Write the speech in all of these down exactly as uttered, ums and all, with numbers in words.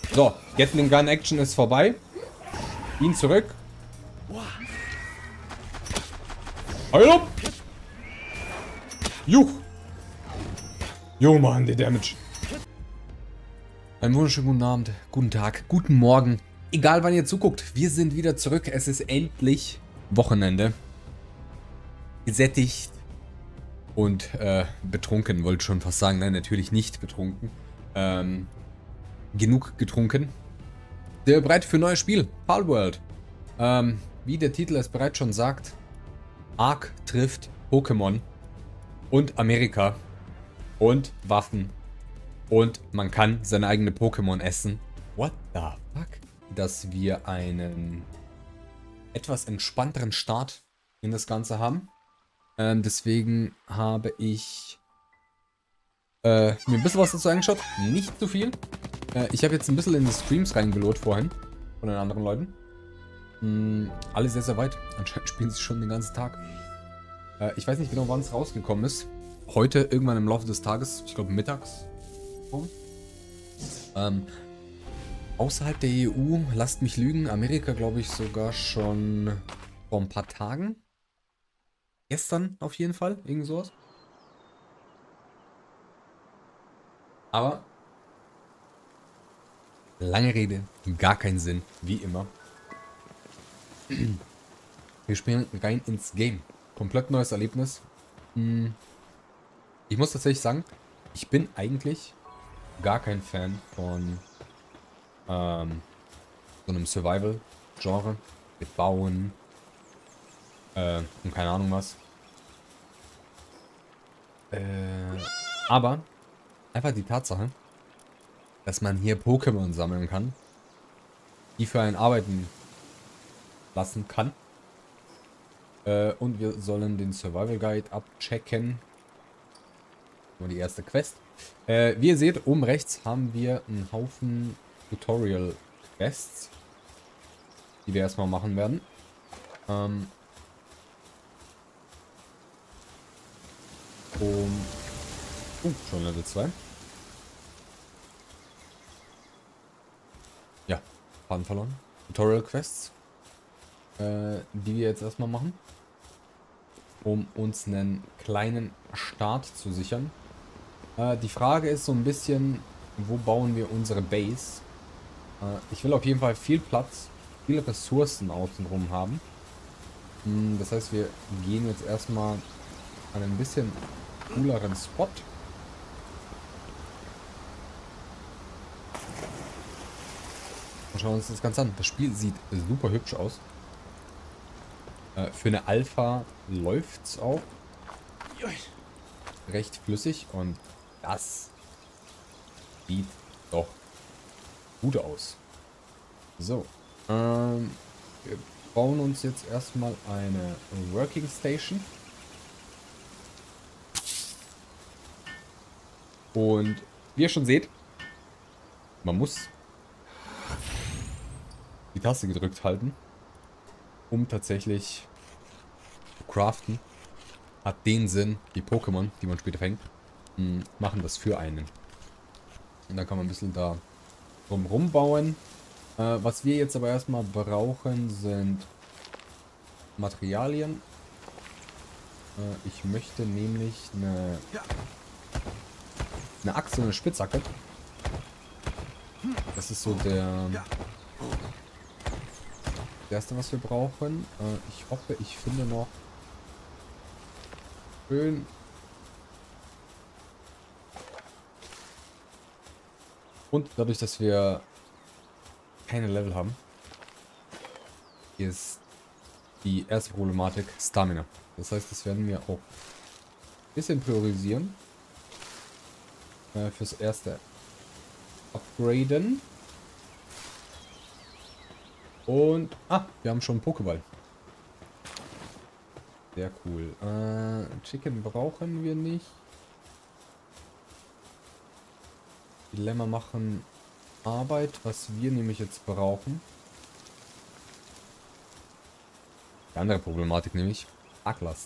So, Gatling Gun Action ist vorbei. Ihn zurück. Hallo! Juch! Jo, Mann, die Damage. Einen wunderschönen guten Abend, guten Tag, guten Morgen. Egal wann ihr zuguckt, wir sind wieder zurück. Es ist endlich Wochenende. Gesättigt und äh, betrunken, wollte schon fast sagen. Nein, natürlich nicht betrunken. Ähm, genug getrunken. Der bereit für ein neues Spiel, Palworld. Ähm, wie der Titel es bereits schon sagt, Ark trifft Pokémon und Amerika und Waffen und man kann seine eigene Pokémon essen. What the fuck? Dass wir einen etwas entspannteren Start in das Ganze haben. Ähm, deswegen habe ich äh, mir ein bisschen was dazu angeschaut. Nicht zu viel. Äh, ich habe jetzt ein bisschen in die Streams reingelot vorhin. Von den anderen Leuten. Hm, alle sehr, sehr weit. Anscheinend spielen sie schon den ganzen Tag. Äh, ich weiß nicht genau, wann es rausgekommen ist. Heute, irgendwann im Laufe des Tages. Ich glaube mittags. Ähm, außerhalb der E U, lasst mich lügen. Amerika, glaube ich, sogar schon vor ein paar Tagen. Gestern auf jeden Fall. Irgend sowas. Aber lange Rede, gar keinen Sinn, wie immer. Wir spielen rein ins Game. Komplett neues Erlebnis. Ich muss tatsächlich sagen, ich bin eigentlich gar kein Fan von ähm, so einem Survival-Genre. Mit Bauen äh, und keine Ahnung was. Äh, aber einfach die Tatsache, dass man hier Pokémon sammeln kann, die für einen arbeiten lassen kann. Äh, und wir sollen den Survival Guide abchecken. Nur die erste Quest. Äh, wie ihr seht, oben rechts haben wir einen Haufen Tutorial Quests, die wir erstmal machen werden. Ähm, und uh, schon Level zwei. Ja, Faden verloren. Tutorial Quests, äh, die wir jetzt erstmal machen, um uns einen kleinen Start zu sichern. Äh, die Frage ist so ein bisschen, wo bauen wir unsere Base? Äh, ich will auf jeden Fall viel Platz, viele Ressourcen außenrum haben. Hm, das heißt, wir gehen jetzt erstmal an einen bisschen cooleren Spot. Und schauen uns das Ganze an. Das Spiel sieht super hübsch aus. Äh, für eine Alpha läuft es auch recht flüssig und das sieht doch gut aus. So, ähm, wir bauen uns jetzt erstmal eine Working Station. Und wie ihr schon seht, man muss die Taste gedrückt halten, um tatsächlich zu craften. Hat den Sinn, die Pokémon, die man später fängt, machen das für einen. Und dann kann man ein bisschen da drumherum bauen. Äh, was wir jetzt aber erstmal brauchen, sind Materialien. Äh, ich möchte nämlich eine, eine Axt und eine Spitzhacke. Das ist so der, das erste, was wir brauchen. Äh, ich hoffe, ich finde noch schön und dadurch, dass wir keine Level haben, ist die erste Problematik Stamina. Das heißt, das werden wir auch ein bisschen priorisieren äh, fürs erste Upgraden. Und ah, wir haben schon einen Pokéball. Sehr cool. Äh, Chicken brauchen wir nicht. Die Lämmer machen Arbeit, was wir nämlich jetzt brauchen. Die andere Problematik nämlich Arglast.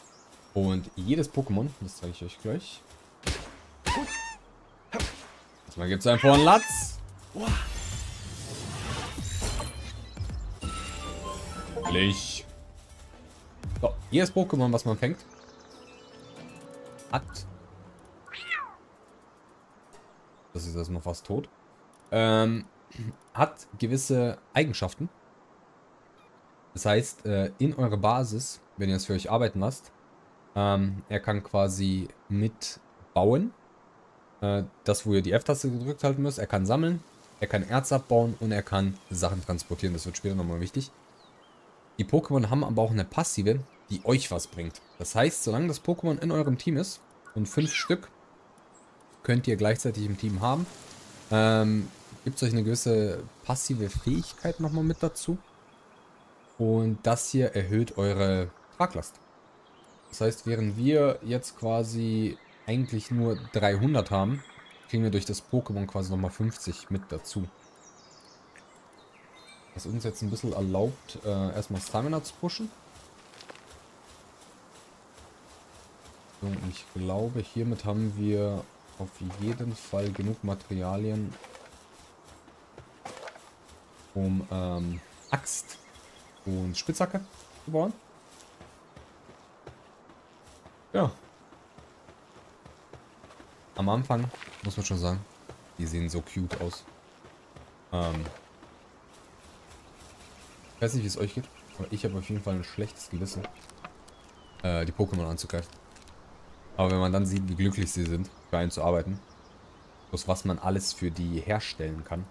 Und jedes Pokémon, das zeige ich euch gleich, Mal gibt's einfach einen Latz. Licht. So, hier ist Pokémon, was man fängt. Hat. Das ist erstmal fast tot. Ähm, hat gewisse Eigenschaften. Das heißt, äh, in eurer Basis, wenn ihr es für euch arbeiten lasst, ähm, er kann quasi mitbauen. Äh, das, wo ihr die F-Taste gedrückt halten müsst. Er kann sammeln, er kann Erz abbauen und er kann Sachen transportieren. Das wird später nochmal wichtig. Die Pokémon haben aber auch eine Passive, die euch was bringt. Das heißt, solange das Pokémon in eurem Team ist, und fünf Stück könnt ihr gleichzeitig im Team haben, ähm, gibt es euch eine gewisse passive Fähigkeit nochmal mit dazu. Und das hier erhöht eure Traglast. Das heißt, während wir jetzt quasi eigentlich nur dreihundert haben, kriegen wir durch das Pokémon quasi nochmal fünfzig mit dazu. Was uns jetzt ein bisschen erlaubt, äh, erstmal Stamina zu pushen. So, und ich glaube, hiermit haben wir auf jeden Fall genug Materialien, um ähm, Axt und Spitzhacke zu bauen. Ja. Am Anfang muss man schon sagen, die sehen so cute aus. Ähm, ich weiß nicht, wie es euch geht, aber ich habe auf jeden Fall ein schlechtes Gewissen, äh, die Pokémon anzugreifen. Aber wenn man dann sieht, wie glücklich sie sind, für einen zu arbeiten, plus was man alles für die herstellen kann,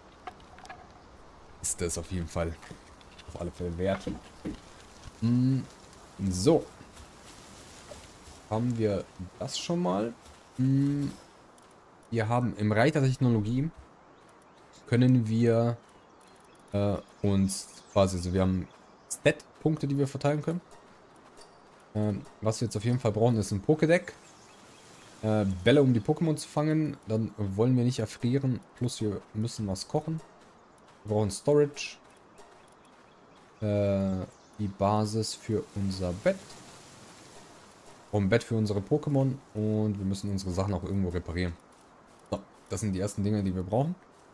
ist das auf jeden Fall auf alle Fälle wert. Mm, so. Haben wir das schon mal? Mm, wir haben im Reiter Technologie können wir äh, uns quasi, also wir haben Stat-Punkte, die wir verteilen können. Ähm, was wir jetzt auf jeden Fall brauchen, ist ein Pokédeck. Äh, Bälle, um die Pokémon zu fangen. Dann wollen wir nicht erfrieren. Plus wir müssen was kochen. Wir brauchen Storage. Äh, die Basis für unser Bett. Wir brauchen ein Bett für unsere Pokémon. Und wir müssen unsere Sachen auch irgendwo reparieren. So, das sind die ersten Dinge, die wir brauchen.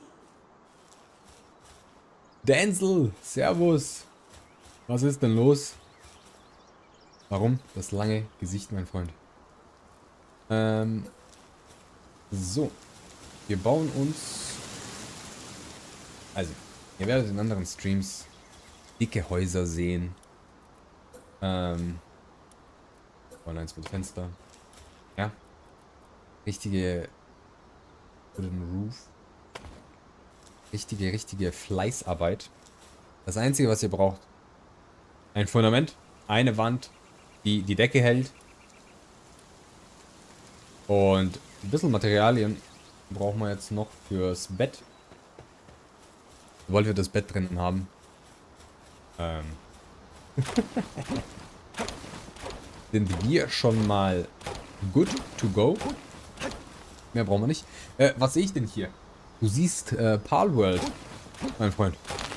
Denzel, Servus. Was ist denn los? Warum? Das lange Gesicht, mein Freund. Ähm, so. Wir bauen uns... Also, ihr werdet in anderen Streams dicke Häuser sehen. Ähm... Mal eins mit Fenster. Ja. Richtige... Wooden Roof. Richtige, richtige Fleißarbeit. Das Einzige, was ihr braucht. Ein Fundament. Eine Wand. Die die Decke hält. Und ein bisschen Materialien brauchen wir jetzt noch fürs Bett. Wollen wir das Bett drinnen haben? Ähm. Sind wir schon mal good to go? Mehr brauchen wir nicht. Äh, was sehe ich denn hier? Du siehst äh, Palworld, mein Freund.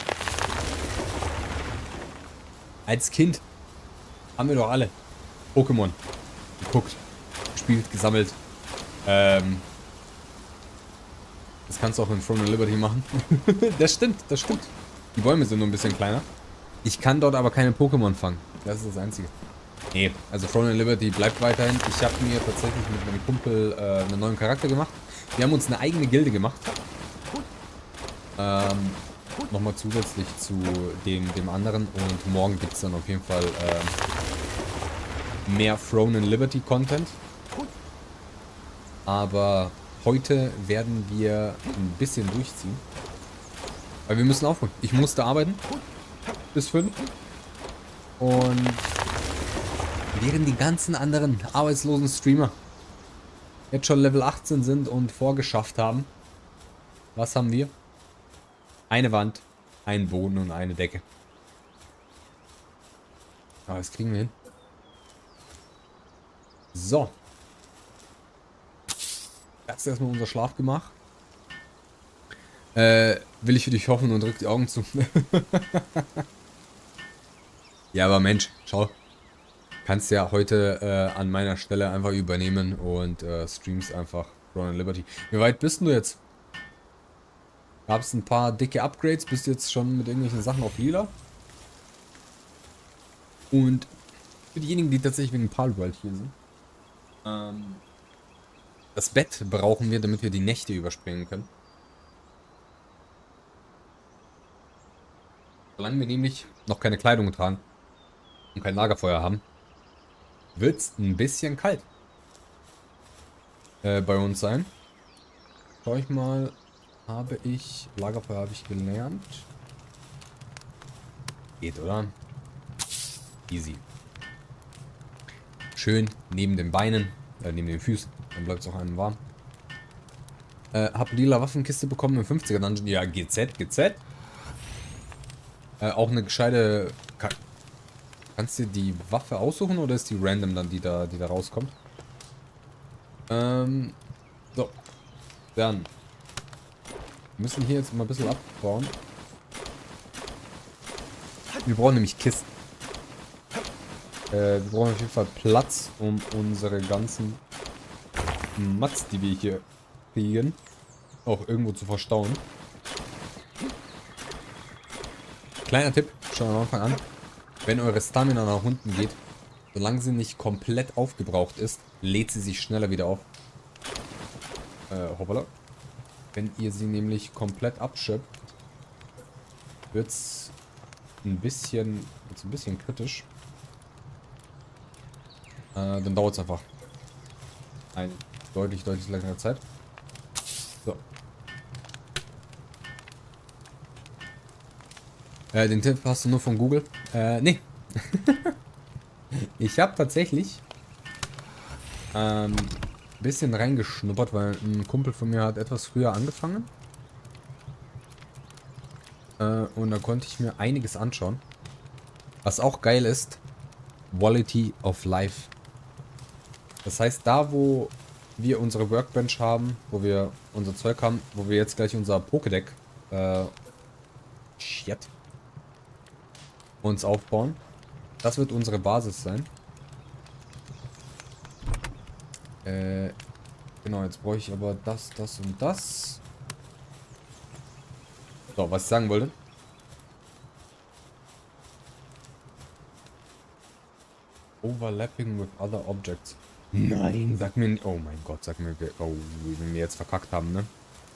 Als Kind haben wir doch alle Pokémon geguckt, gespielt, gesammelt. Ähm, das kannst du auch in Throne of Liberty machen. Das stimmt, das stimmt. Die Bäume sind nur ein bisschen kleiner. Ich kann dort aber keine Pokémon fangen. Das ist das Einzige. Nee, also Throne of Liberty bleibt weiterhin. Ich habe mir tatsächlich mit meinem Kumpel äh, einen neuen Charakter gemacht. Wir haben uns eine eigene Gilde gemacht. Ähm, nochmal zusätzlich zu dem, dem anderen. Und morgen gibt es dann auf jeden Fall ähm, mehr Throne and Liberty Content. Aber heute werden wir ein bisschen durchziehen. Weil wir müssen aufholen. Ich musste arbeiten. Bis fünf. Und während die ganzen anderen arbeitslosen Streamer jetzt schon Level achtzehn sind und vorgeschafft haben, was haben wir? Eine Wand, einen Boden und eine Decke. Aber das kriegen wir hin. So. Das ist erstmal unser Schlafgemach. Äh, will ich für dich hoffen und drück die Augen zu. Ja, aber Mensch, schau. Kannst ja heute äh, an meiner Stelle einfach übernehmen und äh, streamst einfach Throne and Liberty. Wie weit bist du jetzt? Gab es ein paar dicke Upgrades? Bist du jetzt schon mit irgendwelchen Sachen auf Lila? Und für diejenigen, die tatsächlich wegen Palworld hier sind. Ähm, das Bett brauchen wir, damit wir die Nächte überspringen können. Solange wir nämlich noch keine Kleidung tragen und kein Lagerfeuer haben, wird es ein bisschen kalt äh, bei uns sein. Schau ich mal, habe ich, Lagerfeuer habe ich gelernt. Geht, oder? Easy. Schön neben den Beinen, äh, neben den Füßen, dann bleibt es auch einem warm. Äh, hab lila Waffenkiste bekommen im fünfziger Dungeon. Ja, G Z, G Z. Äh, auch eine gescheite... Kann, kannst du die Waffe aussuchen oder ist die random dann, die da, die da rauskommt? Ähm, so. Dann. Wir müssen hier jetzt mal ein bisschen abbauen. Wir brauchen nämlich Kisten. Äh, wir brauchen auf jeden Fall Platz, um unsere ganzen Mats, die wir hier kriegen, auch irgendwo zu verstauen. Kleiner Tipp, schon am Anfang an. Wenn eure Stamina nach unten geht, solange sie nicht komplett aufgebraucht ist, lädt sie sich schneller wieder auf. Äh, hoppala. Wenn ihr sie nämlich komplett abschöpft, wird es ein bisschen, wird's ein bisschen kritisch. Äh, dann dauert es einfach eine deutlich, deutlich längere Zeit. So. Äh, den Tipp hast du nur von Google? Äh, nee. Ich habe tatsächlich ähm, ein bisschen reingeschnuppert, weil ein Kumpel von mir hat etwas früher angefangen. Äh, und da konnte ich mir einiges anschauen. Was auch geil ist, Quality of Life. Das heißt, da wo wir unsere Workbench haben, wo wir unser Zeug haben, wo wir jetzt gleich unser Pokédeck äh, shit, uns aufbauen, das wird unsere Basis sein. Äh, genau, jetzt brauche ich aber das, das und das. So, was ich sagen wollte. Overlapping with other objects. Nein, sag mir nicht. Oh mein Gott, sag mir, oh, wenn wir jetzt verkackt haben, ne?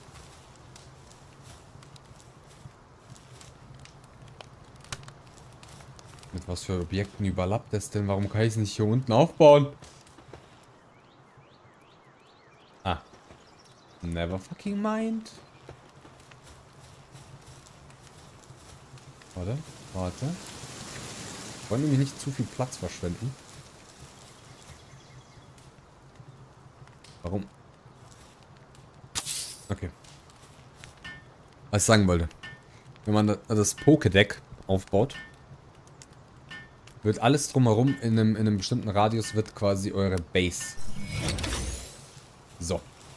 Mit was für Objekten überlappt das denn? Warum kann ich es nicht hier unten aufbauen? Ah. Never fucking mind. Warte, warte. Ich wollte nämlich nicht zu viel Platz verschwenden. Warum? Okay. Was ich sagen wollte. Wenn man das Pokédeck aufbaut, wird alles drumherum in einem, in einem bestimmten Radius wird quasi eure Base. So.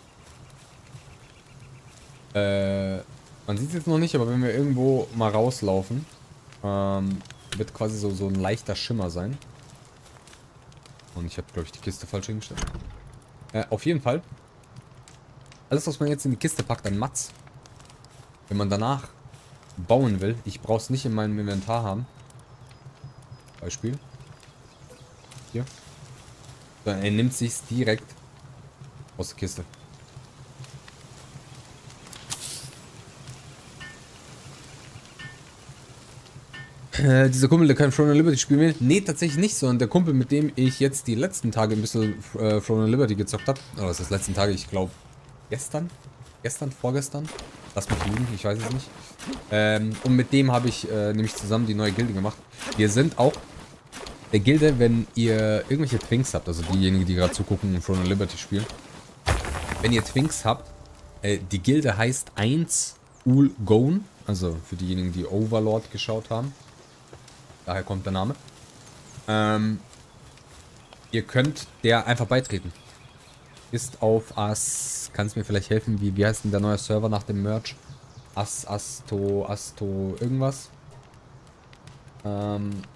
Äh, man sieht es jetzt noch nicht, aber wenn wir irgendwo mal rauslaufen, ähm, wird quasi so, so ein leichter Schimmer sein. Und ich habe, glaube ich, die Kiste falsch hingestellt. Äh, auf jeden Fall. Alles, was man jetzt in die Kiste packt, an Mats. Wenn man danach bauen will, ich brauche es nicht in meinem Inventar haben. Beispiel. Hier. Dann er nimmt sich direkt aus der Kiste. Äh, dieser Kumpel, der kein Throne and Liberty spielen will? Nee, tatsächlich nicht, sondern der Kumpel, mit dem ich jetzt die letzten Tage ein bisschen äh, Throne and Liberty gezockt habe. Oder was ist das letzten Tage? Ich glaube gestern? Gestern? Vorgestern? Lass mich lügen, ich weiß es nicht. Ähm, und mit dem habe ich äh, nämlich zusammen die neue Gilde gemacht. Wir sind auch der Gilde, wenn ihr irgendwelche Twinks habt, also diejenigen, die gerade zugucken und Throne and Liberty spielen. Wenn ihr Twinks habt, äh, die Gilde heißt eins Ul Gone, also für diejenigen, die Overlord geschaut haben. Daher kommt der Name. Ähm, ihr könnt der einfach beitreten. Ist auf As... Kannst du mir vielleicht helfen? Wie, wie heißt denn der neue Server nach dem Merch? As, Asto, Asto, irgendwas? Ähm...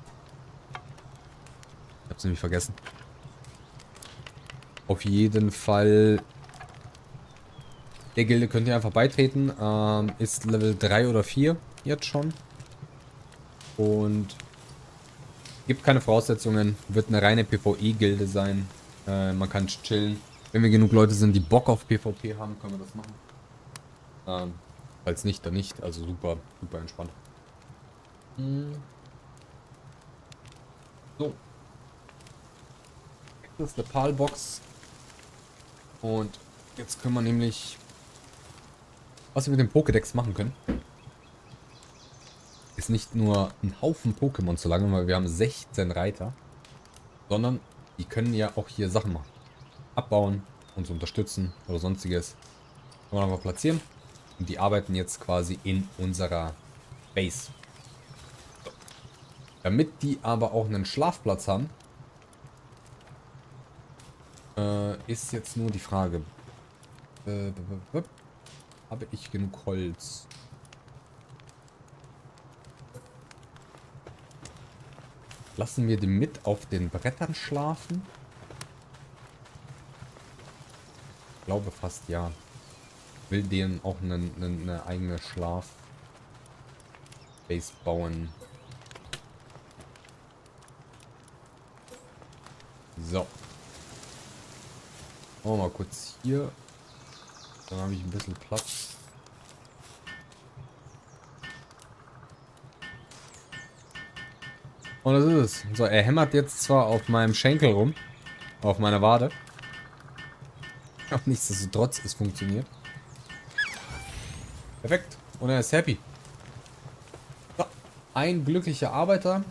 Ich hab's nämlich vergessen. Auf jeden Fall Der Gilde könnt ihr einfach beitreten. Ähm, ist Level drei oder vier jetzt schon. Und gibt keine Voraussetzungen. Wird eine reine PvE-Gilde sein. Äh, man kann chillen. Wenn wir genug Leute sind, die Bock auf PvP haben, können wir das machen. Ähm, falls nicht, dann nicht. Also super, super entspannt. Hm. So. Das ist eine PAL-Box. Und jetzt können wir nämlich, was wir mit dem Pokédex machen können, ist nicht nur ein Haufen Pokémon zu langen, weil wir haben sechzehn Reiter, sondern die können ja auch hier Sachen machen. Abbauen, uns unterstützen oder sonstiges. Können wir nochmal platzieren. Und die arbeiten jetzt quasi in unserer Base. So. Damit die aber auch einen Schlafplatz haben, äh, ist jetzt nur die Frage, äh, habe ich genug Holz? Lassen wir die mit auf den Brettern schlafen? Ich glaube fast ja. Ich will denen auch eine, eine, eine eigene Schlafbase bauen. So. Machen wir mal kurz hier. Dann habe ich ein bisschen Platz. Und das ist es. So, er hämmert jetzt zwar auf meinem Schenkel rum. Auf meiner Wade. Aber nichtsdestotrotz, es funktioniert. Perfekt. Und er ist happy. So, ein glücklicher Arbeiter.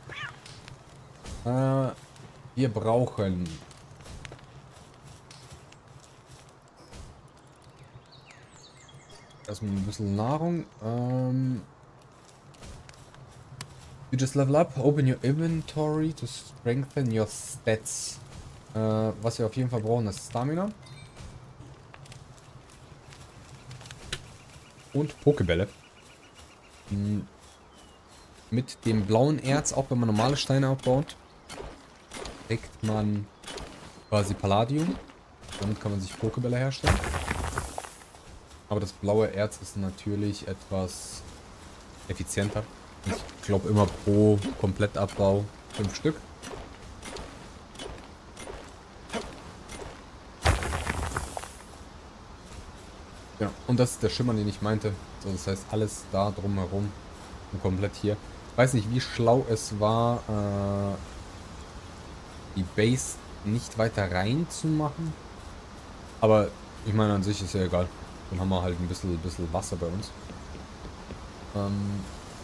Äh, wir brauchen... erstmal ein bisschen Nahrung. Ähm... You just level up, open your inventory to strengthen your stats. Äh, was wir auf jeden Fall brauchen, ist Stamina. Und Pokebälle. Hm. Mit dem blauen Erz, auch wenn man normale Steine aufbaut, kriegt man quasi Palladium. Damit kann man sich Pokebälle herstellen. Aber das blaue Erz ist natürlich etwas effizienter. Ich glaube immer pro Komplettabbau fünf Stück. Ja, und das ist der Schimmer, den ich meinte. So, das heißt, alles da drumherum und komplett hier. Ich weiß nicht, wie schlau es war, äh, die Base nicht weiter rein zu machen. Aber ich meine, an sich ist ja egal. Dann haben wir halt ein bisschen, bisschen Wasser bei uns. Ähm...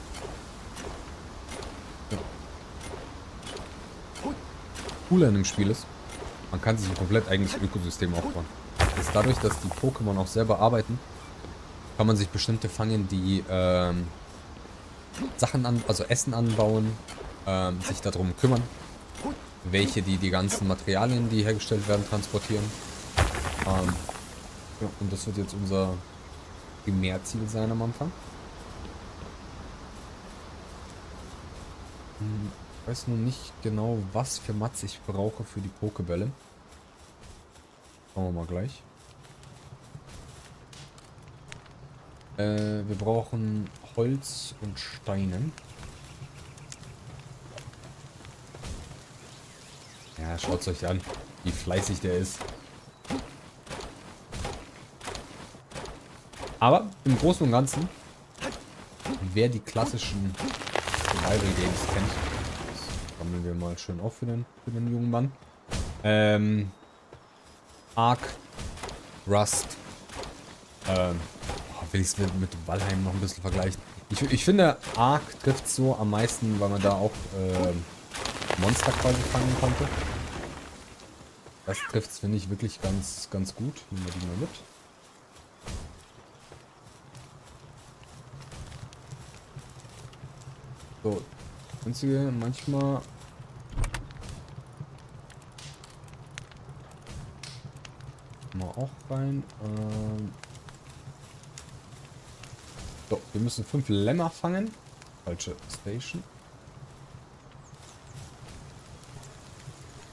Cooler in dem Spiel ist, man kann sich ein komplett eigenes Ökosystem aufbauen. Das ist dadurch, dass die Pokémon auch selber arbeiten, kann man sich bestimmte fangen, die ähm, Sachen an, also Essen anbauen, ähm, sich darum kümmern, welche die die ganzen Materialien, die hergestellt werden, transportieren. Ähm, ja, und das wird jetzt unser Primärziel sein am Anfang. Hm. Ich weiß nur nicht genau, was für Mats ich brauche für die Pokebälle. Schauen wir mal gleich. Äh, wir brauchen Holz und Steine. Ja, schaut es euch an, wie fleißig der ist. Aber im Großen und Ganzen, wer die klassischen Survival Games kennt, sammeln wir mal schön auf für den, für den jungen Mann. Ähm, Ark, Rust, ähm, oh, will ich es mit, mit Valheim noch ein bisschen vergleichen. Ich, ich finde, Ark trifft so am meisten, weil man da auch ähm, Monster quasi fangen konnte. Das trifft es, finde ich, wirklich ganz, ganz gut. Nehmen wir die mal mit. So, einzige, manchmal mal auch rein. Ähm so, wir müssen fünf Lämmer fangen. Falsche Station.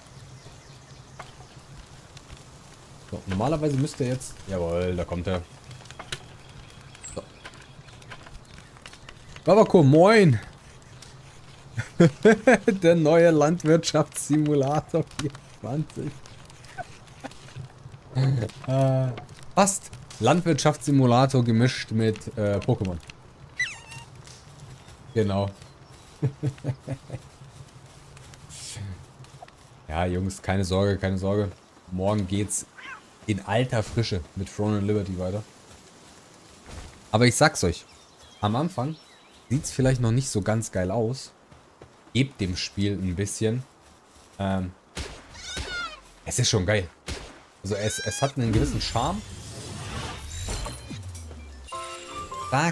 So, normalerweise müsste er jetzt... Jawohl, da kommt er. Babako, moin! Der neue Landwirtschaftssimulator vierundzwanzig. äh, passt. Landwirtschaftssimulator gemischt mit äh, Pokémon. Genau. Ja, Jungs, keine Sorge, keine Sorge. Morgen geht's in alter Frische mit Throne and Liberty weiter. Aber ich sag's euch, am Anfang sieht's vielleicht noch nicht so ganz geil aus. Gebt dem Spiel ein bisschen. Ähm, es ist schon geil. Also es, es hat einen gewissen Charme. Zack.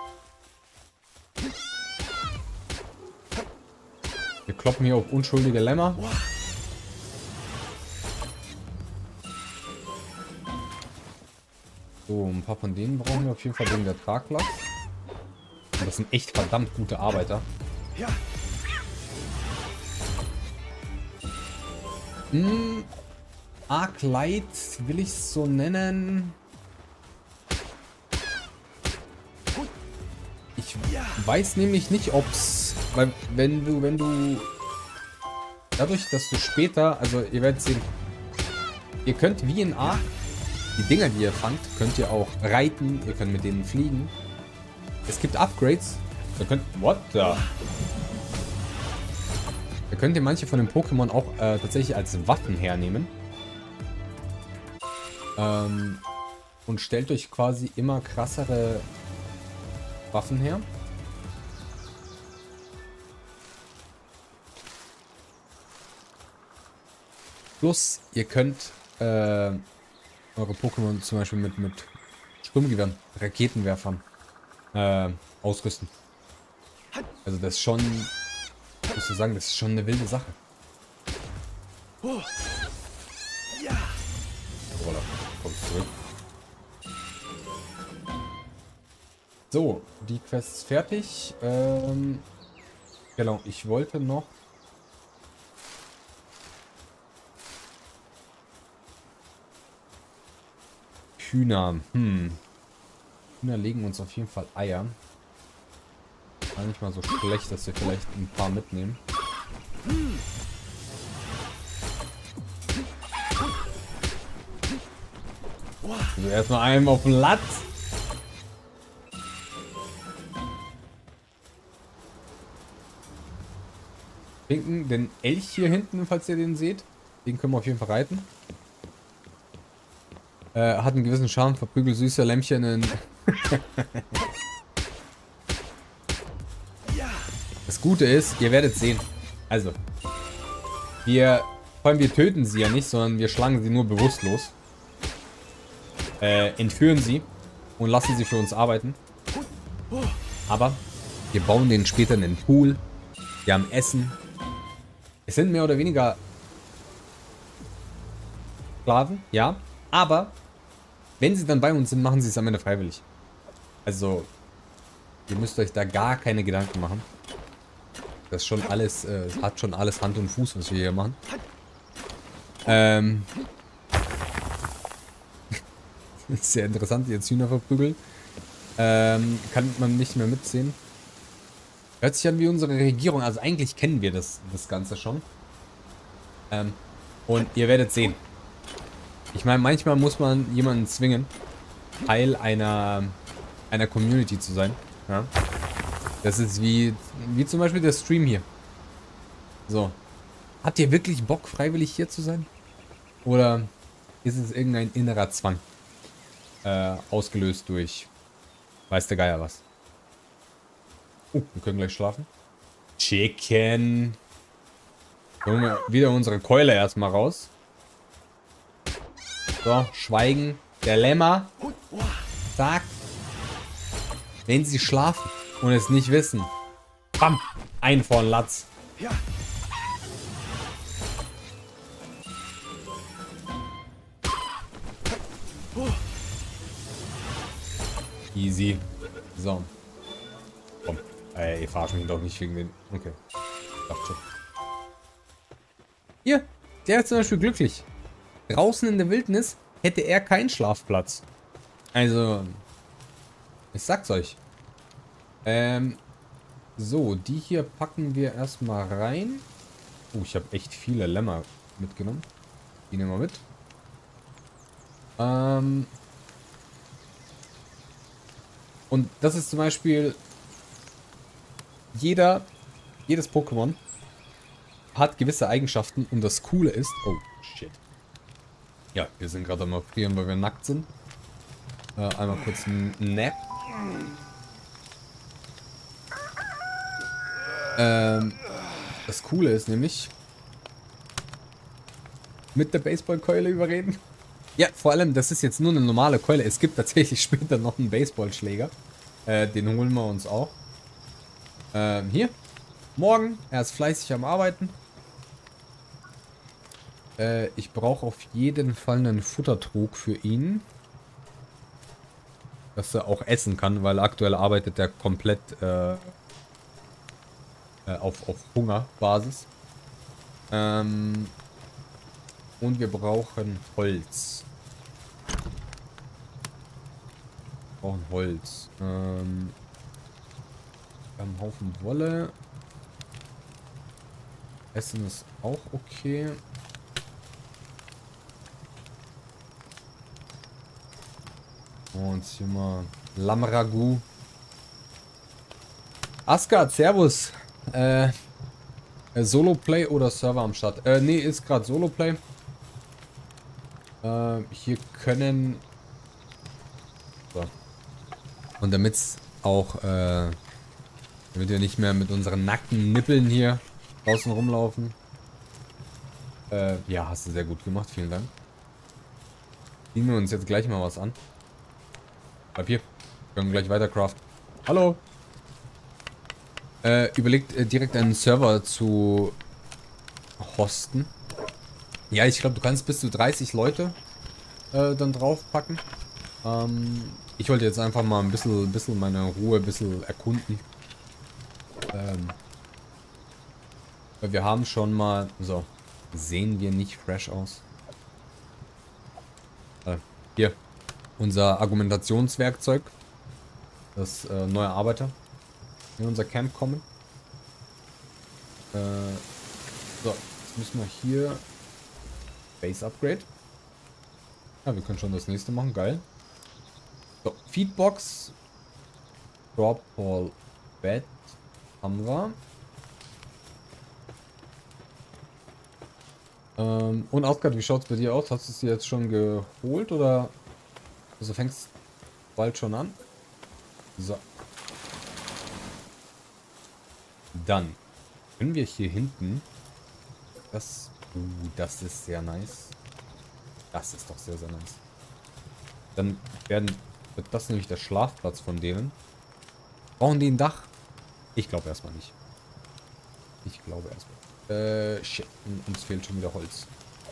Wir kloppen hier auf unschuldige Lämmer. So, ein paar von denen brauchen wir auf jeden Fall wegen der Tragplatz. Und das sind echt verdammt gute Arbeiter. Hm, Arc Light will ich es so nennen. Ich weiß nämlich nicht, ob es, weil wenn du, wenn du, dadurch, dass du später, also ihr werdet sehen, ihr könnt wie in Arc, die Dinger, die ihr fangt, könnt ihr auch reiten, ihr könnt mit denen fliegen. Es gibt Upgrades, da könnt, what the? Da könnt ihr manche von den Pokémon auch äh, tatsächlich als Waffen hernehmen. Ähm, und stellt euch quasi immer krassere Waffen her. Plus, ihr könnt äh, eure Pokémon zum Beispiel mit, mit Sturmgewehren, Raketenwerfern äh, ausrüsten. Also das ist schon, ich muss sagen, das ist schon eine wilde Sache. Voilà, kommst zurück. So, die Quest ist fertig. Ähm, genau, ich wollte noch Hühner. Hm. Hühner legen uns auf jeden Fall Eier. War nicht mal so schlecht, dass wir vielleicht ein paar mitnehmen. Also erstmal einem auf den Latz. Pinken, den Elch hier hinten, falls ihr den seht. Den können wir auf jeden Fall reiten. Äh, hat einen gewissen Charme, verprügelt süßer Lämmchen in... Das Gute ist, ihr werdet sehen. Also, wir, vor allem wir töten sie ja nicht, sondern wir schlagen sie nur bewusstlos. Äh, entführen sie und lassen sie für uns arbeiten. Aber wir bauen denen später einen Pool. Wir haben Essen. Es sind mehr oder weniger Sklaven, ja. Aber wenn sie dann bei uns sind, machen sie es am Ende freiwillig. Also, ihr müsst euch da gar keine Gedanken machen. Das ist schon alles, äh, hat schon alles Hand und Fuß, was wir hier machen. Ähm. Sehr interessant, jetzt Hühner verprügeln. Ähm, kann man nicht mehr mitsehen. Hört sich an wie unsere Regierung. Also eigentlich kennen wir das, das Ganze schon. Ähm, und ihr werdet sehen. Ich meine, manchmal muss man jemanden zwingen, Teil einer, einer Community zu sein. Ja? Das ist wie, wie zum Beispiel der Stream hier. So. Habt ihr wirklich Bock, freiwillig hier zu sein? Oder ist es irgendein innerer Zwang? Äh, ausgelöst durch weiß der Geier was. Oh, wir können gleich schlafen. Chicken. Holen wir wieder unsere Keule erstmal raus. So, schweigen. Der Lämmer. Zack. Wenn sie schlafen und es nicht wissen. Bam. Ein von Latz. Easy. So. Komm. Ey, ihr verarscht mich doch nicht wegen den... Okay. Dachte schon. Hier. Der ist zum Beispiel glücklich. Draußen in der Wildnis hätte er keinen Schlafplatz. Also... Ich sag's euch. Ähm... So, die hier packen wir erstmal rein. Oh, ich habe echt viele Lämmer mitgenommen. Die nehmen wir mit. Ähm Und das ist zum Beispiel jeder, jedes Pokémon hat gewisse Eigenschaften und das Coole ist... Oh, shit. Ja, wir sind gerade am Erfrieren, weil wir nackt sind. Äh, einmal kurz ein Nap. Ähm, das Coole ist nämlich... Mit der Baseballkeule überreden. Ja, vor allem, das ist jetzt nur eine normale Keule. Es gibt tatsächlich später noch einen Baseballschläger. Äh, den holen wir uns auch. Ähm, hier. Morgen. Er ist fleißig am Arbeiten. Äh, ich brauche auf jeden Fall einen Futtertrog für ihn. Dass er auch essen kann, weil aktuell arbeitet er komplett äh, äh, auf, auf Hungerbasis. Ähm, und wir brauchen Holz. Wir brauchen Holz. Ähm, wir haben einen Haufen Wolle. Essen ist auch okay. Und hier mal Lammragout. Asgard, Servus. Äh, Solo-Play oder Server am Start? Äh, nee, ist gerade Solo-Play. Äh, hier können... So. Und damit es auch, äh, damit wir nicht mehr mit unseren nackten Nippeln hier draußen rumlaufen. Äh, ja, hast du sehr gut gemacht, vielen Dank. Ziehen wir uns jetzt gleich mal was an. Bleib hier. Wir können gleich weiter craften. Hallo! Äh, überlegt äh, direkt einen Server zu hosten. Ja, ich glaube, du kannst bis zu dreißig Leute äh, dann draufpacken. Ähm, ich wollte jetzt einfach mal ein bisschen, bisschen meine Ruhe ein bisschen erkunden. Ähm, weil wir haben schon mal... So, sehen wir nicht fresh aus? Äh, hier. Unser Argumentationswerkzeug. Das äh, neue Arbeiter in unser Camp kommen. Äh, so, jetzt müssen wir hier Base Upgrade. Ja, wir können schon das nächste machen, geil. So, Feedbox, Drop Hall Bed haben wir. Ähm, und Asgard, wie schaut es bei dir aus? Hast du sie jetzt schon geholt oder also fängst bald schon an? So. Dann können wir hier hinten das... Uh, das ist sehr nice. Das ist doch sehr, sehr nice. Dann werden, wird das nämlich der Schlafplatz von denen. Brauchen die ein Dach? Ich glaube erstmal nicht. Ich glaube erstmal. Äh, shit. Uns fehlt schon wieder Holz.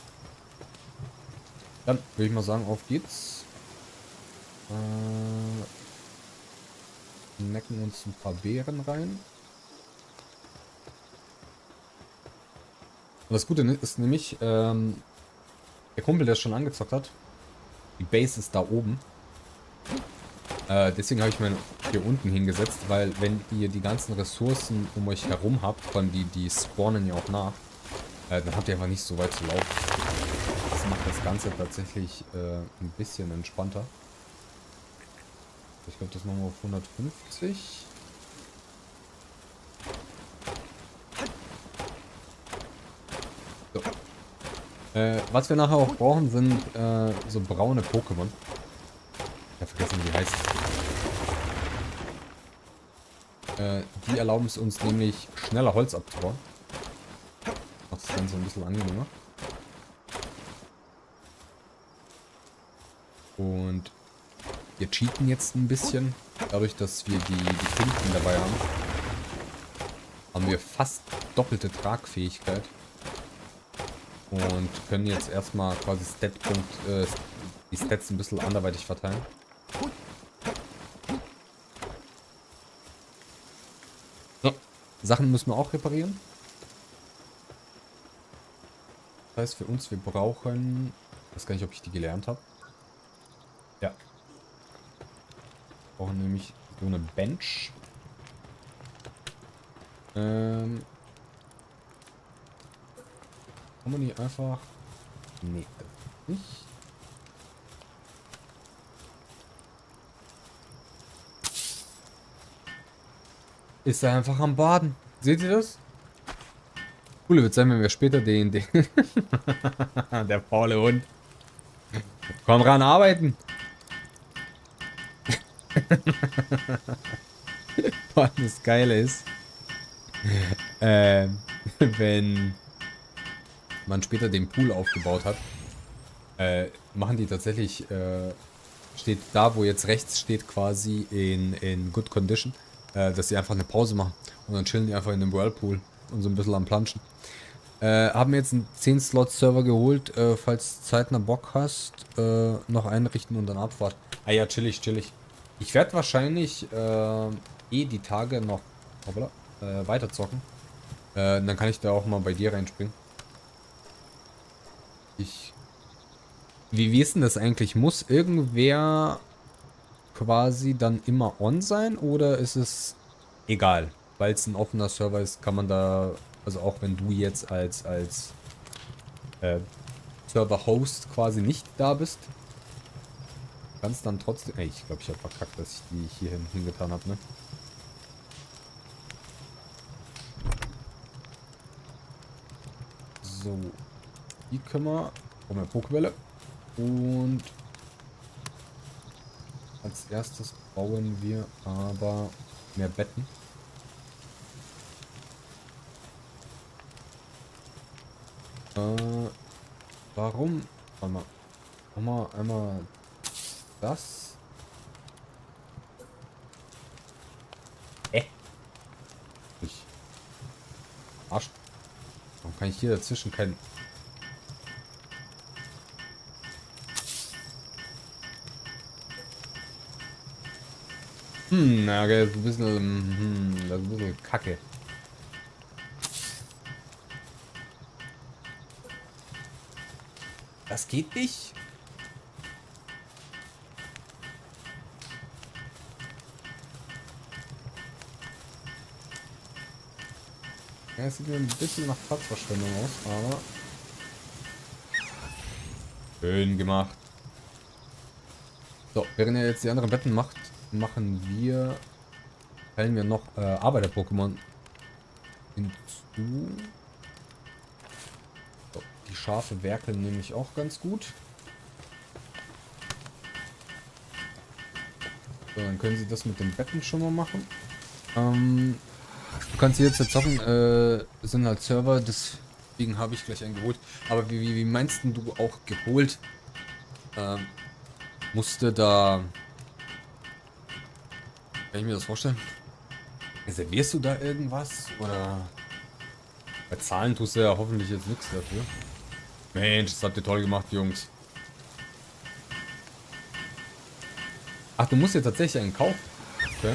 Dann würde ich mal sagen, auf geht's. Äh, necken uns ein paar Beeren rein. Und das Gute ist nämlich, ähm, der Kumpel, der es schon angezockt hat, die Base ist da oben. Äh, deswegen habe ich mir hier unten hingesetzt, weil wenn ihr die ganzen Ressourcen um euch herum habt, vor allem die, die spawnen ja auch nach, äh, dann habt ihr einfach nicht so weit zu laufen. Das macht das Ganze tatsächlich äh, ein bisschen entspannter. Ich glaube, das machen wir auf hundertfünfzig. So. Äh, was wir nachher auch brauchen, sind äh, so braune Pokémon. Ich habe vergessen, wie die heißen. Äh, die erlauben es uns nämlich schneller Holz abzubauen. Macht das Ganze ein bisschen angenehmer. Und wir cheaten jetzt ein bisschen. Dadurch, dass wir die, die Pinken dabei haben, haben wir fast doppelte Tragfähigkeit. Und können jetzt erstmal quasi Stat-Punkt, äh, die Stats ein bisschen anderweitig verteilen. So, Sachen müssen wir auch reparieren. Das heißt für uns, wir brauchen... Ich weiß gar nicht, ob ich die gelernt habe. Ja. Wir brauchen nämlich so eine Bench. Ähm. Kann man die einfach... Nee, nicht. Ist er einfach am Baden. Seht ihr das? Cool wird sein, wenn wir später den... den der faule Hund. Komm ran, arbeiten. Das Geile ist, ähm, wenn man später den Pool aufgebaut hat, äh, machen die tatsächlich, äh, steht da, wo jetzt rechts steht, quasi in, in Good Condition, äh, dass sie einfach eine Pause machen und dann chillen die einfach in dem Whirlpool und so ein bisschen am Planschen. Äh, haben mir jetzt einen zehn Slot Server geholt, äh, falls zeitnah Bock hast, äh, noch einrichten und dann Abfahrt. Ah ja, chillig, chillig. Ich werde wahrscheinlich äh, eh die Tage noch hoppla, äh, weiter zocken. Äh, dann kann ich da auch mal bei dir reinspringen. Ich. Wie, wie ist denn das eigentlich? Muss irgendwer quasi dann immer on sein oder ist es egal? Weil es ein offener Server ist, kann man da, also auch wenn du jetzt als, als äh, Server-Host quasi nicht da bist, kannst dann trotzdem... Ey, ich glaube, ich habe verkackt, dass ich die hier hingetan habe, ne? So. Die können wir... Oh, mehr Pokébälle. Und als erstes bauen wir aber mehr Betten. Äh, warum? Warte mal. Mach mal einmal das. Äh. Ich. Arsch. Warum kann ich hier dazwischen kein... Hm, na, okay, das ist ein bisschen, hm, das ist ein bisschen kacke. Das geht nicht. Ja, es sieht mir ein bisschen nach Platzverschwendung aus, aber... Schön gemacht. So, während er jetzt die anderen Betten macht, machen wir... Teilen wir noch äh, Arbeiter-Pokémon hinzu. So, die Schafe werkeln nämlich auch ganz gut. So, dann können sie das mit den Betten schon mal machen. Ähm, du kannst hier jetzt zocken, äh, sind halt Server, deswegen habe ich gleich einen geholt. Aber wie, wie, wie meinst du auch geholt? Ähm, musste da... Kann ich mir das vorstellen? Reservierst du da irgendwas? Oder... Bezahlen tust du ja hoffentlich jetzt nichts dafür. Mensch, das habt ihr toll gemacht, Jungs. Ach, du musst ja tatsächlich einen kaufen. Okay.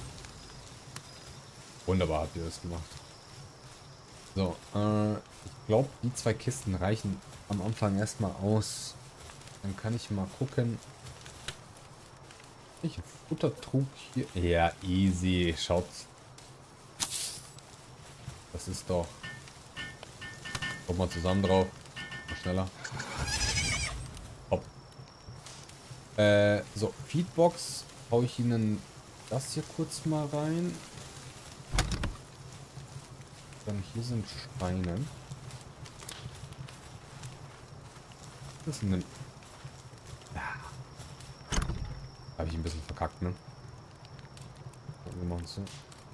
Wunderbar habt ihr das gemacht. So, äh, ich glaube, die zwei Kisten reichen am Anfang erstmal aus. Dann kann ich mal gucken. Welche Futtertrug hier? Ja, easy. Schaut. Das ist doch... Kommt mal zusammen drauf. Mal schneller. Hopp. Äh, so, Feedbox. Hau ich Ihnen das hier kurz mal rein. Dann hier sind Steine. Das sind denn... Ja. Habe ich ein bisschen verkackt, ne? Wir machen es so.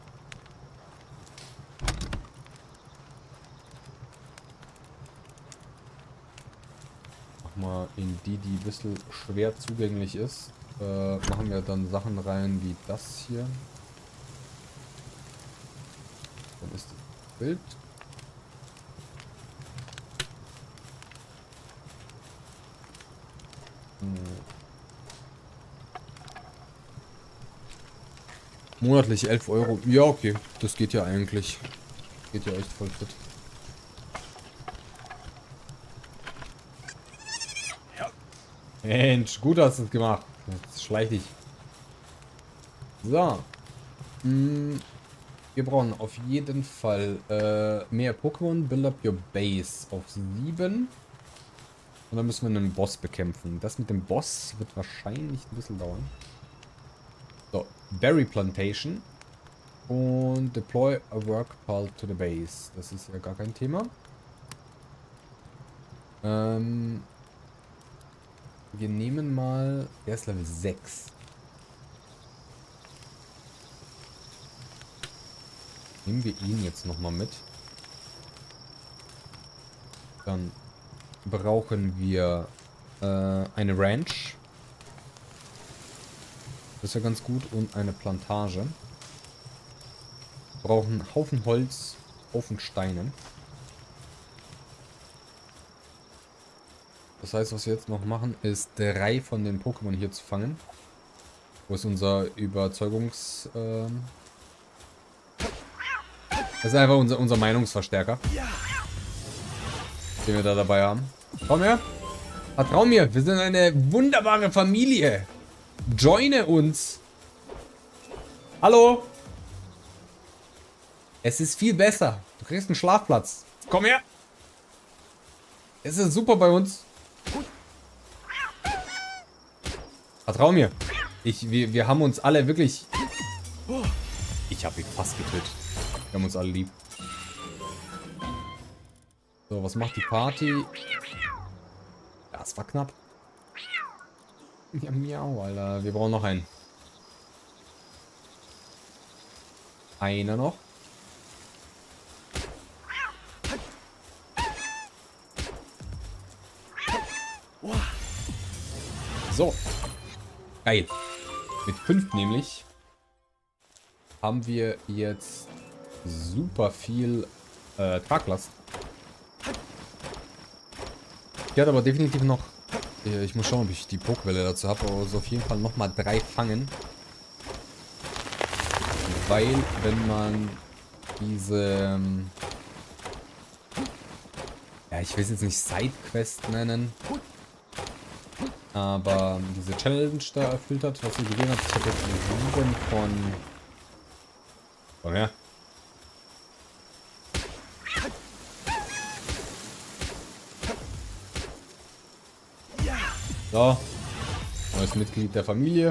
Mach mal in die, die ein bisschen schwer zugänglich ist. Äh, machen wir dann Sachen rein wie das hier. Dann ist das Bild. Hm. Monatlich elf Euro. Ja, okay. Das geht ja eigentlich. Geht ja echt voll fit. Ja. Mensch, gut hast du es gemacht. Jetzt schleich dich. So. Hm. Wir brauchen auf jeden Fall äh, mehr Pokémon. Build up your base auf sieben. Und dann müssen wir einen Boss bekämpfen. Das mit dem Boss wird wahrscheinlich ein bisschen dauern. So, Berry Plantation. Und deploy a work pal to the base. Das ist ja gar kein Thema. Ähm, wir nehmen mal... Der ist Level sechs. Nehmen wir ihn jetzt nochmal mit. Dann brauchen wir äh, eine Ranch. Das ist ja ganz gut. Und eine Plantage. Wir brauchen einen Haufen Holz, Haufen Steine. Das heißt, was wir jetzt noch machen, ist drei von den Pokémon hier zu fangen. Wo ist unser Überzeugungs... Ähm das ist einfach unser, unser Meinungsverstärker, den wir da dabei haben. Komm her. Vertrau mir. Wir sind eine wunderbare Familie. Joine uns. Hallo. Es ist viel besser. Du kriegst einen Schlafplatz. Komm her. Es ist super bei uns. Vertrau mir. Ich, wir, wir haben uns alle wirklich... Ich habe ihn fast getötet. Wir haben uns alle lieb. So, was macht die Party? Ja, es war knapp. Ja, miau, Alter. Wir brauchen noch einen. Einer noch. So. Geil. Mit fünf nämlich haben wir jetzt super viel äh, Traglast. Ich hatte aber definitiv noch... Ich muss schauen, ob ich die Pokewelle dazu habe. Aber so auf jeden Fall nochmal drei fangen. Weil, wenn man diese... Ja, ich will es jetzt nicht Sidequest nennen. Aber diese Challenge da erfüllt hat, was ihr gesehen habt. Ich habe jetzt sieben von... Komm her. So. Neues Mitglied der Familie.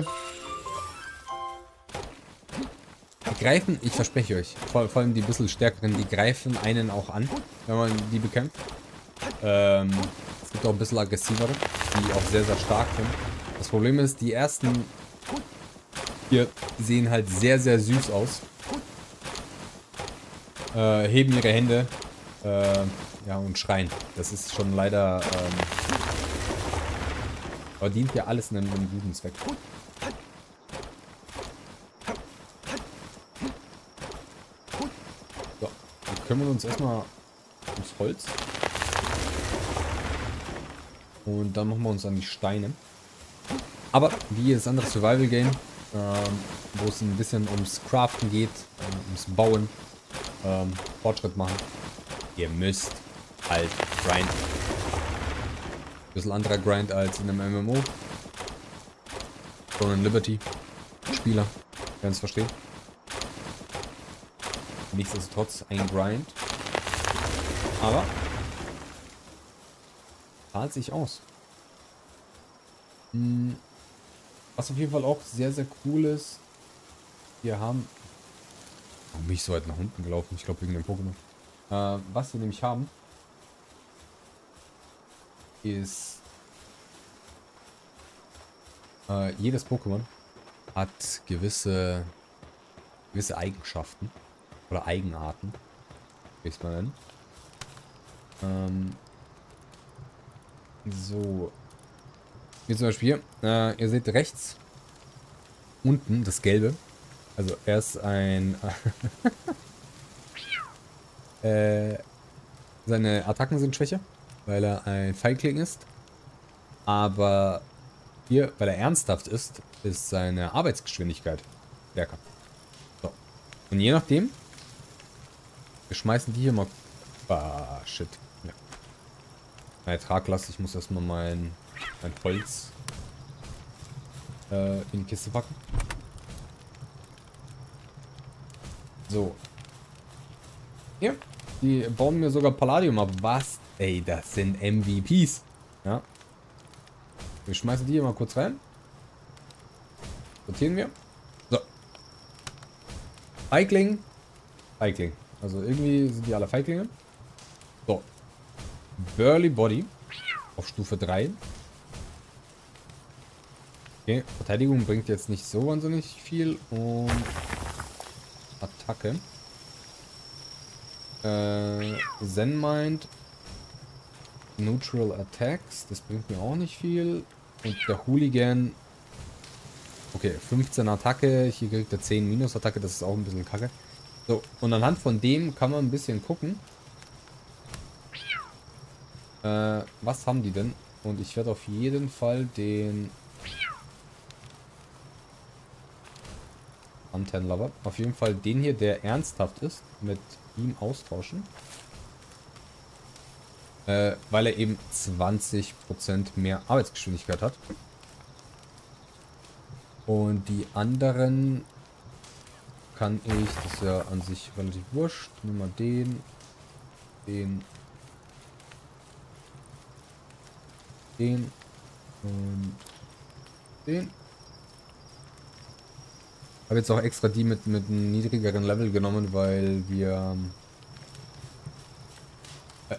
Die greifen, ich verspreche euch, vor, vor allem die bisschen stärkeren, die greifen einen auch an, wenn man die bekämpft. Ähm, es gibt auch ein bisschen aggressivere, die auch sehr, sehr stark sind. Das Problem ist, die ersten hier sehen halt sehr, sehr süß aus. Äh, heben ihre Hände äh, ja, und schreien. Das ist schon leider... Ähm, aber dient ja alles in einem guten Zweck. So, wir kümmern uns erstmal ums Holz. Und dann machen wir uns an die Steine. Aber wie jedes andere Survival-Game, ähm, wo es ein bisschen ums Craften geht, äh, ums Bauen, ähm, Fortschritt machen, ihr müsst halt grinden. Bisschen anderer Grind als in einem M M O. Throne and Liberty. Spieler. Werden es verstehen. Nichtsdestotrotz ein Grind. Aber zahlt sich aus. Hm. Was auf jeden Fall auch sehr, sehr cool ist. Wir haben... Oh, bin ich so weit nach unten gelaufen. Ich glaube wegen dem Pokémon. Äh, was wir nämlich haben, ist äh, jedes Pokémon hat gewisse gewisse Eigenschaften oder Eigenarten, wie ich es mal nennen. Ähm, so, wie zum Beispiel hier, äh, ihr seht rechts unten das Gelbe, also er ist ein äh, seine Attacken sind schwächer, weil er ein Feigling ist. Aber hier, weil er ernsthaft ist, ist seine Arbeitsgeschwindigkeit stärker. So. Und je nachdem, wir schmeißen die hier mal... Ah, shit. Ja. Mein Traglast, ich muss erstmal mein, mein Holz äh, in die Kiste packen. So. Hier, die bauen mir sogar Palladium ab. Was? Ey, das sind M V Ps. Ja. Wir schmeißen die hier mal kurz rein. Sortieren wir. So. Feigling. Feigling. Also irgendwie sind die alle Feiglinge. So. Burly Body. Auf Stufe drei. Okay. Verteidigung bringt jetzt nicht so wahnsinnig viel. Und Attacke. Äh, Zen Mind. Neutral Attacks. Das bringt mir auch nicht viel. Und der Hooligan. Okay, fünfzehn Attacke. Hier kriegt er zehn Minus-Attacke. Das ist auch ein bisschen kacke. So, und anhand von dem kann man ein bisschen gucken. Äh, was haben die denn? Und ich werde auf jeden Fall den Anten Lover. Auf jeden Fall den hier, der ernsthaft ist, mit ihm austauschen. Äh, weil er eben zwanzig Prozent mehr Arbeitsgeschwindigkeit hat. Und die anderen kann ich, das ist ja an sich relativ wurscht. Nimm mal den, den, den und den. Habe jetzt auch extra die mit, mit einem niedrigeren Level genommen, weil wir... Äh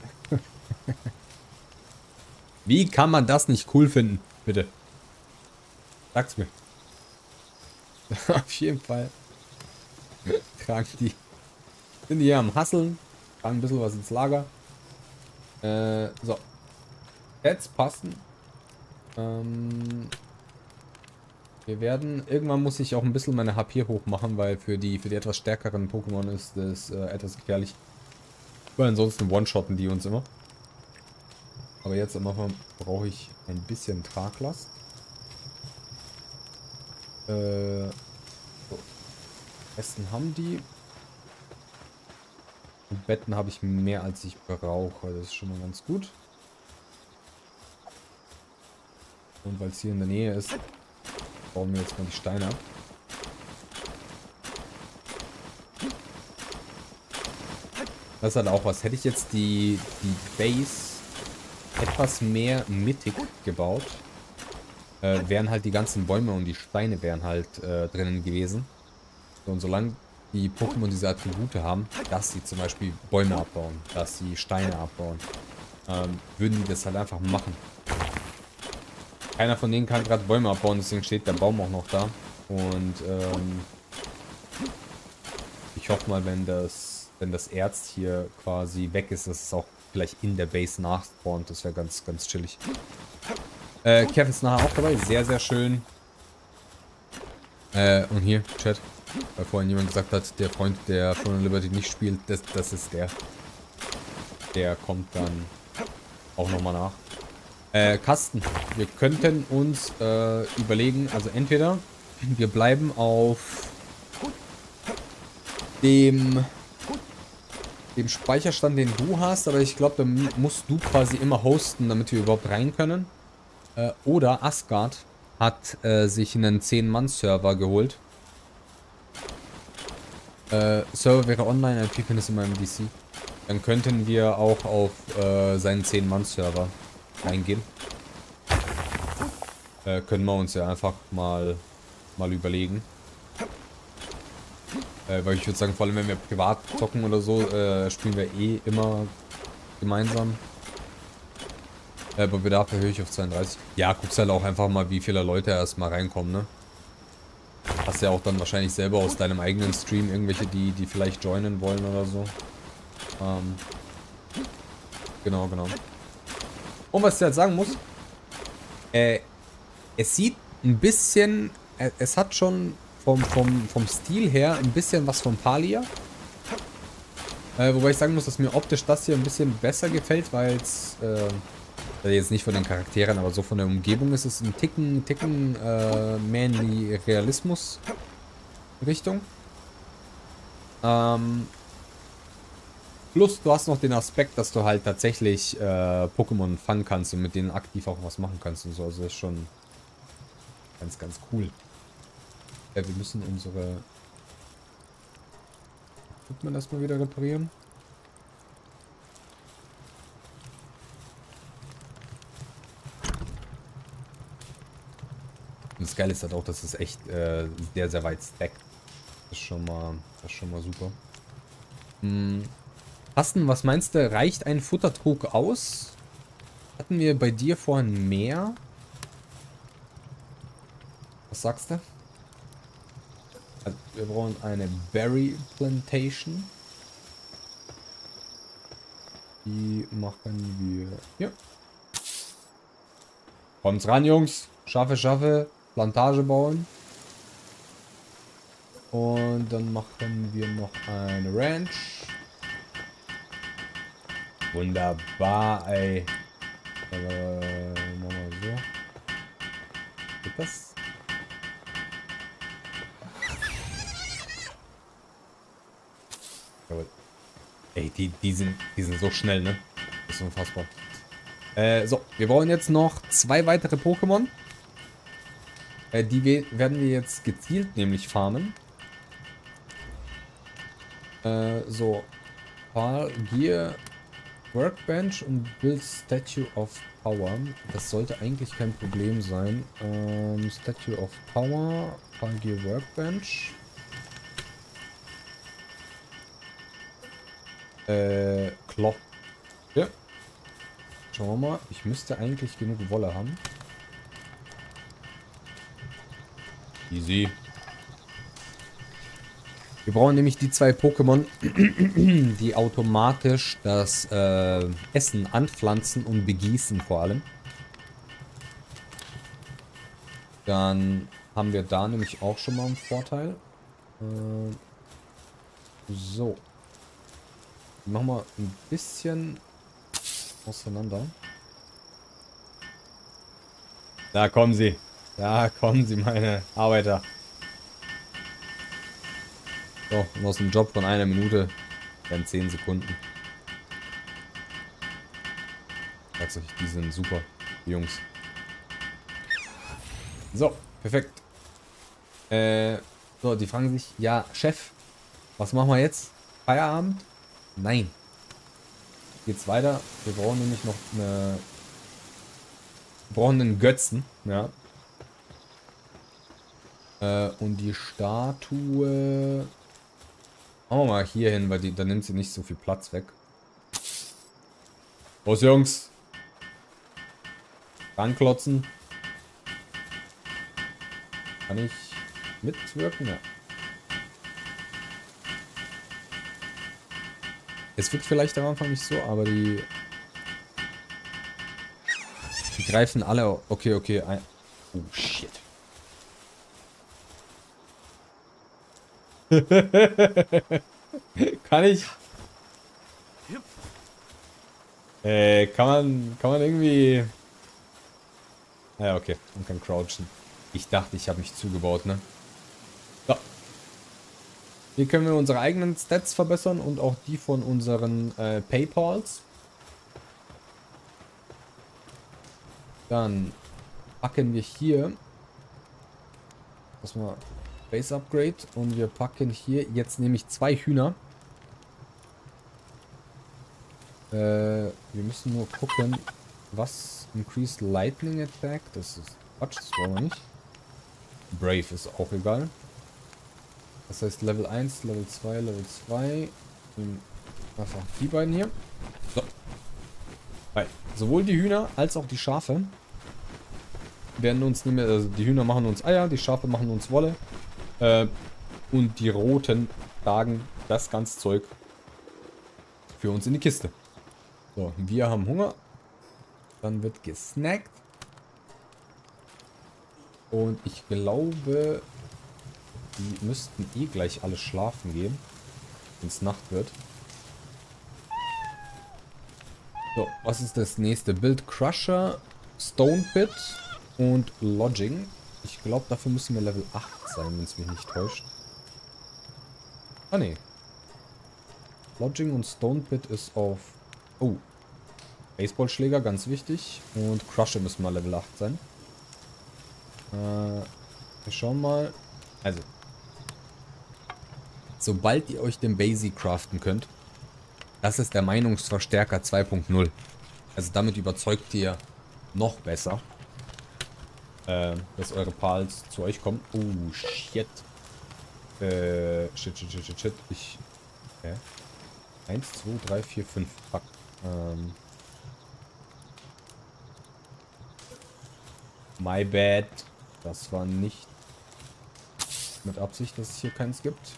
Wie kann man das nicht cool finden? Bitte. Sag's mir. Auf jeden Fall. Tragen die. Sind die hier am Hasseln. Tragen ein bisschen was ins Lager. Äh, so. Jetzt passen. Ähm... Wir werden, irgendwann muss ich auch ein bisschen meine H P hochmachen, weil für die für die etwas stärkeren Pokémon ist das äh, etwas gefährlich. Weil ansonsten one-shotten die uns immer. Aber jetzt am Anfang brauche ich ein bisschen Traglast. Äh, so. Essen haben die. Und Betten habe ich mehr als ich brauche. Das ist schon mal ganz gut. Und weil es hier in der Nähe ist, bauen wir jetzt mal die Steine ab. Das ist halt auch was. Hätte ich jetzt die, die Base etwas mehr mittig gebaut, äh, wären halt die ganzen Bäume und die Steine wären halt äh, drinnen gewesen. So, und solange die Pokémon diese Attribute haben, dass sie zum Beispiel Bäume abbauen, dass sie Steine abbauen, ähm, würden die das halt einfach machen. Keiner von denen kann gerade Bäume abbauen, deswegen steht der Baum auch noch da. Und ähm, ich hoffe mal, wenn das, wenn das Erz hier quasi weg ist, dass es auch vielleicht in der Base nachspawnt. Das wäre ganz, ganz chillig. Äh, Kevin ist nachher auch dabei. Sehr, sehr schön. Äh, und hier, Chat. Weil vorhin jemand gesagt hat, der Freund, der von Liberty nicht spielt, das, das ist der. Der kommt dann auch nochmal nach. Äh, Kasten. Wir könnten uns äh, überlegen, also entweder wir bleiben auf dem, dem Speicherstand, den du hast, aber ich glaube, dann musst du quasi immer hosten, damit wir überhaupt rein können. Äh, oder Asgard hat äh, sich einen zehn Mann Server geholt. Äh, Server wäre online, I P findest du immer im D C. Dann könnten wir auch auf äh, seinen zehn Mann Server reingehen. Äh, können wir uns ja einfach mal, mal überlegen. Äh, weil ich würde sagen, vor allem wenn wir privat zocken oder so, äh, spielen wir eh immer gemeinsam. Äh, aber Bedarf erhöhe ich auf zweiunddreißig. Ja, guckst halt auch einfach mal, wie viele Leute erstmal reinkommen, ne? Hast ja auch dann wahrscheinlich selber aus deinem eigenen Stream irgendwelche, die, die vielleicht joinen wollen oder so. Ähm, genau, genau. Und was ich jetzt sagen muss, äh, es sieht ein bisschen, äh, es hat schon vom, vom, vom Stil her ein bisschen was von Palia. Äh, wobei ich sagen muss, dass mir optisch das hier ein bisschen besser gefällt, weil es, äh, jetzt nicht von den Charakteren, aber so von der Umgebung ist es ein Ticken, Ticken äh, mehr in die Realismus-Richtung. Ähm, plus du hast noch den Aspekt, dass du halt tatsächlich äh, Pokémon fangen kannst und mit denen aktiv auch was machen kannst und so. Also das ist schon ganz, ganz cool. Ja, wir müssen unsere Equipment erstmal wieder reparieren. Geile ist halt auch, dass es echt äh, sehr, sehr weit stackt. Das ist schon mal, das ist schon mal super. Hm. Carsten, was meinst du? Reicht ein Futtertrog aus? Hatten wir bei dir vorhin mehr? Was sagst du? Also, wir brauchen eine Berry Plantation. Die machen wir hier. Kommt's ran, Jungs. Schaffe, schaffe. Plantage bauen. Und dann machen wir noch eine Ranch. Wunderbar, ey. Äh, machen wir so. Geht das? Jawohl. Ey, die, die, sind, die sind so schnell, ne? Das ist unfassbar. Äh, so. Wir brauchen jetzt noch zwei weitere Pokémon. Äh, die we werden wir jetzt gezielt nämlich farmen. Äh, so. Pal, Gear, Workbench und Build Statue of Power. Das sollte eigentlich kein Problem sein. Ähm, Statue of Power, Pal, Gear, Workbench. Äh, Klopp. Ja. Schauen wir mal. Ich müsste eigentlich genug Wolle haben. Easy. Wir brauchen nämlich die zwei Pokémon, die automatisch das äh, Essen anpflanzen und begießen vor allem. Dann haben wir da nämlich auch schon mal einen Vorteil. Äh, so. Machen wir ein bisschen auseinander. Da kommen sie. Da kommen sie, meine Arbeiter. So, und aus dem Job von einer Minute werden zehn Sekunden. Ich sag's euch, die sind super, die Jungs. So, perfekt. Äh, so, die fragen sich, ja, Chef, was machen wir jetzt? Feierabend? Nein. Geht's weiter. Wir brauchen nämlich noch eine... Wir brauchen einen Götzen, ja. Äh, und die Statue... Machen wir mal hier hin, weil die, da nimmt sie nicht so viel Platz weg. Los, Jungs. Ranklotzen. Kann ich mitwirken? Ja. Es wirkt vielleicht am Anfang nicht so, aber die... Die greifen alle... Okay, okay. Ein, oh, shit. Kann ich... Äh, kann man... Kann man irgendwie... Ja, okay. Man kann crouchen. Ich dachte, ich habe mich zugebaut, ne? So. Hier können wir unsere eigenen Stats verbessern und auch die von unseren äh, Paypals. Dann packen wir hier... Erstmal... Base Upgrade und wir packen hier jetzt nämlich zwei Hühner. Äh, wir müssen nur gucken, was Increased Lightning Attack. Das ist Quatsch, das wollen wir nicht. Brave ist auch egal. Das heißt Level eins, Level zwei, Level zwei. Einfach die beiden hier. So. Weil sowohl die Hühner als auch die Schafe werden uns nicht mehr, also die Hühner machen uns Eier, die Schafe machen uns Wolle. Äh, und die Roten tragen das ganze Zeug für uns in die Kiste. So, wir haben Hunger. Dann wird gesnackt. Und ich glaube, die müssten eh gleich alle schlafen gehen, wenn es Nacht wird. So, was ist das nächste? Build Crusher, Stone Pit und Lodging. Ich glaube, dafür müssen wir Level acht sein, wenn es mich nicht täuscht. Ah, ne. Lodging und Stone Pit ist auf... Oh. Baseballschläger, ganz wichtig. Und Crusher müssen mal Level acht sein. Äh, wir schauen mal. Also. Sobald ihr euch den Basic craften könnt, das ist der Meinungsverstärker zwei punkt null. Also damit überzeugt ihr noch besser. äh, dass eure Pals zu euch kommen. Oh, shit. Äh, shit, shit, shit, shit, shit. Ich, okay. Eins, zwei, drei, vier, fünf. Fuck. Ähm. My bad. Das war nicht mit Absicht, dass es hier keins gibt.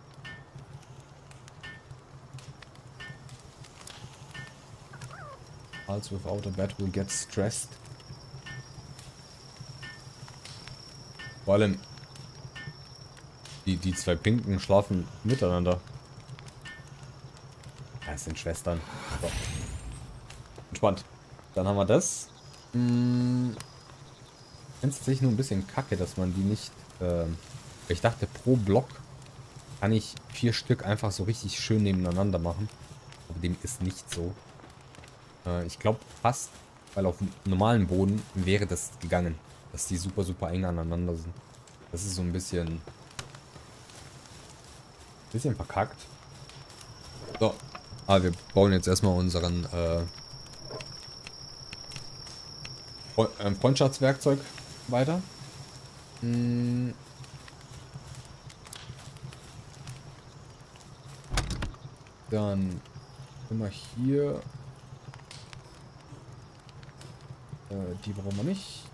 Pals without a bed will get stressed. Vor allem die, die zwei Pinken schlafen miteinander. Das sind Schwestern. So. Entspannt. Dann haben wir das. Hm. Ich finde es tatsächlich nur ein bisschen kacke, dass man die nicht... Ähm, ich dachte, pro Block kann ich vier Stück einfach so richtig schön nebeneinander machen. Aber dem ist nicht so. Äh, ich glaube fast, weil auf normalen Boden wäre das gegangen. Dass die super, super eng aneinander sind. Das ist so ein bisschen... Bisschen verkackt. So. Aber wir bauen jetzt erstmal unseren äh, Freundschaftswerkzeug weiter. Hm. Dann immer hier. Äh, die brauchen wir nicht.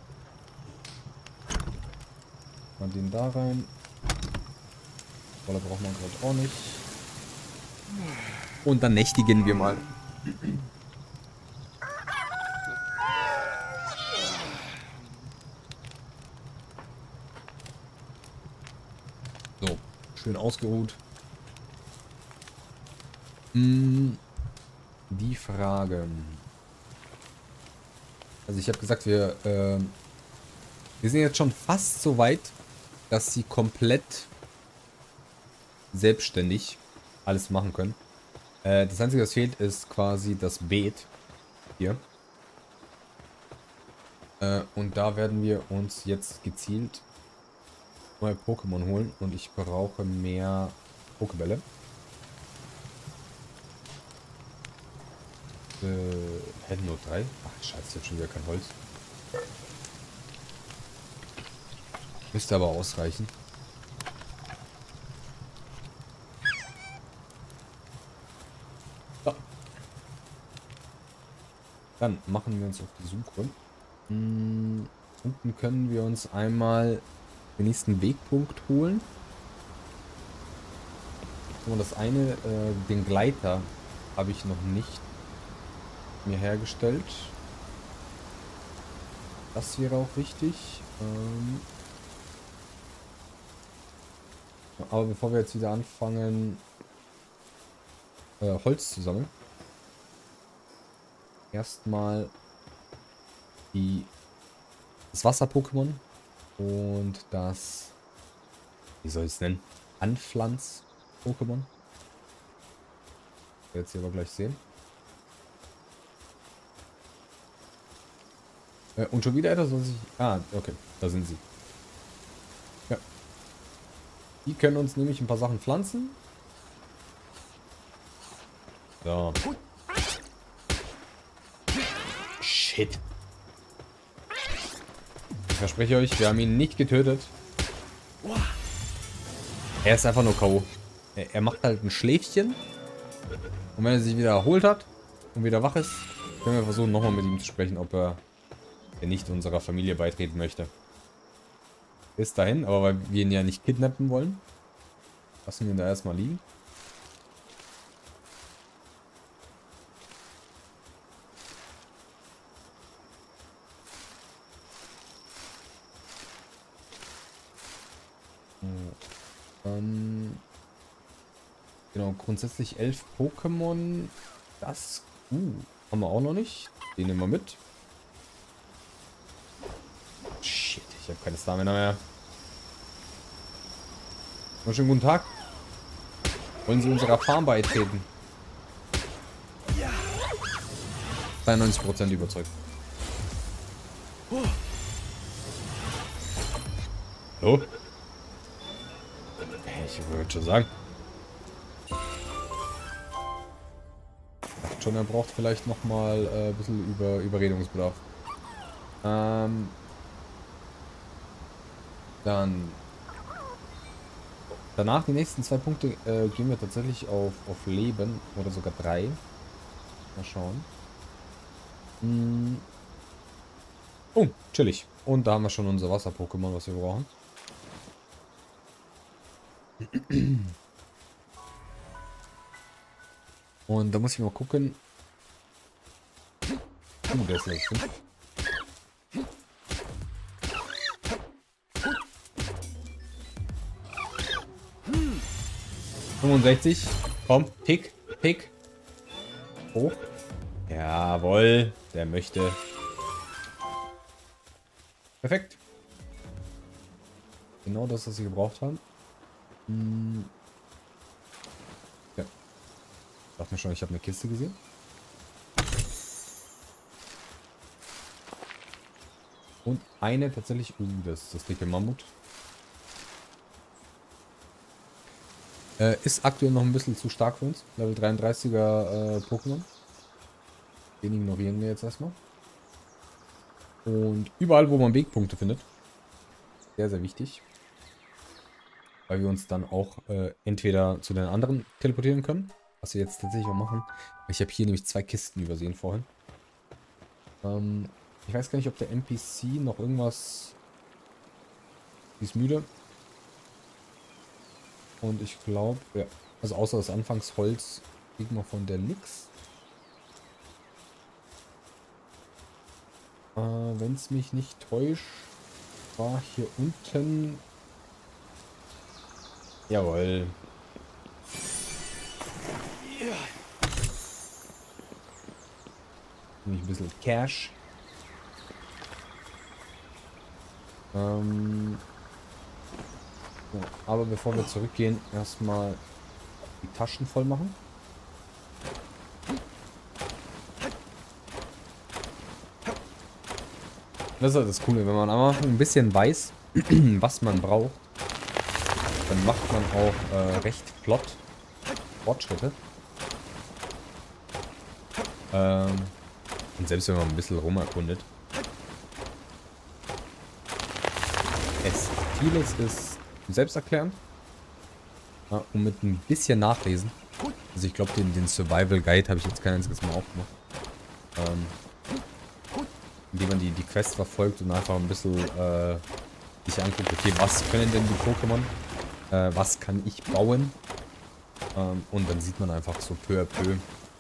Mal den da rein. Roller brauchen wir gerade auch nicht. Und dann nächtigen wir mal. So, schön ausgeruht. Hm, die Frage. Also ich habe gesagt, wir, äh, wir sind jetzt schon fast so weit, dass sie komplett selbstständig alles machen können. Äh, das Einzige, was fehlt, ist quasi das Beet. Hier. Äh, und da werden wir uns jetzt gezielt neue Pokémon holen. Und ich brauche mehr Pokébälle. Äh, hätten nur drei. Ach, scheiße, ich habe schon wieder kein Holz. Müsste aber ausreichen. So. Dann machen wir uns auf die Suche. Hm, unten können wir uns einmal den nächsten Wegpunkt holen. Und das eine, äh, den Gleiter, habe ich noch nicht mir hergestellt. Das wäre auch wichtig. Ähm Aber bevor wir jetzt wieder anfangen, äh, Holz zu sammeln, erstmal die das Wasser-Pokémon und das, wie soll ich es nennen, Anpflanz-Pokémon. Jetzt hier aber gleich sehen. Äh, und schon wieder etwas, was ich... Ah, okay, da sind sie. Ja. Die können uns nämlich ein paar Sachen pflanzen. So. Shit. Ich verspreche euch, wir haben ihn nicht getötet. Er ist einfach nur K O. Er, er macht halt ein Schläfchen. Und wenn er sich wieder erholt hat und wieder wach ist, können wir versuchen, nochmal mit ihm zu sprechen, ob er nicht unserer Familie beitreten möchte. Bis dahin, aber weil wir ihn ja nicht kidnappen wollen, lassen wir ihn da erstmal liegen. Ähm, genau, grundsätzlich elf Pokémon. Das uh, haben wir auch noch nicht. Den nehmen wir mit. Shit, ich habe keine Stamina mehr. Na, schönen guten Tag. Wollen Sie unserer Farm beitreten? zweiundneunzig Prozent überzeugt. Hallo? Ich würde schon sagen. Ich dachte schon, er braucht vielleicht nochmal äh, ein bisschen über Überredungsbedarf. Ähm... Dann danach, die nächsten zwei Punkte, äh, gehen wir tatsächlich auf, auf Leben oder sogar drei. Mal schauen. Hm. Oh, chillig. Und da haben wir schon unser Wasser-Pokémon, was wir brauchen. Und da muss ich mal gucken. Uh, der ist Level fünf. fünfundsechzig. Komm, pick, pick. Hoch. Jawohl, der möchte. Perfekt. Genau das, was sie gebraucht haben. Hm. Ja. Ich dachte mir schon, ich habe eine Kiste gesehen. Und eine tatsächlich. Uh, das ist das dicke Mammut. Äh, ist aktuell noch ein bisschen zu stark für uns. Level dreiunddreißiger äh, Pokémon. Den ignorieren wir jetzt erstmal. Und überall, wo man Wegpunkte findet. Sehr, sehr wichtig. Weil wir uns dann auch äh, entweder zu den anderen teleportieren können. Was wir jetzt tatsächlich auch machen. Ich habe hier nämlich zwei Kisten übersehen vorhin. Ähm, ich weiß gar nicht, ob der N P C noch irgendwas... Die ist müde. Und ich glaube, ja. Also außer das Anfangsholz kriegen wir von der nix. Äh, wenn es mich nicht täuscht, war hier unten... Jawohl. Nämlich ein bisschen Cash. Ähm... Ja, aber bevor wir zurückgehen, erstmal die Taschen voll machen. Das ist halt das Coole, wenn man am Anfang ein bisschen weiß, was man braucht, dann macht man auch äh, recht flott Fortschritte. Ähm, und selbst wenn man ein bisschen rumerkundet. Es, vieles ist selbsterklärend. Ja, und mit ein bisschen Nachlesen. Also ich glaube, den, den Survival Guide habe ich jetzt kein einziges Mal aufgemacht. Ähm, indem man die, die Quest verfolgt und einfach ein bisschen äh, sich anguckt, okay, was können denn die Pokémon? Äh, was kann ich bauen? Ähm, und dann sieht man einfach so peu à peu,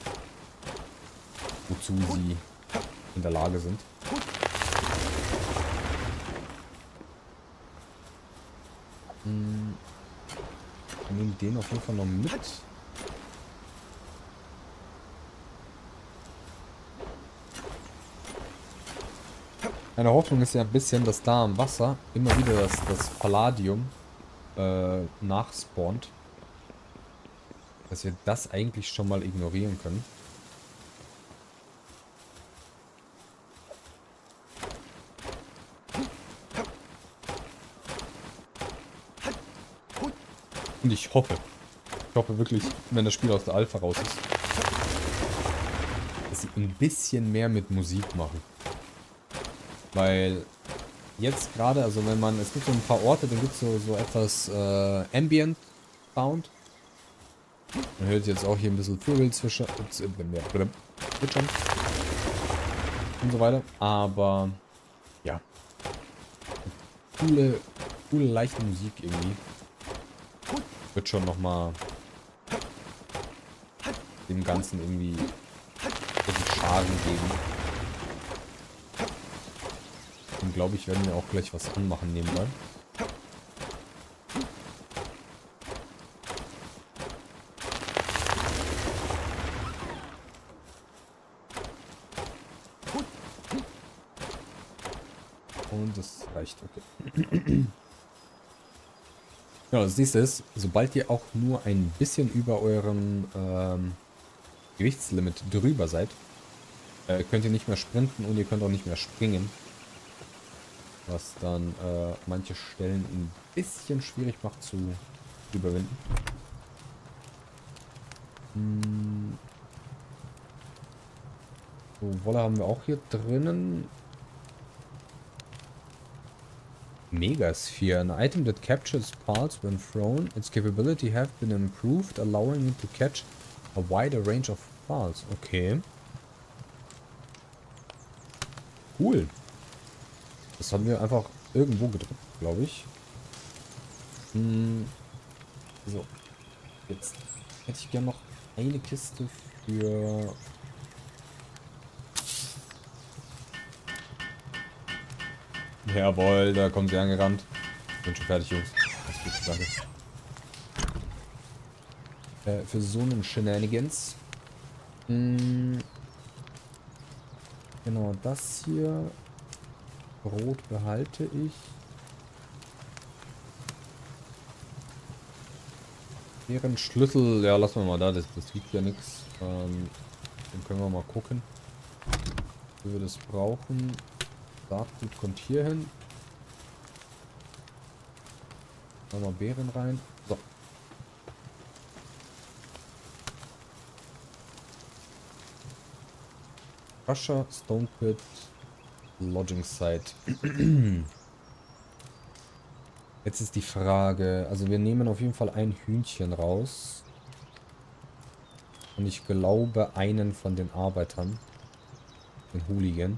wozu sie in der Lage sind. Hm. Wir nehmen den auf jeden Fall noch mit. Meine Hoffnung ist ja ein bisschen, dass da am Wasser immer wieder das, das Palladium äh, nachspawnt. Dass wir das eigentlich schon mal ignorieren können. Und ich hoffe, ich hoffe wirklich, wenn das Spiel aus der Alpha raus ist, dass sie ein bisschen mehr mit Musik machen. Weil jetzt gerade, also wenn man, es gibt so ein paar Orte, da gibt es so, so etwas äh, Ambient Sound. Man hört jetzt auch hier ein bisschen Vögel zwischen, äh, zwitschern und so weiter. Aber ja, coole, coole leichte Musik irgendwie. Wird schon nochmal dem Ganzen irgendwie den Schaden geben. Und glaube ich, werden wir auch gleich was anmachen nebenbei. Und das reicht, okay. Ja, das nächste ist, sobald ihr auch nur ein bisschen über eurem ähm, Gewichtslimit drüber seid, äh, könnt ihr nicht mehr sprinten und ihr könnt auch nicht mehr springen. Was dann äh, manche Stellen ein bisschen schwierig macht zu überwinden. Hm. So, Wolle haben wir auch hier drinnen. Megasphere. An item that captures pulse when thrown. Its capability have been improved, allowing it to catch a wider range of pulse. Okay. Cool. Das haben wir einfach irgendwo gedrückt, glaube ich. Hm. So. Jetzt hätte ich gerne noch eine Kiste für... Jawohl, da kommen sie angerannt. Bin schon fertig, Jungs. Das geht, danke. Äh, für so einen Shenanigans. Hm. Genau, das hier. Brot behalte ich. Deren Schlüssel, ja, lassen wir mal da, das, das wiegt ja nichts. Ähm, dann können wir mal gucken, wie wir das brauchen. Saatgut kommt hier hin. Nochmal Beeren rein. So. Crusher, Stone Pit, Lodging Site. Jetzt ist die Frage, also wir nehmen auf jeden Fall ein Hühnchen raus. Und ich glaube einen von den Arbeitern. Den Hooligan.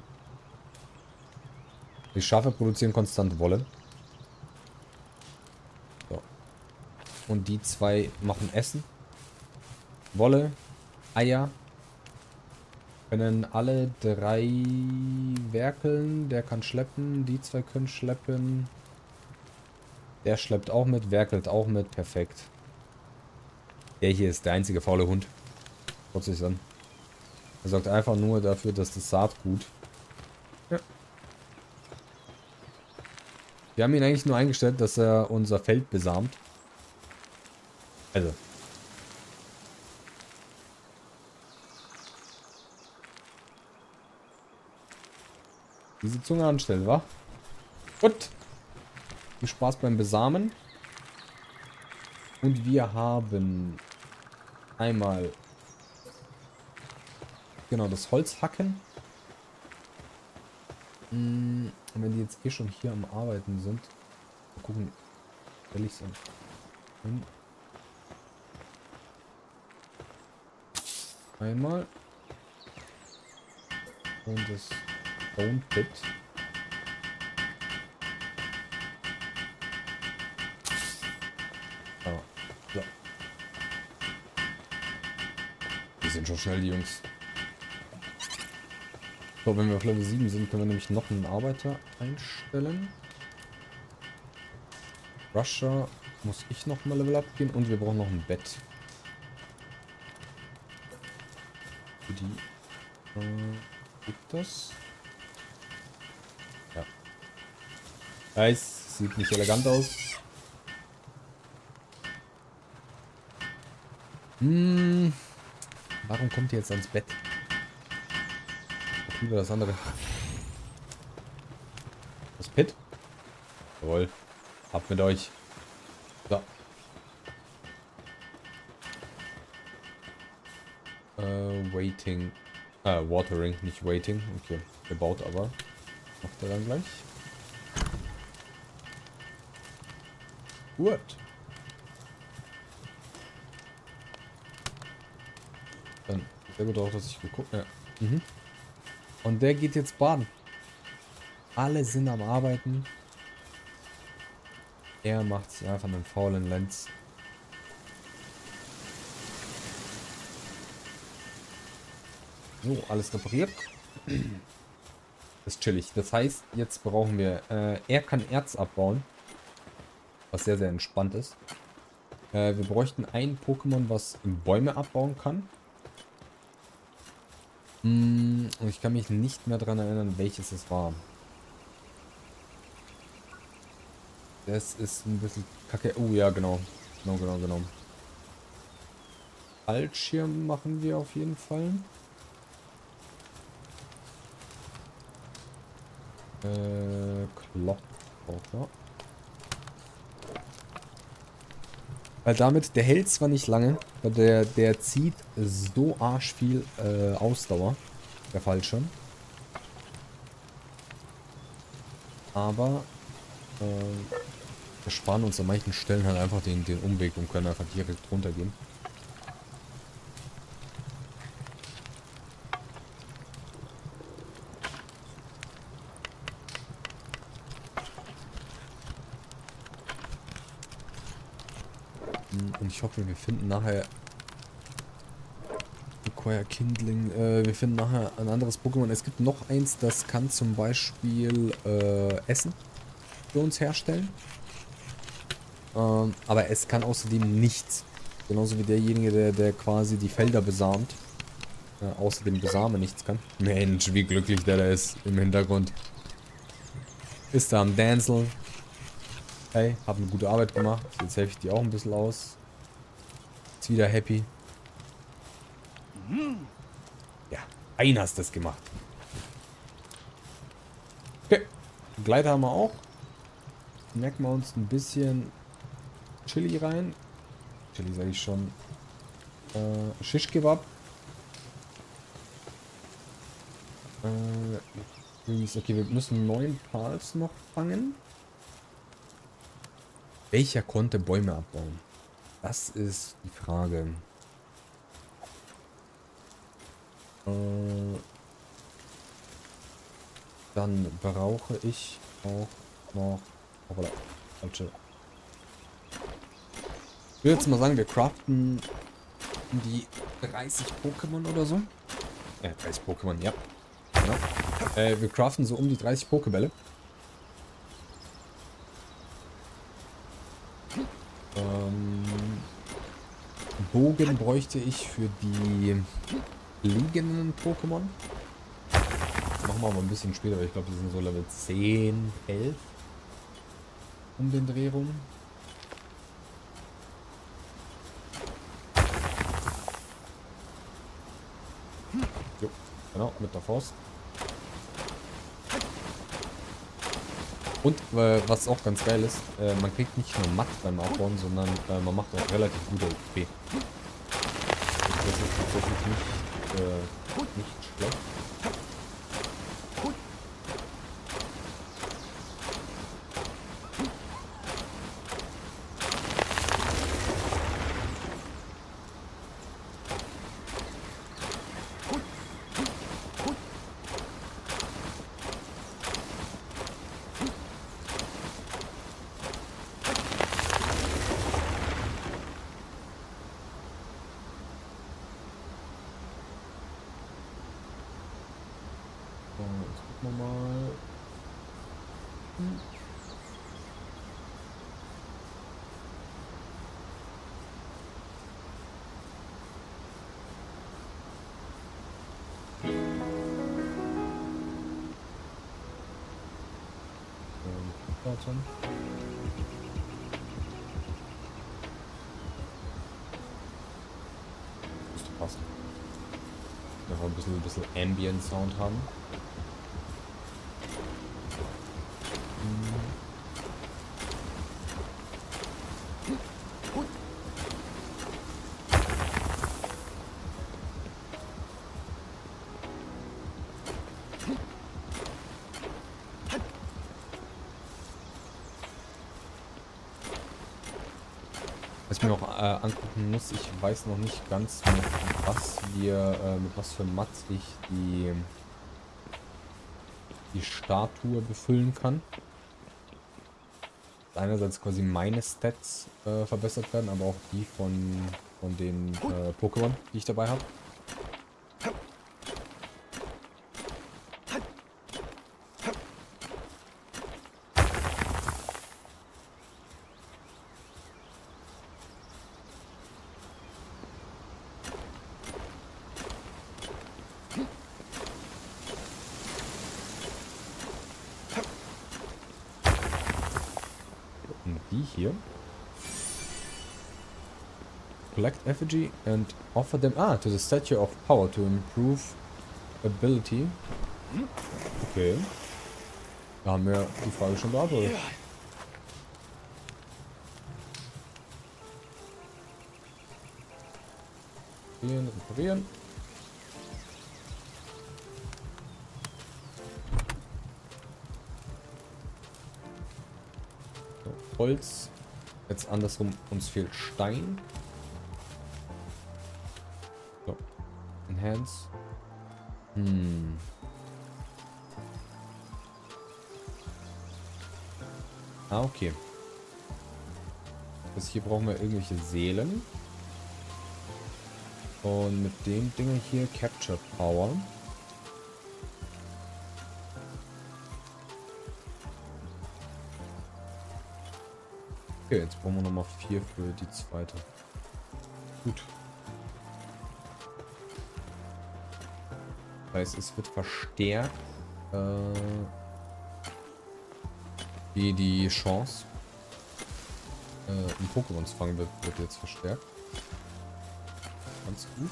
Die Schafe produzieren konstant Wolle. So. Und die zwei machen Essen. Wolle, Eier. Können alle drei werkeln. Der kann schleppen. Die zwei können schleppen. Der schleppt auch mit, werkelt auch mit. Perfekt. Der hier ist der einzige faule Hund. Schaut sich an. Er sorgt einfach nur dafür, dass das Saatgut... Ja. Wir haben ihn eigentlich nur eingestellt, dass er unser Feld besamt. Also. Diese Zunge anstellen, wa? Gut. Viel Spaß beim Besamen. Und wir haben einmal genau das Holz hacken. Und wenn die jetzt eh schon hier am Arbeiten sind, mal gucken, stelle ich es hin. Einmal. Und das Stone Pit. Ah, so. Die sind schon schnell, die Jungs. So, wenn wir auf Level sieben sind, können wir nämlich noch einen Arbeiter einstellen. Rusher muss ich noch mal Level up gehen und wir brauchen noch ein Bett. Für die äh, gibt das. Ja. Nice, sieht nicht elegant aus. Hm. Warum kommt ihr jetzt ans Bett? Lieber das andere. Das Pit? Jawohl. Ab mit euch. So. Äh, waiting. Ah, watering, nicht waiting. Okay. Gebaut aber. Macht er dann gleich. Gut. Dann sehr gut auch, dass ich geguckt habe. Ja. Mhm. Und der geht jetzt baden. Alle sind am Arbeiten. Er macht sich einfach einen faulen Lenz. So, alles repariert. Das ist chillig. Das heißt, jetzt brauchen wir... Äh, er kann Erz abbauen. Was sehr, sehr entspannt ist. Äh, wir bräuchten ein Pokémon, was Bäume abbauen kann. Und ich kann mich nicht mehr daran erinnern, welches es war. Das ist ein bisschen kacke. Oh ja, genau. Genau, genau, genau. Fallschirm machen wir auf jeden Fall. Äh, Kloppbaucher. Weil damit, der hält zwar nicht lange, aber der, der zieht so arsch viel äh, Ausdauer, der Fallschirm. Aber Ähm, wir sparen uns an manchen Stellen halt einfach den, den Umweg und können einfach direkt runtergehen. Und ich hoffe, wir finden nachher Acquire Kindling. Äh, wir finden nachher ein anderes Pokémon. Es gibt noch eins, das kann zum Beispiel äh, Essen für uns herstellen. Ähm, aber es kann außerdem nichts. Genauso wie derjenige, der, der quasi die Felder besamt. Äh, außer dem Besamen nichts kann. Mensch, wie glücklich der da ist im Hintergrund. Ist da am Danceln. Hey, hab eine gute Arbeit gemacht. Jetzt helfe ich dir auch ein bisschen aus. Ist wieder happy. Ja, ein hast das gemacht. Okay. Gleiter haben wir auch. Merken wir uns ein bisschen Chili rein. Chili sage ich schon. Äh, Shish Kebab. Äh, okay, wir müssen neun Pals noch fangen. Welcher konnte Bäume abbauen? Das ist die Frage. Äh, dann brauche ich auch noch... Oh, voilà. Falsche. Ich würde jetzt mal sagen, wir craften die dreißig Pokémon oder so. Äh, dreißig Pokémon, ja. Genau. Äh, wir craften so um die dreißig Pokébälle. Ähm, Bogen bräuchte ich für die liegenden Pokémon. Machen wir aber ein bisschen später, weil ich glaube, die sind so Level zehn, elf. Um den Dreh rum. Jo, genau, mit der Faust. Und äh, was auch ganz geil ist, äh, man kriegt nicht nur Matt beim Aufbauen, sondern äh, man macht auch relativ gute X P. Das ist tatsächlich nicht, äh, nicht schlecht. Jetzt gucken wir mal. Hm. Ähm, Müsste passen. Noch ein bisschen, ein bisschen Ambient Sound haben. Was ich mir noch äh, angucken muss, ich weiß noch nicht ganz, mit was wir, äh, mit was für Mats ich die, die Statue befüllen kann. Einerseits quasi meine Stats äh, verbessert werden, aber auch die von, von den äh, Pokémon, die ich dabei habe. Die hier. Collect effigy and offer them ah to the statue of power to improve ability. Okay. Da haben wir die Frage schon beantwortet. Reparieren, reparieren. Holz. Jetzt andersrum, uns fehlt Stein. So. Enhance. Hm. Ah, okay. Das hier brauchen wir irgendwelche Seelen. Und mit dem Ding hier Capture Power. Okay, jetzt brauchen wir nochmal vier für die zweite. Gut. Das heißt, es wird verstärkt. Äh, die, die Chance, äh, ein Pokémon zu fangen, wird, wird jetzt verstärkt. Ganz gut.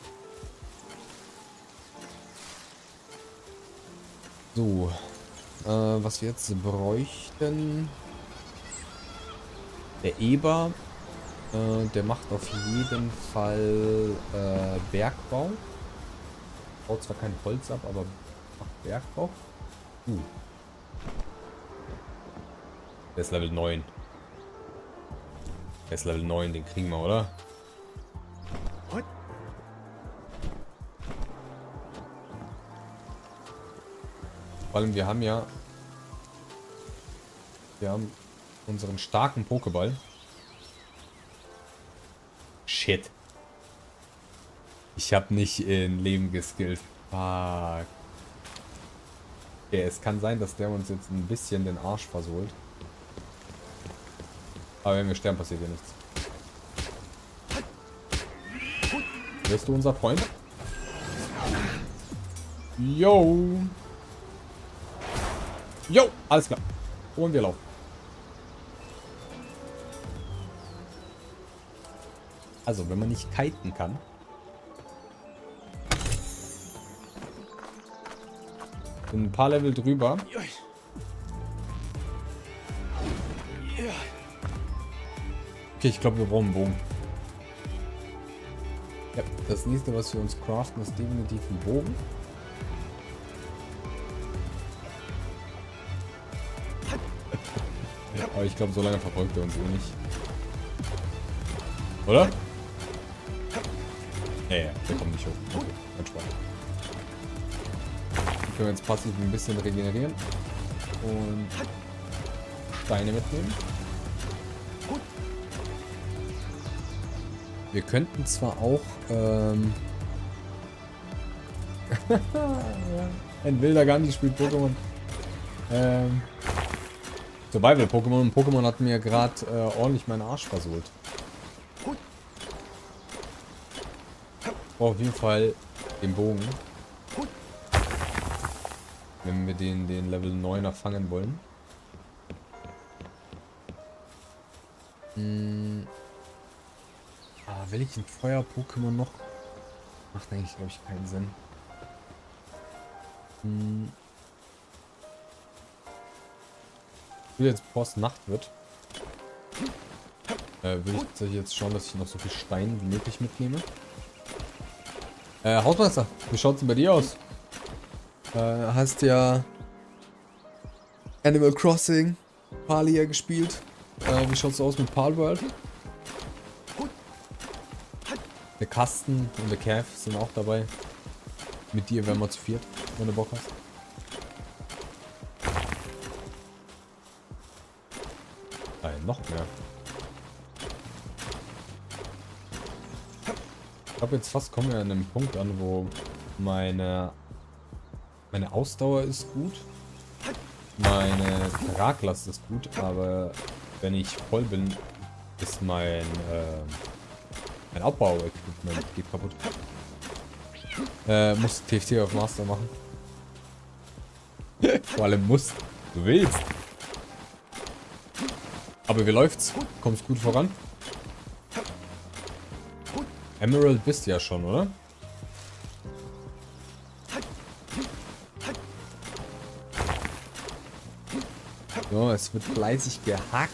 So. Äh, was wir jetzt bräuchten. Der Eber, äh, der macht auf jeden Fall äh, Bergbau. Baut zwar kein Holz ab, aber macht Bergbau. Uh. Der ist Level neun. Der ist Level neun, den kriegen wir, oder? Vor allem, wir haben ja... Wir haben unseren starken Pokéball. Shit. Ich habe nicht in Leben geskillt. Fuck. Okay, es kann sein, dass der uns jetzt ein bisschen den Arsch versohlt. Aber wenn wir sterben, passiert ja nichts. Wirst du unser Freund? Yo. Yo, alles klar. Und wir laufen. Also, wenn man nicht kiten kann. Bin ein paar Level drüber. Okay, ich glaube, wir brauchen einen Bogen. Ja, das nächste, was wir uns craften, ist definitiv ein Bogen. Ja, aber ich glaube, so lange verfolgt er uns eh nicht. Oder? Ja, ja, der kommt nicht hoch. Okay, entspannt. Dann können wir jetzt passiv ein bisschen regenerieren. Und Steine mitnehmen. Wir könnten zwar auch ähm ein wilder Gandhi spielt Pokémon. Ähm Survival-Pokémon und Pokémon hat mir gerade äh, ordentlich meinen Arsch versohlt. Auf jeden Fall den Bogen. Wenn wir den, den Level neuner fangen wollen. Hm. Ah, will ich ein Feuer-Pokémon noch? Macht eigentlich, glaube ich, keinen Sinn. Hm. Ich will jetzt, bevor es Nacht wird, äh, will ich tatsächlich jetzt schauen, dass ich noch so viel Stein wie möglich mitnehme. Äh, Hausmeister, wie schaut's denn bei dir aus? Äh, hast ja Animal Crossing, Palia gespielt. Äh, wie schaut's aus mit Palworld? Der Kasten und der Cav sind auch dabei. Mit dir wären wir zu viert, wenn du Bock hast. Nein, noch mehr. Ich glaube, jetzt fast kommen wir an einem Punkt an, wo meine meine Ausdauer ist gut, meine Traglast ist gut, aber wenn ich voll bin, ist mein äh, mein Aufbau-Equipment geht kaputt. Äh, muss T F T auf Master machen. Vor allem muss, du willst. Aber wie läuft's? Kommst gut voran? Emerald bist du ja schon, oder? So, es wird fleißig gehackt.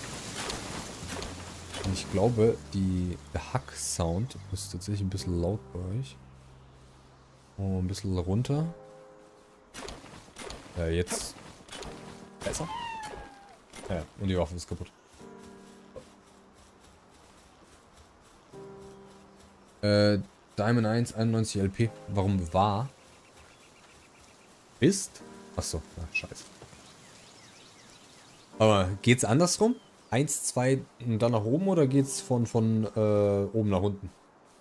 Und ich glaube, die, der Hack-Sound ist tatsächlich ein bisschen laut bei euch. Oh, ein bisschen runter. Ja, jetzt besser. Ja, und die Waffe ist kaputt. Äh, Diamond eins, einundneunzig L P. Warum war? Ist? Achso, ja, scheiße. Aber geht's andersrum? eins, zwei und dann nach oben oder geht's von, von äh, oben nach unten?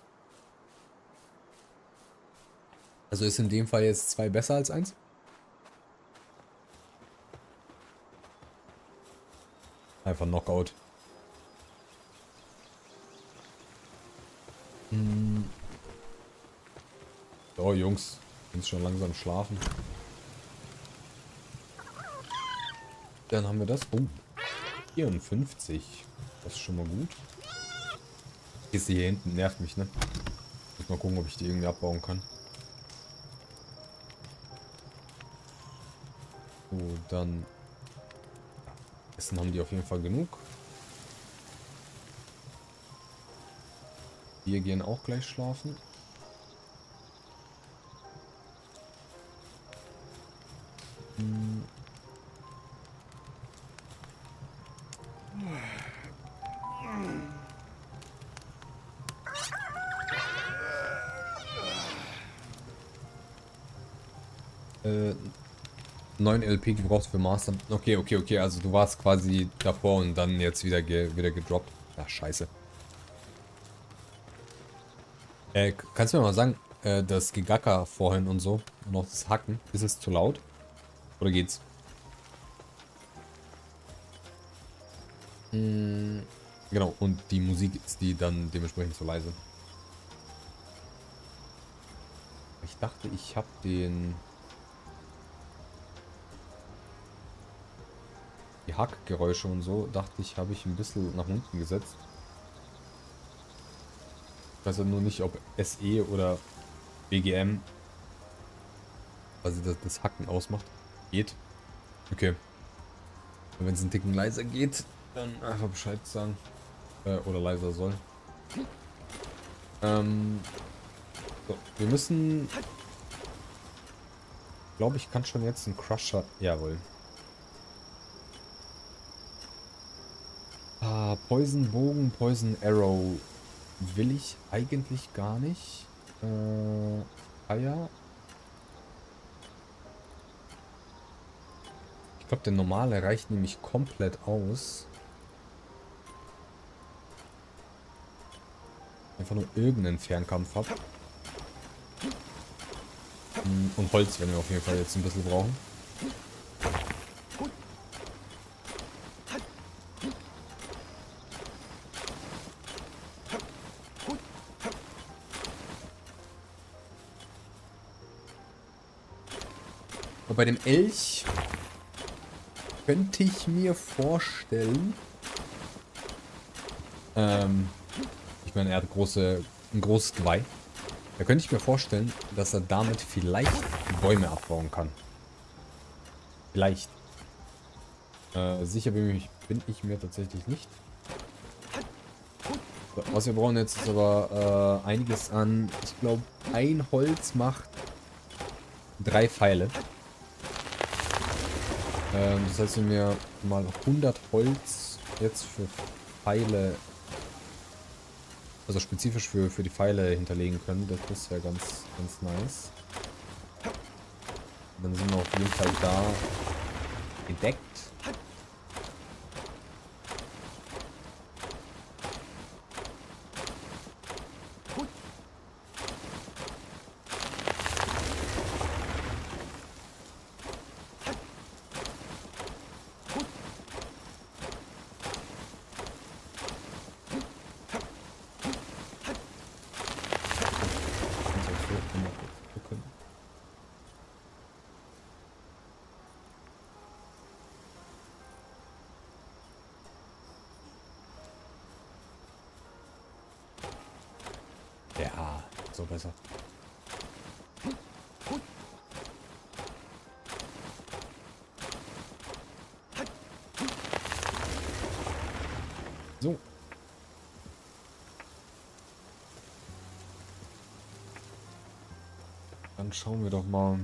Also ist in dem Fall jetzt zwei besser als eins? Einfach Knockout. Hm. So, Jungs. Sind schon langsam schlafen. Dann haben wir das. Oh. vierundfünfzig. Das ist schon mal gut. Ist die hier hinten, nervt mich, ne? Muss mal gucken, ob ich die irgendwie abbauen kann. So, dann. Essen haben die auf jeden Fall genug. Wir gehen auch gleich schlafen. Hm. Äh, neun L P gebraucht für Master. Okay, okay, okay. Also du warst quasi davor und dann jetzt wieder, ge wieder gedroppt. Ach, scheiße. Äh, kannst du mir mal sagen, äh, das Gegacker vorhin und so, und auch das Hacken, ist es zu laut? Oder geht's? Hm, genau, und die Musik ist die dann dementsprechend zu leise. Ich dachte, ich habe den... Die Hackgeräusche und so, dachte ich, habe ich ein bisschen nach unten gesetzt. Ich weiß ja nur nicht, ob S E oder B G M quasi das, das Hacken ausmacht. Geht. Okay. Wenn es einen Ticken leiser geht, dann einfach Bescheid sagen. Äh, oder leiser soll. Ähm, so, wir müssen... Ich glaube, ich kann schon jetzt einen Crusher... Jawohl. Ah, Poison Bogen, Poison Arrow will ich eigentlich gar nicht. Äh, Eier. Ich glaube, der normale reicht nämlich komplett aus. Einfach nur irgendeinen Fernkampf habe. Und Holz werden wir auf jeden Fall jetzt ein bisschen brauchen. Und bei dem Elch könnte ich mir vorstellen, ähm, ich meine, er hat große, ein großes Geweih. Da könnte ich mir vorstellen, dass er damit vielleicht Bäume abbauen kann. Vielleicht. Äh, sicher bin ich, bin ich mir tatsächlich nicht. So, was wir brauchen jetzt ist aber äh, einiges an, ich glaube, ein Holz macht drei Pfeile. Ähm, das heißt, wenn wir mal hundert Holz jetzt für Pfeile, also spezifisch für, für die Pfeile hinterlegen können, das wäre ganz, ganz nice. Dann sind wir auf jeden Fall da gedeckt. Ja, so besser. So. Dann schauen wir doch mal.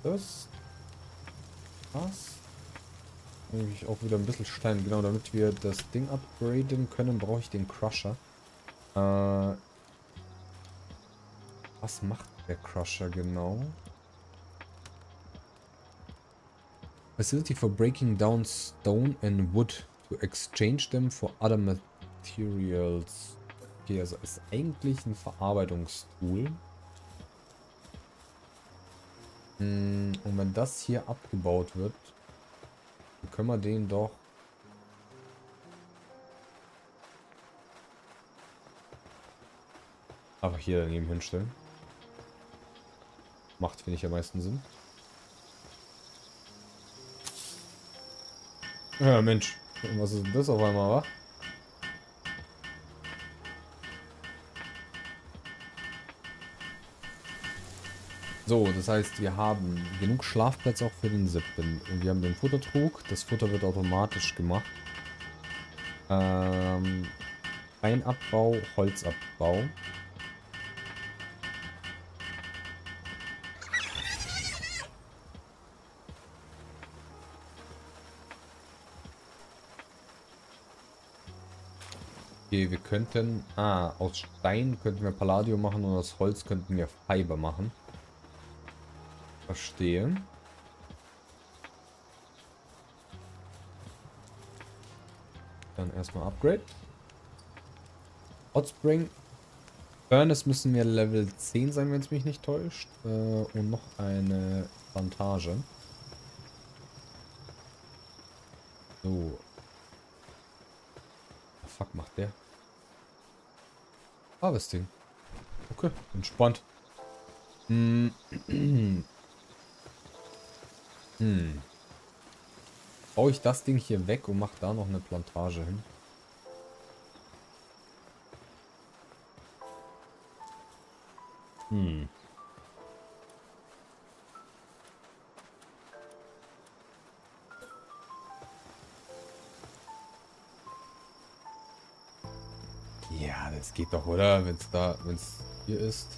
das. Was? Nämlich auch wieder ein bisschen Stein. Genau, damit wir das Ding upgraden können, brauche ich den Crusher. Äh, was macht der Crusher genau? Facility for breaking down stone and wood to exchange them for other materials. Okay, also ist eigentlich ein Verarbeitungstool. Und wenn das hier abgebaut wird, dann können wir den doch einfach hier daneben hinstellen. Macht, finde ich, am meisten Sinn. Ja, Mensch. Was ist denn das auf einmal, wa? So, das heißt, wir haben genug Schlafplätze auch für den siebten. Und wir haben den Futtertrog. Das Futter wird automatisch gemacht. Ähm, Steinabbau, Holzabbau. Okay, wir könnten... Ah, aus Stein könnten wir Palladium machen und aus Holz könnten wir Fiber machen. Verstehe. Dann erstmal Upgrade. Hot Spring. Furnace müssen wir Level zehn sein, wenn es mich nicht täuscht. Äh, und noch eine Plantage. So. Was fuck macht der? Harvesting. Okay, entspannt. Hm. Hm. Baue ich das Ding hier weg und mache da noch eine Plantage hin? Hm. Ja, das geht doch, oder? Wenn es da, wenn es hier ist.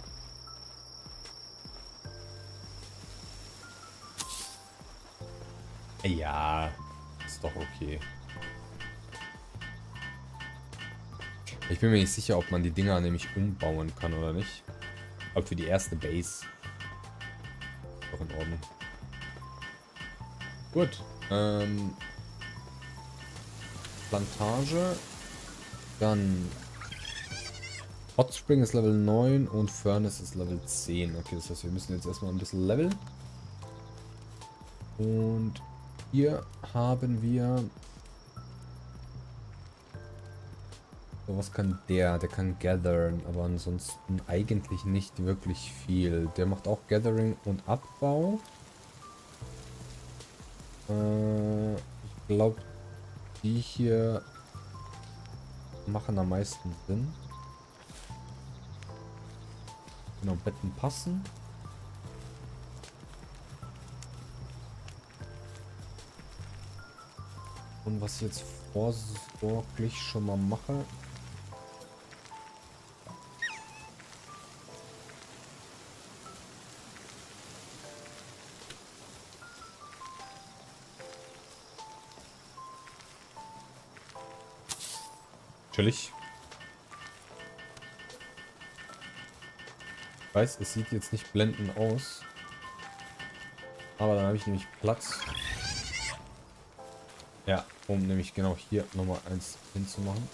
Ja, ist doch okay. Ich bin mir nicht sicher, ob man die Dinger nämlich umbauen kann oder nicht. Aber für die erste Base. Doch in Ordnung. Gut. Ähm, Plantage. Dann Hot Spring ist Level neun und Furnace ist Level zehn. Okay, das heißt, wir müssen jetzt erstmal ein bisschen leveln. Und hier haben wir... So, was kann der? Der kann gathern, aber ansonsten eigentlich nicht wirklich viel. Der macht auch Gathering und Abbau. Äh, ich glaube, die hier machen am meisten Sinn. Genau, Betten passen. Und was ich jetzt vorsorglich schon mal mache. Chillig. Ich weiß, es sieht jetzt nicht blendend aus. Aber dann habe ich nämlich Platz. Ja, um nämlich genau hier nochmal eins hinzumachen.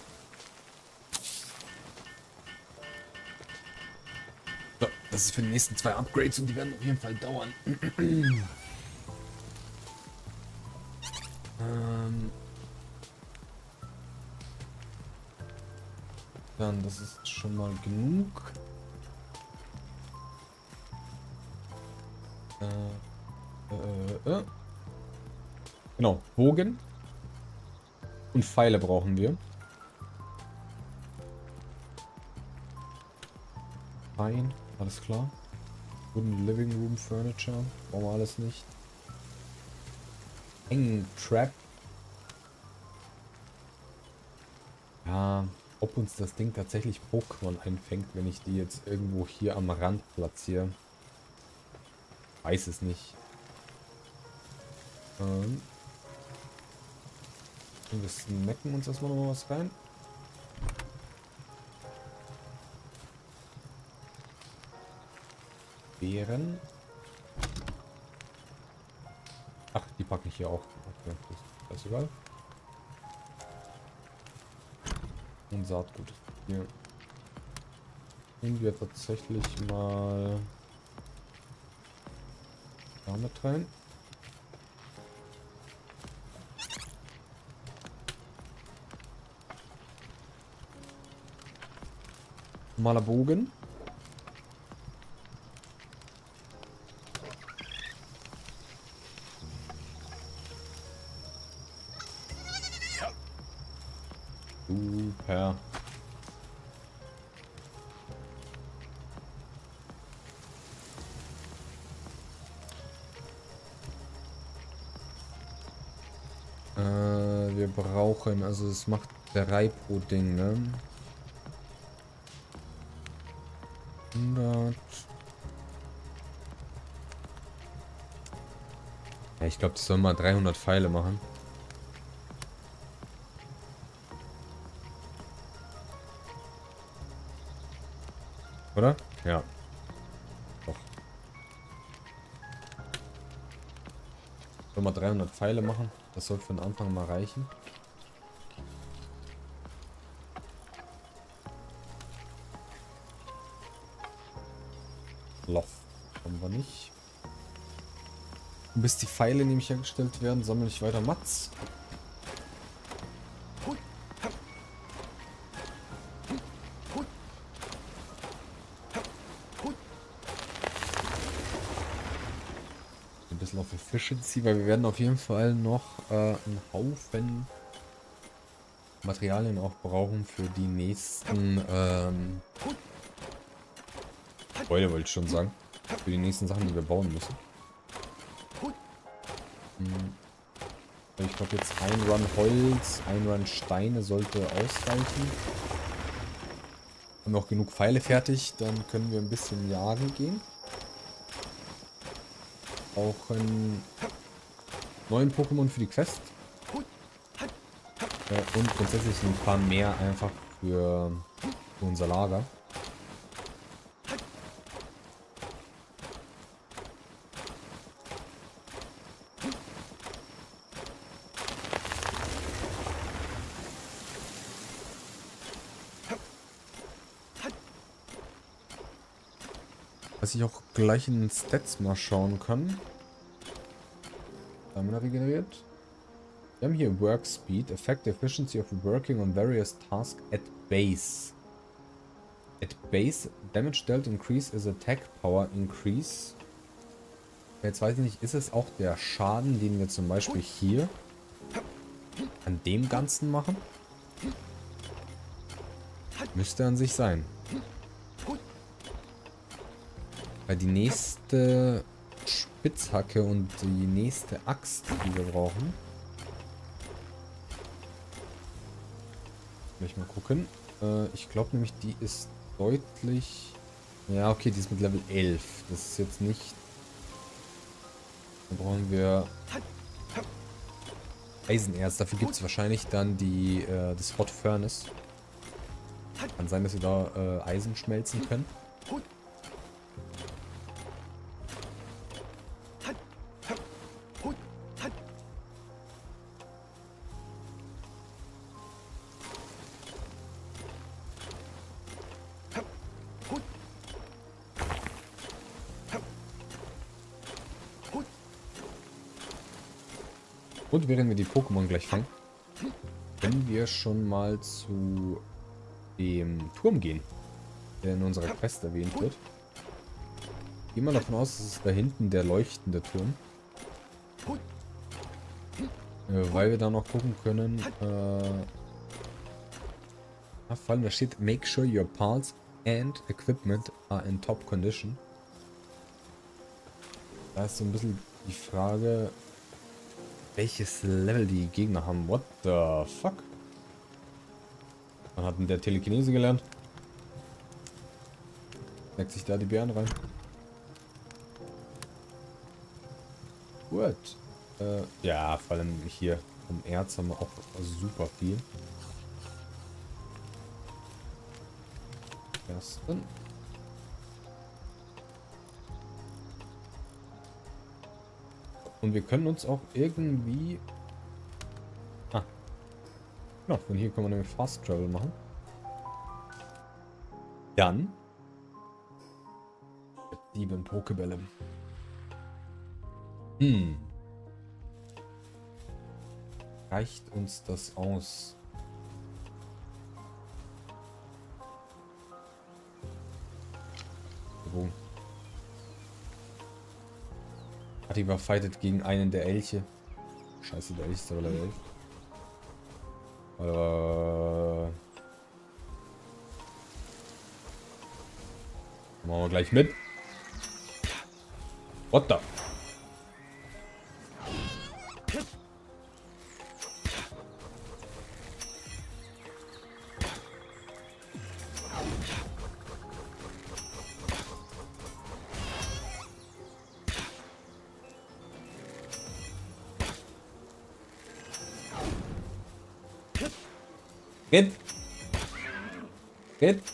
So, das ist für die nächsten zwei Upgrades und die werden auf jeden Fall dauern. ähm, dann, das ist schon mal genug. Äh, äh, äh. Genau, Bogen. Und Pfeile brauchen wir. Fein, alles klar. Wooden Living Room Furniture. Brauchen wir alles nicht. Hanging Trap. Ja, ob uns das Ding tatsächlich Pokémon einfängt, wenn ich die jetzt irgendwo hier am Rand platziere. Weiß es nicht. Ähm. Wir snacken uns erstmal noch mal was rein. Beeren. Ach, die packe ich hier auch. Okay, das ist egal. Und Saatgut. Hier. Nehmen wir tatsächlich mal damit rein. Normaler Bogen. Super. Äh, wir brauchen, also es macht drei pro Ding, ne? hundert. Ja, ich glaube, das soll mal dreihundert Pfeile machen. Oder? Ja. Doch. Soll mal dreihundert Pfeile machen. Das soll für den Anfang mal reichen. Loch haben wir nicht. Und bis die Pfeile nämlich hergestellt werden, sammle ich weiter Mats. Ein bisschen auf Efficiency, weil wir werden auf jeden Fall noch äh, einen Haufen Materialien auch brauchen für die nächsten ähm, Gebäude, wollte ich schon sagen. Für die nächsten Sachen, die wir bauen müssen. Hm. Ich glaube jetzt ein Run Holz, ein Run Steine sollte ausreichen. Haben wir auch genug Pfeile fertig, dann können wir ein bisschen jagen gehen. Auch einen neuen Pokémon für die Quest. Äh, und grundsätzlich ein paar mehr einfach für, für unser Lager. Was ich auch gleich in den Stats mal schauen kann. Stamina regeneriert. Wir haben hier Work Speed, Affect the Efficiency of working on various tasks at base. At base, Damage dealt increase is Attack Power increase. Jetzt weiß ich nicht, ist es auch der Schaden, den wir zum Beispiel hier an dem Ganzen machen? Müsste an sich sein. Weil die nächste Spitzhacke und die nächste Axt, die wir brauchen. Gleich mal gucken. Äh, ich glaube nämlich, die ist deutlich... Ja, okay, die ist mit Level elf. Das ist jetzt nicht... Dann brauchen wir Eisenerz. Dafür gibt es wahrscheinlich dann die äh, das Hot Furnace. Kann sein, dass wir da äh, Eisen schmelzen können. Und während wir die Pokémon gleich fangen, können wir schon mal zu dem Turm gehen, der in unserer Quest erwähnt wird. Gehen wir davon aus, dass es da hinten der leuchtende Turm. Äh, weil wir da noch gucken können. Äh, vor allem da steht, make sure your parts and equipment are in top condition. Da ist so ein bisschen die Frage, welches Level die Gegner haben. What the fuck? Man hat denn der Telekinese gelernt? Merkt sich da die Bären rein? Gut. Äh, ja, vor allem hier vom Erz haben wir auch super viel. Ersten. Und wir können uns auch irgendwie... Ah. Ja, von hier können wir nämlich Fast Travel machen. Dann... Sieben Pokebälle. Hm. Reicht uns das aus? Wo? Atiba fightet gegen einen der Elche. Scheiße, der Elch ist aber der Elch. Äh... Machen wir gleich mit. What the? Geht. Geht.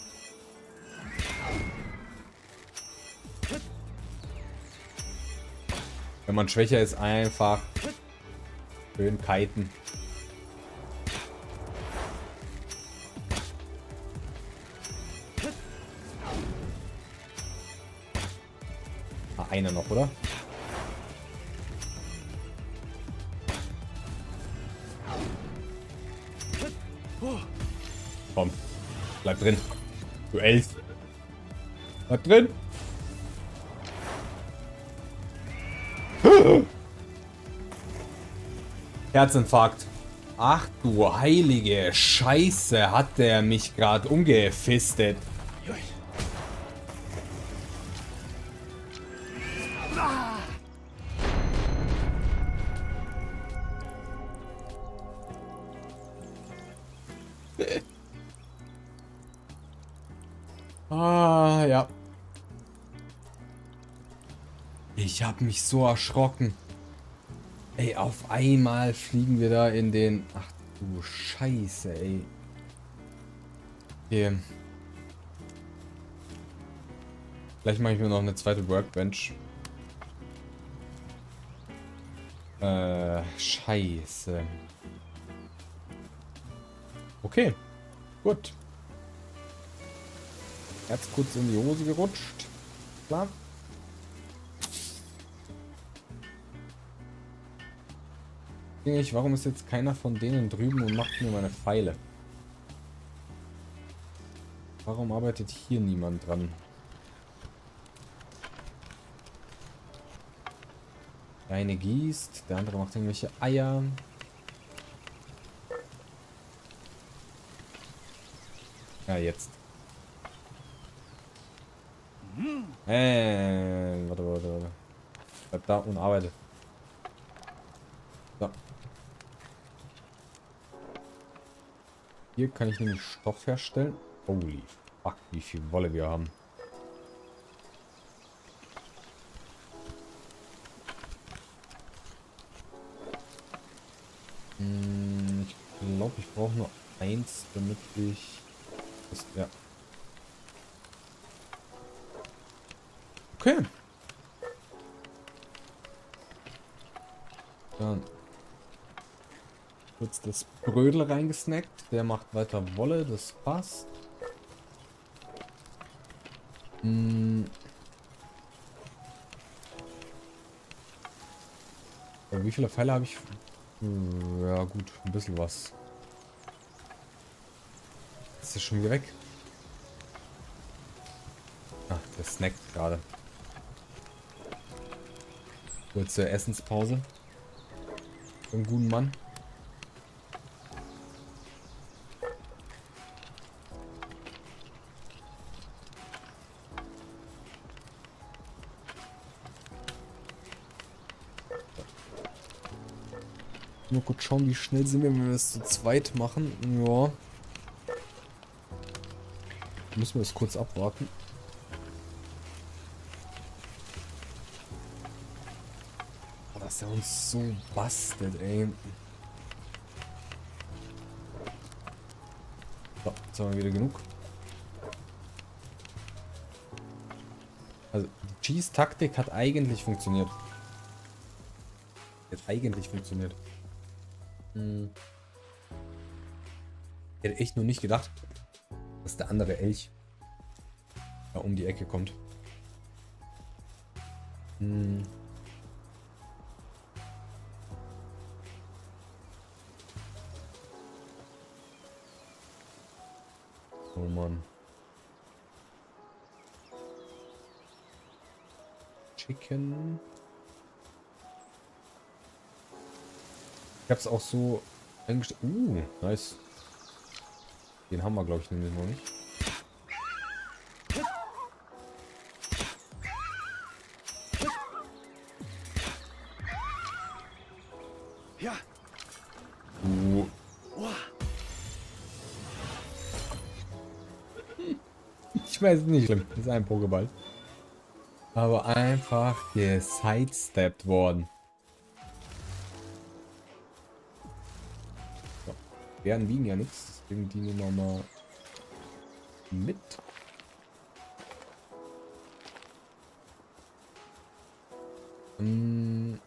Wenn man schwächer ist, einfach schön kiten. Ah, einer noch, oder? Komm, bleib drin. Du Elf. Bleib drin. Herzinfarkt. Ach du heilige Scheiße, hat der mich gerade umgefistet. Ah, ja. Ich habe mich so erschrocken. Ey, auf einmal fliegen wir da in den... Ach du Scheiße, ey. Okay. Vielleicht mache ich mir noch eine zweite Workbench. Äh, Scheiße. Okay. Gut. Herz kurz in die Hose gerutscht. Klar. Ich, warum ist jetzt keiner von denen drüben und macht mir meine Pfeile? Warum arbeitet hier niemand dran? Der eine gießt, der andere macht irgendwelche Eier. Ja, jetzt. Äh, warte, warte, warte. Bleib da und arbeite. So. Hier kann ich nämlich Stoff herstellen. Holy fuck, wie viel Wolle wir haben. Hm, ich glaube, ich brauche nur eins, damit ich... Das, ja. Okay. Dann kurz das Brödel reingesnackt. Der macht weiter Wolle, das passt. Hm. Ja, wie viele Pfeile habe ich? Ja gut, ein bisschen was. Ist das schon wieder weg? Ah, der snackt gerade. Kurze Essenspause. Einen guten Mann. Nur kurz schauen, wie schnell sind wir, wenn wir das zu zweit machen. Ja. Müssen wir das kurz abwarten. dass er uns so bastet, ey. So, jetzt haben wir wieder genug. Also, die Cheese-Taktik hat eigentlich funktioniert. Hat eigentlich funktioniert. Hm. Ich hätte echt nur nicht gedacht, dass der andere Elch da um die Ecke kommt. Hm. Oh Mann. Chicken. Ich hab's auch so eingestellt. Uh, nice. Den haben wir, glaube ich, nämlich noch nicht. Ja. Uh. Ich weiß nicht schlimm. Das ist ein Pokéball. Aber einfach gesidesteppt worden. So. Bären wiegen ja nichts. Deswegen die nehmen wir mal mit. Hm.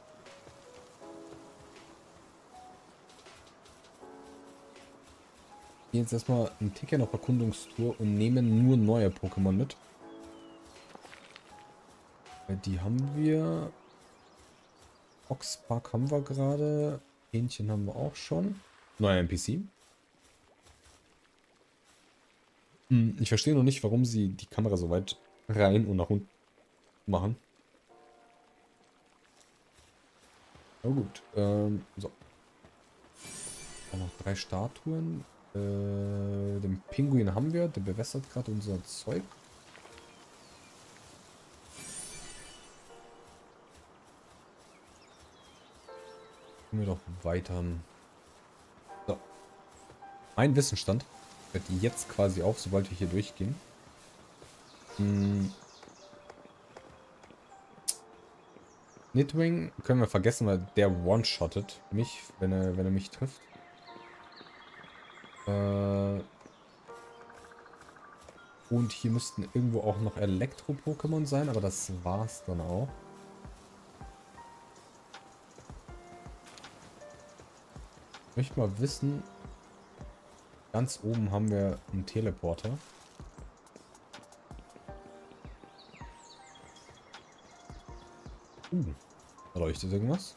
Gehen jetzt erstmal einen Ticker auf Erkundungstour und nehmen nur neue Pokémon mit. Die haben wir. Oxpark haben wir gerade. Hähnchen haben wir auch schon. Neuer N P C. Hm, ich verstehe noch nicht, warum sie die Kamera so weit rein und nach unten machen. Na gut. Ähm, so. Auch noch drei Statuen. Äh, den Pinguin haben wir. Der bewässert gerade unser Zeug. Gehen wir doch weiter. So. Mein Wissensstand hört jetzt quasi auf, sobald wir hier durchgehen. Hm. Nidwing können wir vergessen, weil der one-shottet mich, wenn er, wenn er mich trifft. Äh. Und hier müssten irgendwo auch noch Elektro-Pokémon sein, aber das war's dann auch. Ich möchte mal wissen, ganz oben haben wir einen Teleporter. Uh, da leuchtet irgendwas.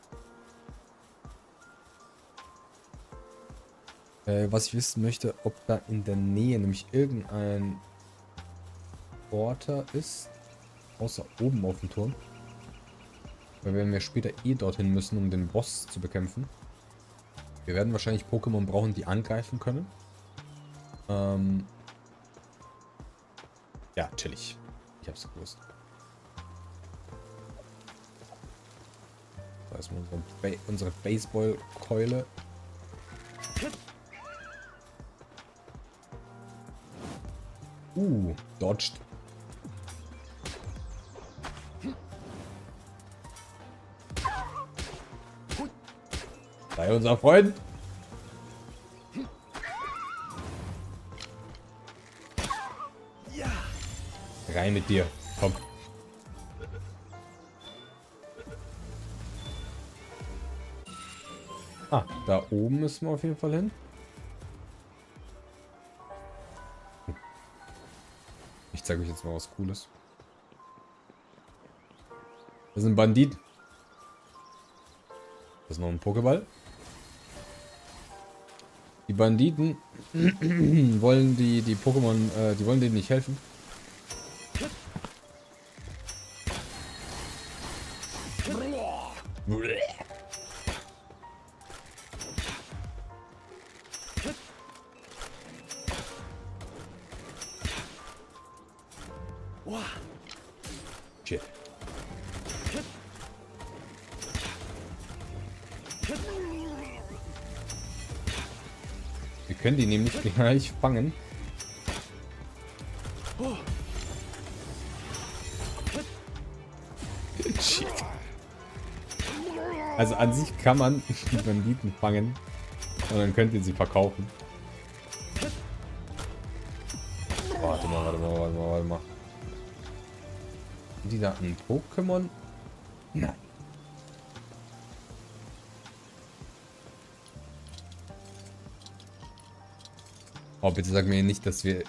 Äh, was ich wissen möchte, ob da in der Nähe nämlich irgendein Porter ist, außer oben auf dem Turm. Weil wir später eh dorthin müssen, um den Boss zu bekämpfen. Wir werden wahrscheinlich Pokémon brauchen, die angreifen können. Ähm ja, chillig. Ich hab's gewusst. Da ist unsere, ba unsere Baseballkeule. Uh, dodged. Sei unser Freund. Ja. Rein mit dir. Komm. Ah, da oben müssen wir auf jeden Fall hin. Ich zeige euch jetzt mal was Cooles. Das ist ein Bandit. Das ist noch ein Pokéball. Die Banditen wollen die, die Pokémon, äh, die wollen denen nicht helfen. Shit. Wir können die nämlich gleich fangen. Shit. Also an sich kann man die Banditen fangen und dann könnt ihr sie verkaufen. Warte mal, warte mal, warte mal, warte mal. Sind die da ein Pokémon? Nein. Oh, bitte sag mir nicht, dass wir...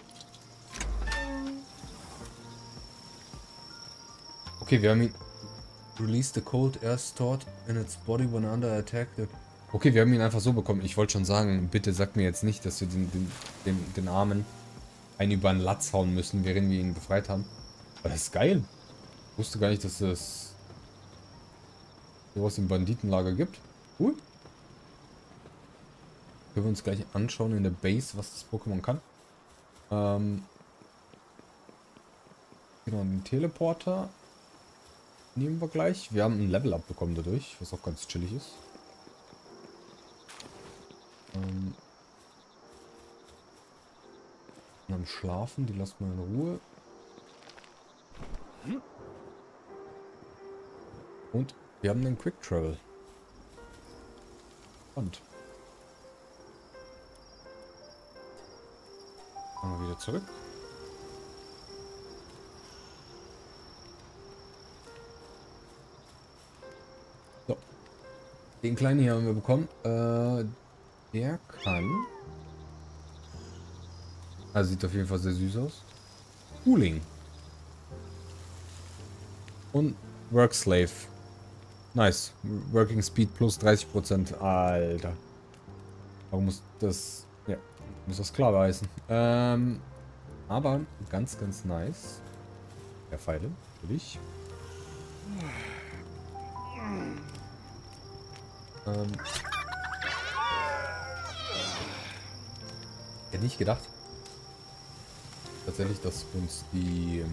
Okay, wir haben ihn... Release the cold air stored in its body when under attack. Okay, wir haben ihn einfach so bekommen. Ich wollte schon sagen, bitte sag mir jetzt nicht, dass wir den, den, den, den Armen einen über den Latz hauen müssen, während wir ihn befreit haben. Aber das ist geil. Ich wusste gar nicht, dass es sowas im Banditenlager gibt. Cool. Können wir uns gleich anschauen in der Base, was das Pokémon kann. Ähm, genau, den Teleporter nehmen wir gleich. Wir haben ein Level-Up bekommen dadurch, was auch ganz chillig ist. Ähm, am Schlafen, die lassen wir in Ruhe. Und wir haben den Quick Travel. Und machen wir wieder zurück. So. Den kleinen hier haben wir bekommen. Äh, der kann... Also sieht auf jeden Fall sehr süß aus. Cooling. Und Workslave. Nice. Working Speed plus dreißig Prozent. Alter. Warum muss das... Ja, muss das klar heißen. Ähm, aber ganz, ganz nice. Der Pfeile, natürlich. Ähm. Hätte nicht gedacht. Tatsächlich, dass uns die...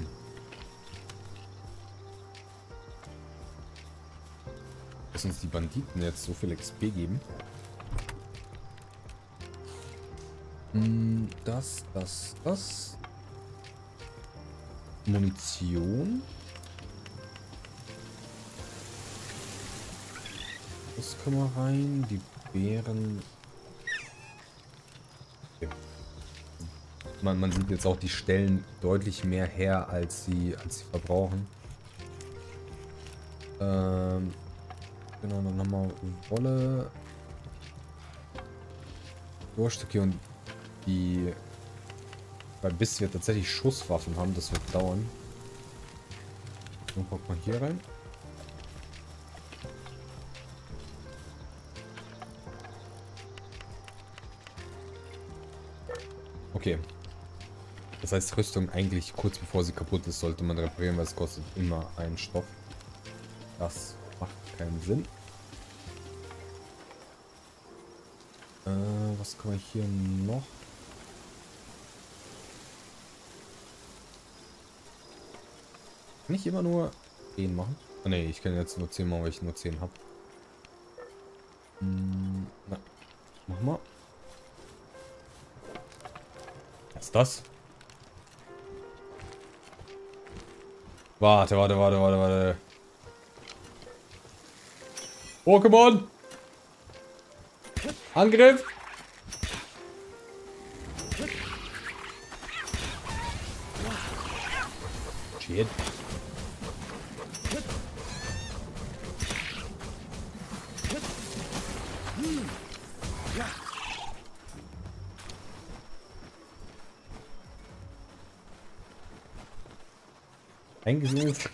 dass uns die Banditen jetzt so viel X P geben. Das, das, das. Munition. Das können wir rein. Die Beeren. Okay. Man, man sieht jetzt auch, die stellen deutlich mehr her, als sie, als sie verbrauchen. Ähm, genau, dann nochmal Wolle. Durchstück hier und die... Weil bis wir tatsächlich Schusswaffen haben, das wird dauern. Dann guckt man hier rein. Okay. Das heißt, Rüstung eigentlich kurz bevor sie kaputt ist, sollte man reparieren, weil es kostet immer einen Stoff. Das macht keinen Sinn. Äh, was kann man hier noch? Kann ich immer nur zehn machen? Oh ne, ich kann jetzt nur zehn machen, weil ich nur zehn habe. Hm, na, mach mal. Was ist das? Warte, warte, warte, warte, warte. Pokémon! Angriff! Shit. Eigentlich sind es...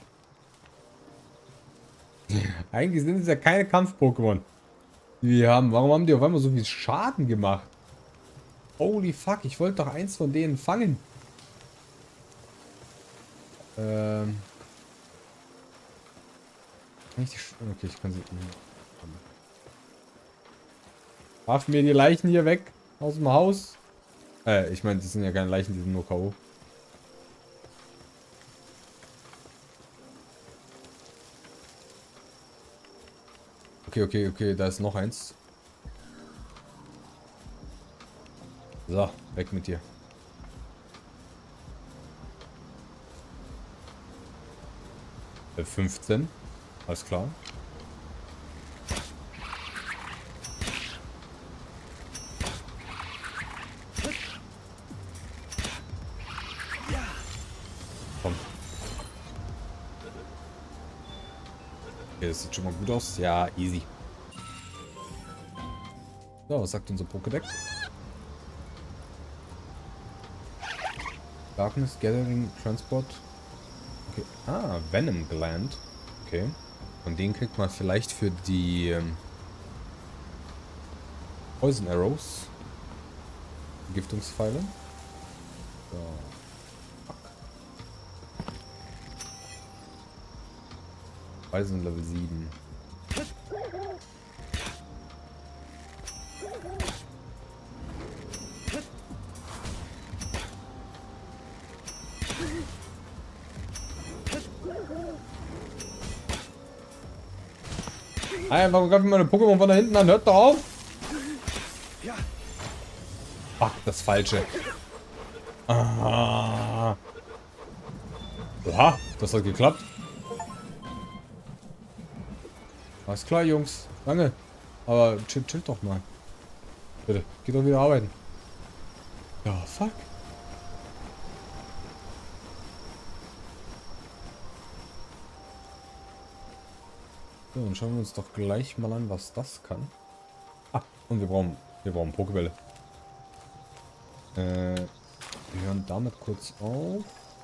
Eigentlich sind es ja keine Kampf-Pokémon, die wir haben. Warum haben die auf einmal so viel Schaden gemacht? Holy fuck, ich wollte doch eins von denen fangen. Ähm... Nicht die Sch okay, ich kann sie... Warf mir die Leichen hier weg aus dem Haus. Äh, ich meine, die sind ja keine Leichen, die sind nur K O. Okay, okay, okay, da ist noch eins. So, weg mit dir. fünfzehn. Alles klar. Okay, das sieht schon mal gut aus. Ja, easy. So, was sagt unser Pokédex? Darkness Gathering Transport. Okay. Ah, Venom Gland. Okay. Und den kriegt man vielleicht für die ähm, Poison Arrows. Vergiftungspfeile. So. Fuck. Beide sind Level sieben. Ey, warum greifen meine Pokémon von da hinten an? Hört doch auf! Ach, das Falsche. Ah. Oha, das hat geklappt. Alles klar, Jungs. Danke. Aber chill, chill doch mal. Bitte, geht doch wieder arbeiten. Ja, fuck. So, dann schauen wir uns doch gleich mal an, was das kann. Ah, und wir brauchen, wir brauchen Pokébälle. Äh, wir hören damit kurz auf.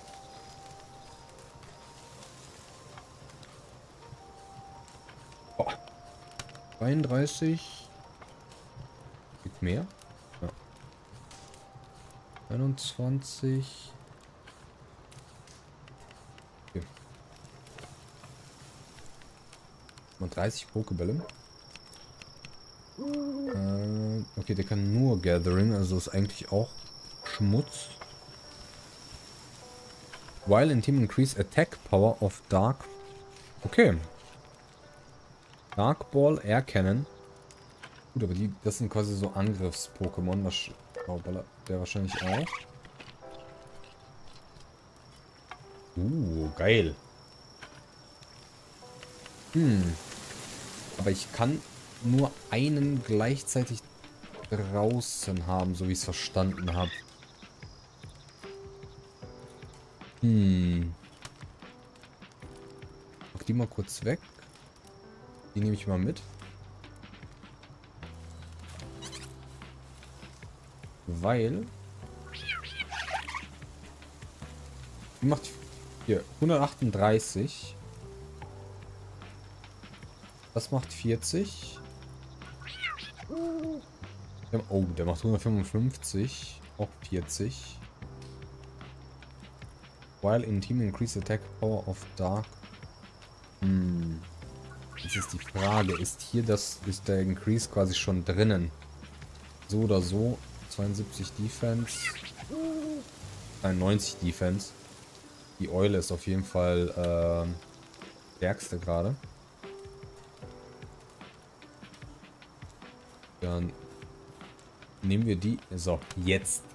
Oh. zweiunddreißig. Gibt mehr? Ja. einundzwanzig. Okay. Und dreißig Pokébälle. Äh, okay, der kann nur Gathering, also ist eigentlich auch Schmutz. While in Team increase attack power of Dark. Okay. Dark Ball, Air Cannon. Gut, aber die, das sind quasi so Angriffs-Pokémon. Oh, der wahrscheinlich auch. Uh, geil. Hm. Aber ich kann nur einen gleichzeitig draußen haben, so wie ich es verstanden habe. Hm. Mach die mal kurz weg. Die nehme ich mal mit. Weil... Die macht hier hundertachtunddreißig. Das macht vierzig. Oh, der macht hundertfünfundfünfzig. Auch vierzig. While in Team increase attack power of Dark. Hm. Jetzt ist die Frage, ist hier das, ist der Increase quasi schon drinnen? So oder so. zweiundsiebzig Defense. neunzig Defense. Die Eule ist auf jeden Fall äh, stärkste gerade. Dann nehmen wir die. So, jetzt.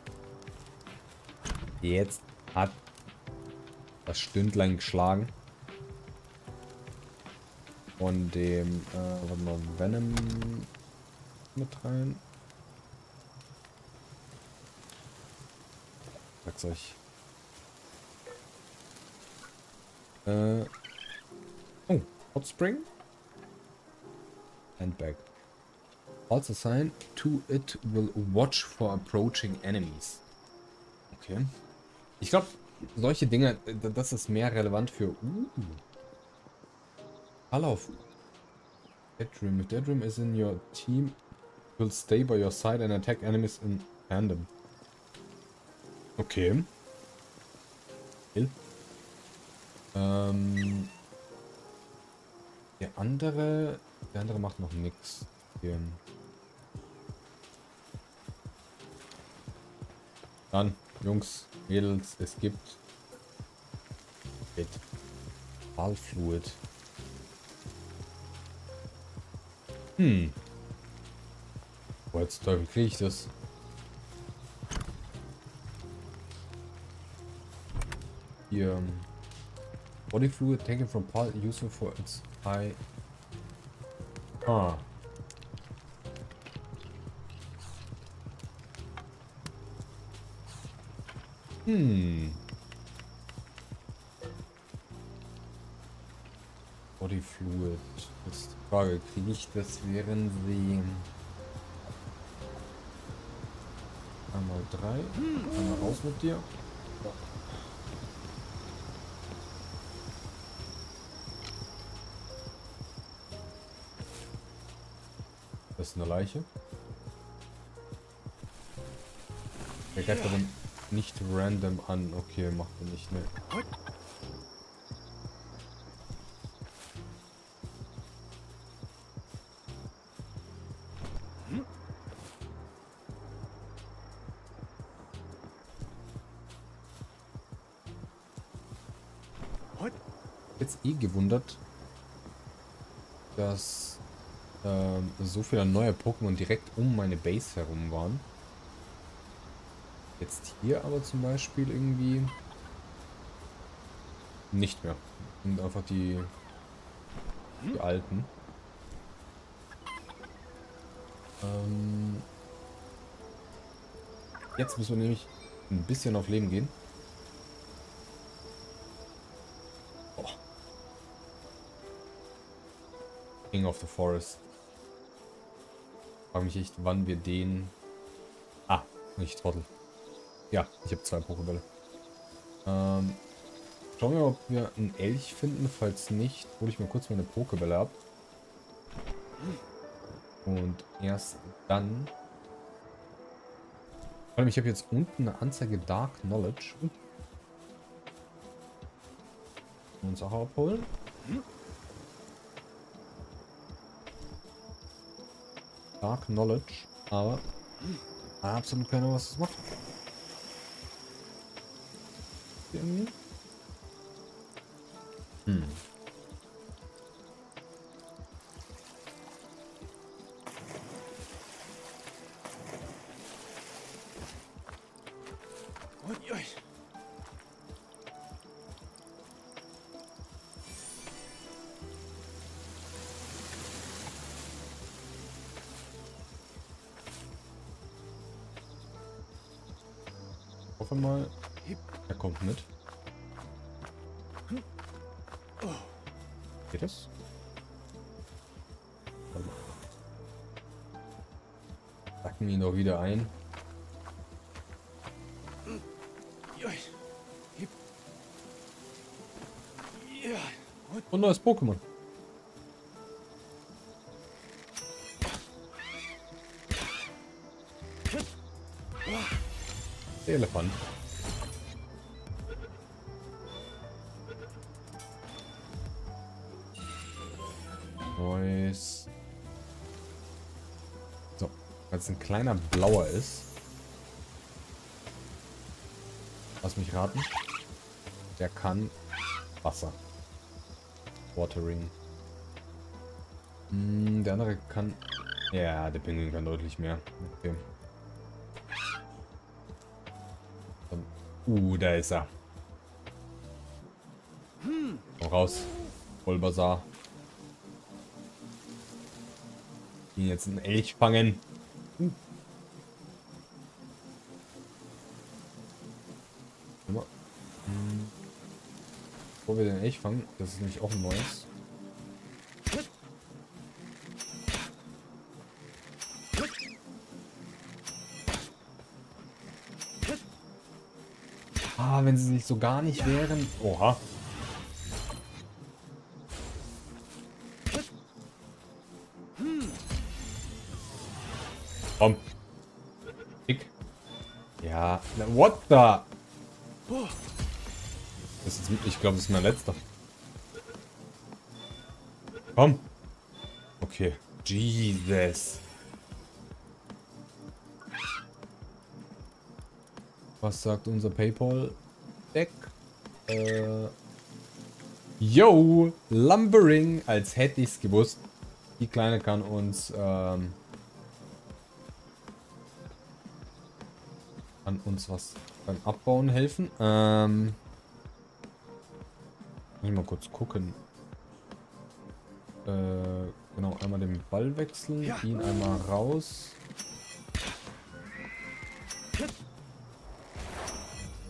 Jetzt hat das Stündlein geschlagen. Von dem, äh, warte mal, Venom mit rein. Sag's euch. Äh. Oh, Hot Spring. Handbag. Also sign to it will watch for approaching enemies. Okay. Ich glaube, solche Dinge, das ist mehr relevant für... Uh. Color of Deadroom. If Deadroom is in your team, will stay by your side and attack enemies in tandem. Okay. Ähm, der andere... Der andere macht noch nichts. Hier. Dann, Jungs, Mädels, es gibt Ballfluid. Hm. Wo jetzt Teufel kriege ich das? Hier. Body fluid taken from Pal useful for its high. Ah. Hm. Body Fluid. Das ist die Frage, kriege ich das, während sie... Einmal drei. Einmal raus mit dir. Das ist eine Leiche. Der greift aber nicht random an. Okay, macht er nicht, ne? Jetzt eh gewundert, dass ähm, so viele neue Pokémon direkt um meine Base herum waren. Jetzt hier aber zum Beispiel irgendwie nicht mehr. Und einfach die, die alten. Ähm, jetzt müssen wir nämlich ein bisschen auf Leben gehen. King of the Forest. Ich frage mich echt, wann wir den... Ah, nicht Trottel. Ja, ich habe zwei Pokébälle. Ähm, schauen wir mal, ob wir einen Elch finden. Falls nicht, hole ich mir kurz meine Pokébälle ab. Und erst dann... Vor allem, ich habe jetzt unten eine Anzeige Dark Knowledge. Uns auch abholen. Dark Knowledge, aber absolut keine Ahnung, was das macht. Irgendwie. Hm. Ich hoffe mal, er kommt mit. Geht das? Packen ihn doch wieder ein. Und neues Pokémon. Der Elefant. Neues. So, weil es ein kleiner blauer ist. Lass mich raten. Der kann Wasser. Watering. Hm, der andere kann... Ja, der Pinguin kann deutlich mehr. Okay. Uh, da ist er. Komm raus. Vollbazar. Ihn jetzt einen Elch fangen. Uh. Hm. Bevor wir den Elch fangen, das ist nämlich auch ein neues. Ah, wenn sie nicht so gar nicht wären. Oha. Komm. Dick. Ja. What the? Das ist, ich glaube, das ist mein letzter. Komm. Okay. Jesus. Was sagt unser PayPal-Deck? Äh. Yo! Lumbering! Als hätte ich es gewusst. Die Kleine kann uns, ähm. Kann uns was beim Abbauen helfen. Ähm. Muss ich mal kurz gucken. Äh, genau, einmal den Ball wechseln, ja. Ihn einmal raus.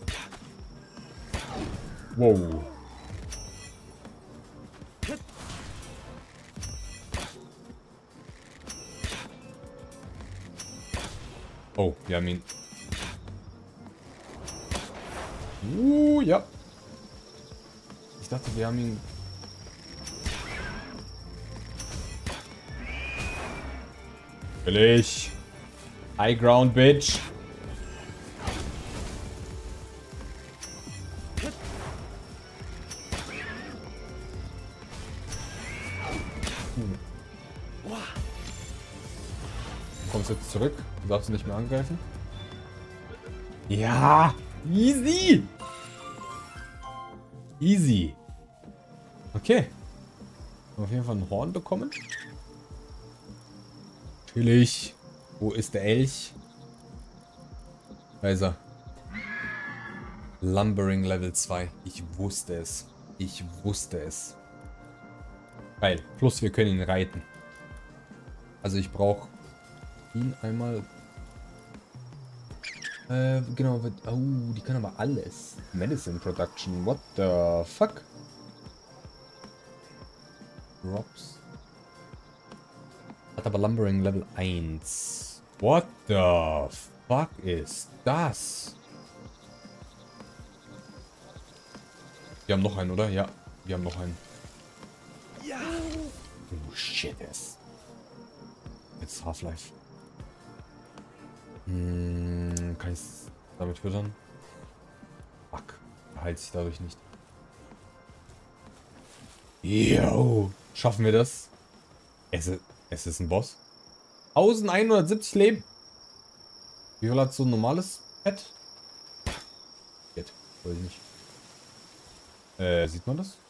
Wow. Oh, wir haben ihn. Uh, ja. Ich dachte, wir haben ihn... Billig. High ground, bitch. Hm. Du kommst jetzt zurück. Du darfst ihn nicht mehr angreifen. Ja. Easy. Easy. Okay. Auf jeden Fall ein Horn bekommen. Natürlich. Wo ist der Elch? Da ist er. Lumbering Level zwei. Ich wusste es. Ich wusste es. Geil. Plus wir können ihn reiten. Also ich brauche ihn einmal. Äh, genau. Oh, die können aber alles. Medicine Production. What the fuck? Drops. Hat aber Lumbering Level eins. What the fuck ist das? Wir haben noch einen, oder? Ja, wir haben noch einen. Ja. Oh, shit, es. Jetzt Half-Life. Hm, kann ich es damit füttern? Fuck. Heilt sich dadurch nicht. Yo. Schaffen wir das? Es ist, es ist ein Boss. elfhundertsiebzig Leben. Wie viel hat so ein normales Pet? Pet. Weiß ich nicht. Äh, sieht man das?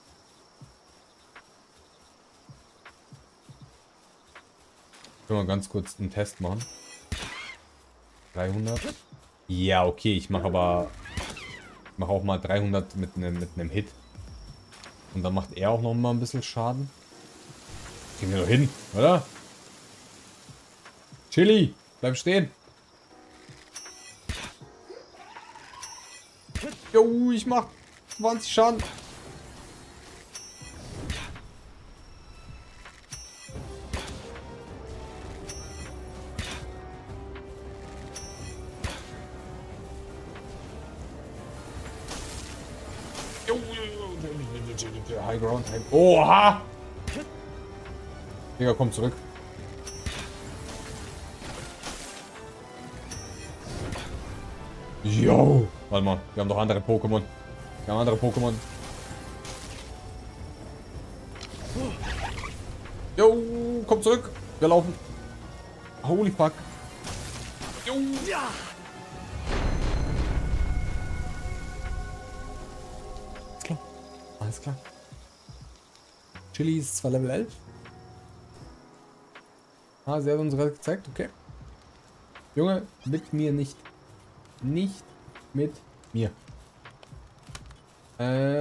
Können wir ganz kurz einen Test machen. dreihundert. Ja, okay. Ich mache aber... Ich mache auch mal dreihundert mit einem mit einem Hit. Und dann macht er auch noch mal ein bisschen Schaden. Kriegen wir doch hin, oder? Chili, bleib stehen. Jo, ich mach zwanzig Schaden. High Ground. High... Oha! Digga, komm zurück. Yo! Warte mal, wir haben doch andere Pokémon. Wir haben andere Pokémon. Yo, komm zurück. Wir laufen. Holy fuck. Yo. Ja. Alles klar. Alles klar. Chili ist zwar Level elf. Ah, sie hat uns gerade gezeigt, okay. Junge, mit mir nicht. Nicht mit mir. Äh.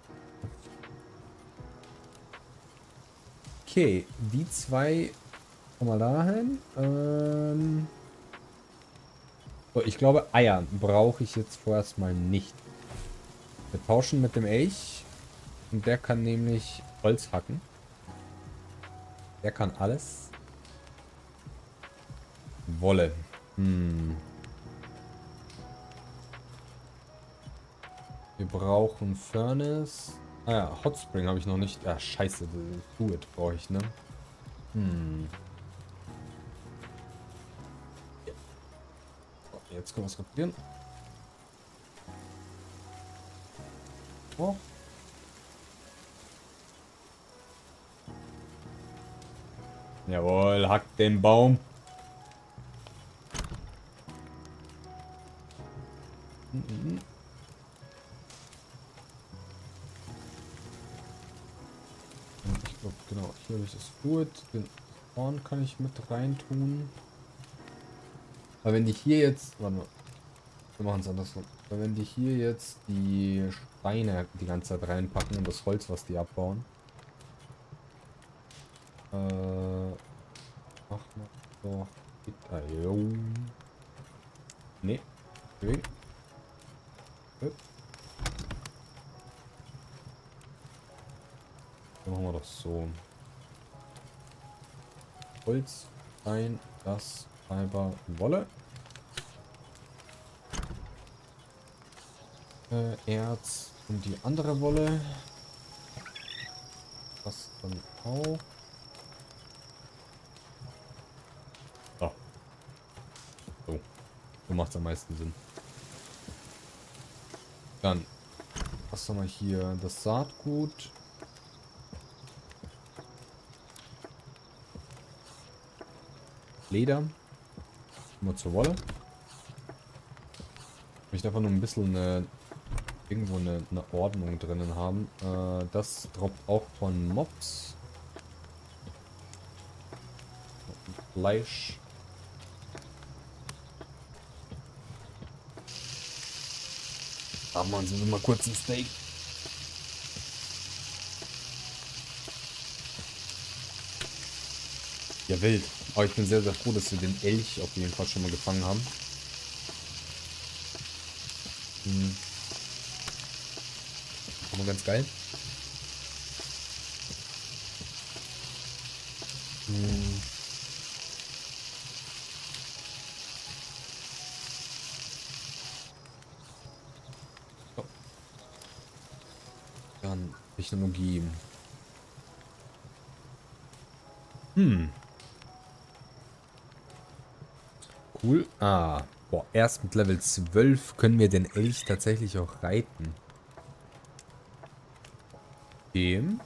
Okay, die zwei. Komm mal dahin. Ähm. So, ich glaube, Eier brauche ich jetzt vorerst mal nicht. Wir tauschen mit dem Elch. Und der kann nämlich Holz hacken. Der kann alles. Wolle. Hm. Wir brauchen Furnace. Ah ja, Hot Spring habe ich noch nicht. Ah, scheiße. Fluid brauche ich, ne? Hm. Ja. So, jetzt können wir es reparieren. Oh. Jawohl, hackt den Baum. Mhm. Ich glaube, genau, hier habe ich das Fluid. Den Horn kann ich mit rein tun. Aber wenn die hier jetzt... Warte mal. Wir machen es andersrum. Aber wenn die hier jetzt die Steine die ganze Zeit reinpacken und das Holz, was die abbauen. Äh... Mach mal so. Ah, jo. Nee. Okay. Gut. Dann machen wir das so. Holz, ein, das, Fiber, Wolle. Äh, Erz und die andere Wolle. Das dann auch. Oh. So. So macht es am meisten Sinn. Dann. Was haben wir hier? Das Saatgut. Leder. Immer zur Wolle. Ich möchte einfach nur ein bisschen eine, irgendwo eine, eine Ordnung drinnen haben. Äh, das droppt auch von Mobs. Fleisch. Haben wir uns mal kurz ein Steak. Ja, wild. Aber ich bin sehr, sehr froh, dass wir den Elch auf jeden Fall schon mal gefangen haben. Hm. Aber ganz geil. Hm. So. Dann Technologie. Hm. Cool. Ah. Boah, erst mit Level zwölf können wir den Elch tatsächlich auch reiten. Dem.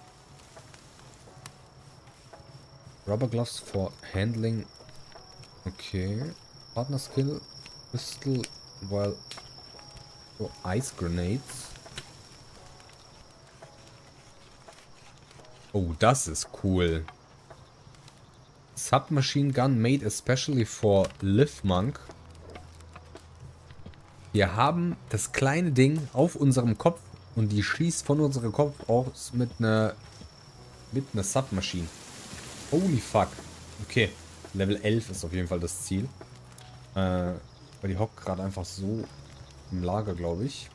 Rubber Gloves for Handling. Okay. Partner Skill. Pistol. While. Oh, Ice Grenades. Oh, das ist cool. Submachine Gun made especially for Live Monk. Wir haben das kleine Ding auf unserem Kopf und die schießt von unserem Kopf aus mit einer mit einer Submaschine. Holy fuck. Okay, Level elf ist auf jeden Fall das Ziel. Äh, weil die hockt gerade einfach so im Lager, glaube ich.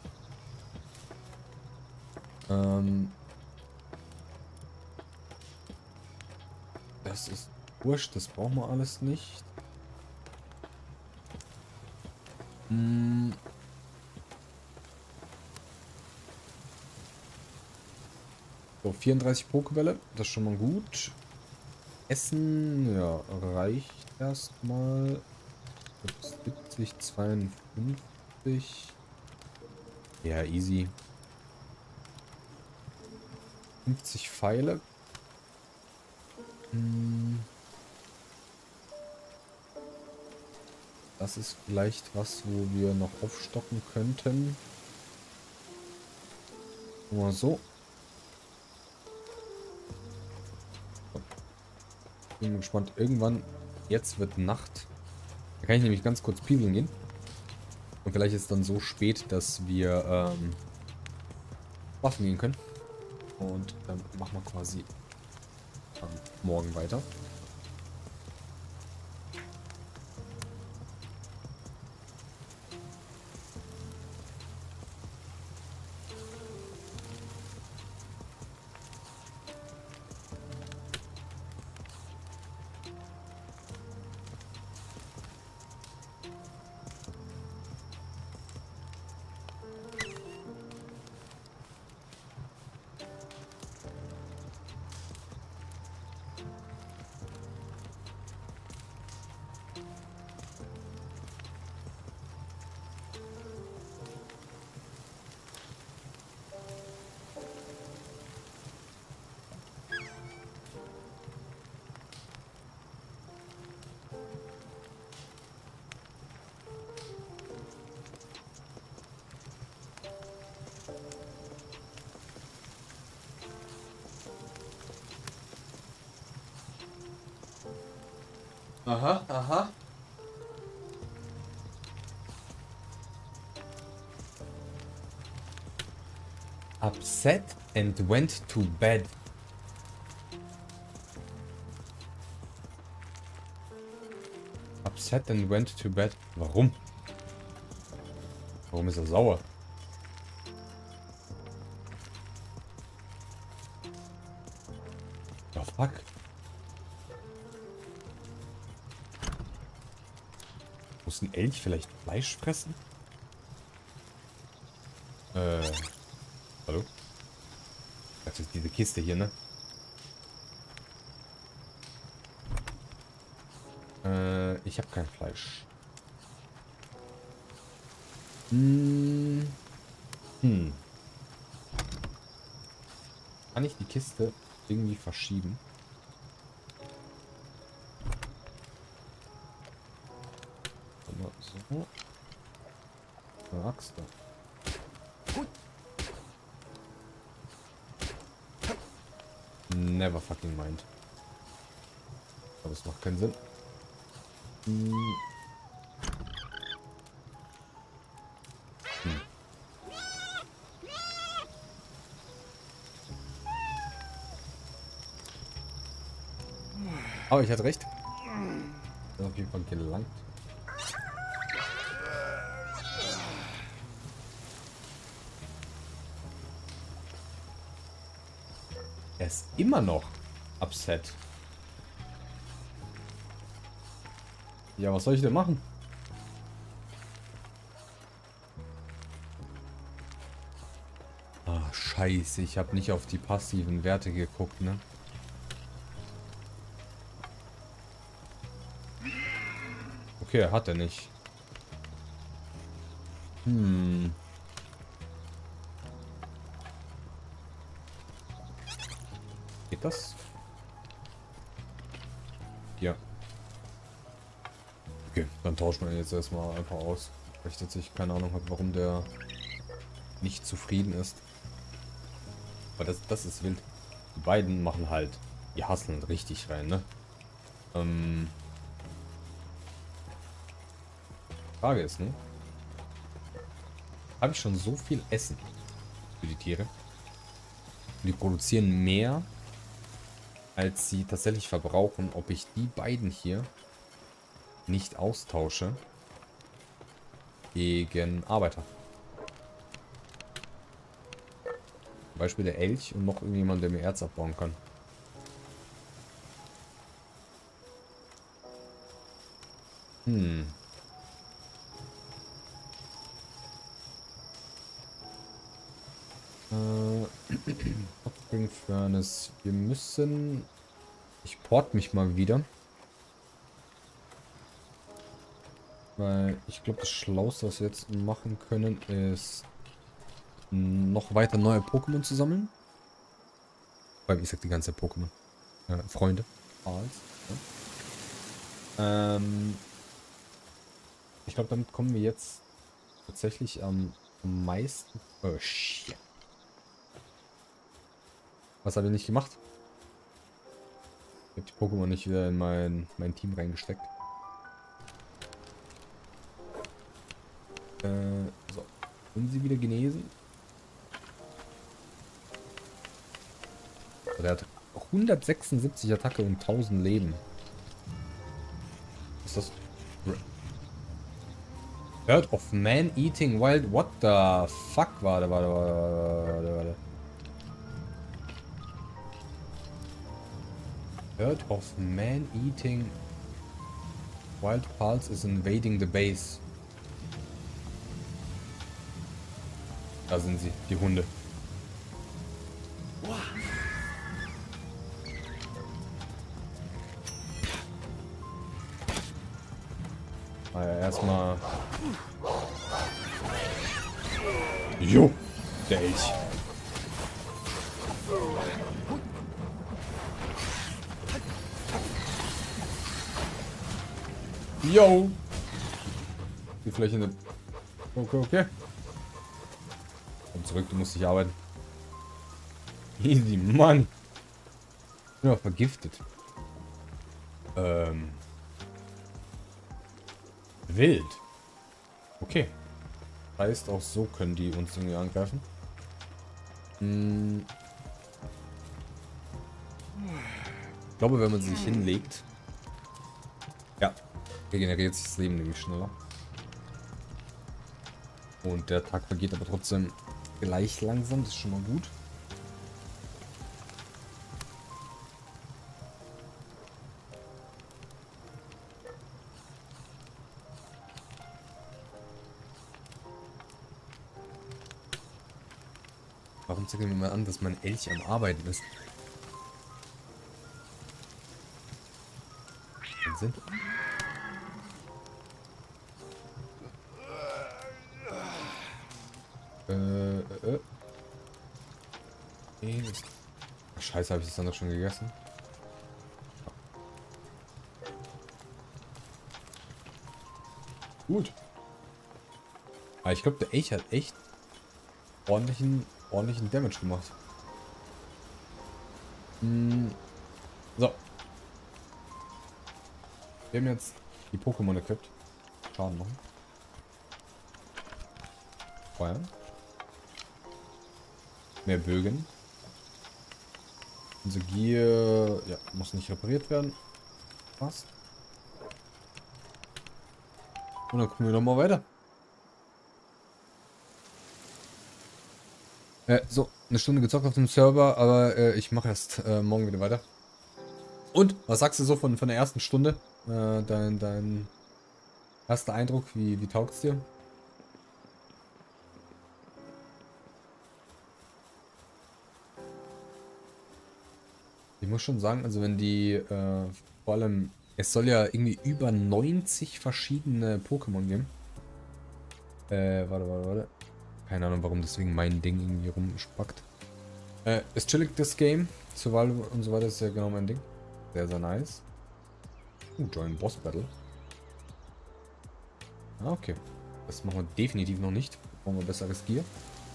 Ähm, das ist wurscht, das brauchen wir alles nicht. Hm. So, vierunddreißig Pokébälle, das ist schon mal gut. Essen, ja, reicht erstmal. siebzig, zweiundfünfzig. Ja, easy. fünfzig Pfeile. Hm. Das ist vielleicht was, wo wir noch aufstocken könnten. Nur so. Bin gespannt. Irgendwann, jetzt wird Nacht. Da kann ich nämlich ganz kurz pieseln gehen. Und vielleicht ist es dann so spät, dass wir ähm, Waffen gehen können. Und dann machen wir quasi ähm, morgen weiter. Aha, aha. Upset and went to bed. Upset and went to bed. Warum? Warum ist er sauer? Oh fuck. Muss ein Elch vielleicht Fleisch fressen? Äh. Hallo? Das ist diese Kiste hier, ne? Äh, ich habe kein Fleisch. Hm. Hm. Kann ich die Kiste irgendwie verschieben? So. Eine Axt da. Never fucking mind. Aber das macht keinen Sinn. Hm. Hm. Aber ich hatte recht. Das ist auf jeden Fall gelangt. Er ist immer noch upset. Ja, was soll ich denn machen? Ah, scheiße. Ich habe nicht auf die passiven Werte geguckt, ne? Okay, hat er nicht. Hm. Geht das? Ja. Okay, dann tauscht man jetzt erstmal einfach aus. Weil ich tatsächlich keine Ahnung habe, warum der nicht zufrieden ist. Aber das, das ist wild. Die beiden machen halt, die hasseln richtig rein, ne? Ähm. Frage ist, ne? Habe ich schon so viel Essen für die Tiere? Und die produzieren mehr, als sie tatsächlich verbrauchen, ob ich die beiden hier nicht austausche gegen Arbeiter. Zum Beispiel der Elch und noch irgendjemand, der mir Erz abbauen kann. Hm. Äh, Furnace. Wir müssen... Ich port mich mal wieder. Weil ich glaube, das Schlauste, was wir jetzt machen können, ist noch weiter neue Pokémon zu sammeln. Weil ich sag die ganze Zeit Pokémon. Äh, Freunde. Als, ja. Ähm, ich glaube, damit kommen wir jetzt tatsächlich am meisten... Oh, shit. Was habe ich nicht gemacht? Ich habe die Pokémon nicht wieder in mein, mein Team reingesteckt. Äh, so. Sind sie wieder genesen? Der hat hundertsechsundsiebzig Attacke und tausend Leben. Ist das... Herd of Man Eating Wild... What the fuck? Warte, warte, warte, warte, warte. Herd of Man Eating Wild Pulse is invading the base. Da sind sie, die Hunde. Ah ja, erstmal. Jo, der Elch. Jo. Die Fläche nicht. Okay, okay. Komm zurück, du musst dich arbeiten. Easy, Mann. Ich bin auch vergiftet. Ähm. Wild. Okay. Heißt, auch so können die uns irgendwie angreifen. Hm. Ich glaube, wenn man sich hinlegt. Ja. Regeneriert sich das Leben nämlich schneller. Und der Tag vergeht aber trotzdem gleich langsam. Das ist schon mal gut. Warum zeigt er mir mal an, dass mein Elch am Arbeiten ist? Sinn. Äh, äh, äh. Ach, scheiße, habe ich das dann doch schon gegessen? Gut. Aber ich glaube, der Elch hat echt ordentlichen, ordentlichen Damage gemacht. Hm. So. Wir haben jetzt die Pokémon equipped. Schaden machen. Feuern. Mehr Bögen. Unser Gear, ja, muss nicht repariert werden. Passt. Und dann gucken wir nochmal weiter. Äh, so, eine Stunde gezockt auf dem Server, aber äh, ich mache erst äh, morgen wieder weiter. Und, was sagst du so von, von der ersten Stunde? Äh, dein, dein erster Eindruck, wie, wie taugt es dir? Ich muss schon sagen, also wenn die, äh, vor allem, es soll ja irgendwie über neunzig verschiedene Pokémon geben. Äh, warte, warte, warte. Keine Ahnung, warum deswegen mein Ding irgendwie rumspackt. Äh, ist chillig, das Game. Survival und so weiter ist ja genau mein Ding. Sehr, sehr nice. Uh, Join Boss Battle. Ah, okay. Das machen wir definitiv noch nicht. Brauchen wir besseres Gear.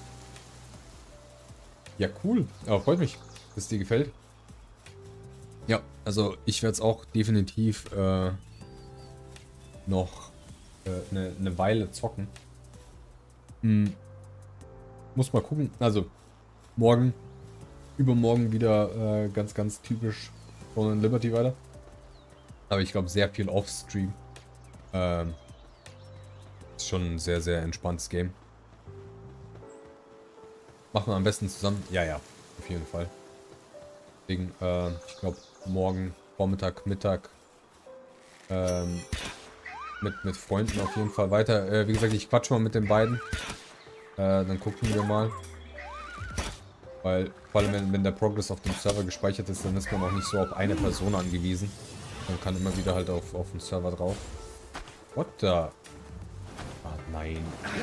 Ja, cool. Aber freut mich, dass es dir gefällt. Ja, also ich werde es auch definitiv äh, noch eine äh, ne Weile zocken. Hm. Muss mal gucken. Also morgen, übermorgen wieder äh, ganz, ganz typisch von Liberty weiter. Aber ich glaube sehr viel Off-Stream. Ähm, ist schon ein sehr, sehr entspanntes Game. Machen wir am besten zusammen. Ja, ja, auf jeden Fall. Deswegen, äh, ich glaube, morgen, Vormittag, Mittag ähm, mit, mit Freunden auf jeden Fall weiter. Äh, wie gesagt, ich quatsch mal mit den beiden. Äh, dann gucken wir mal. Weil, vor allem, wenn, wenn der Progress auf dem Server gespeichert ist, dann ist man auch nicht so auf eine Person angewiesen. Man kann immer wieder halt auf, auf den Server drauf. What the? Ah, nein.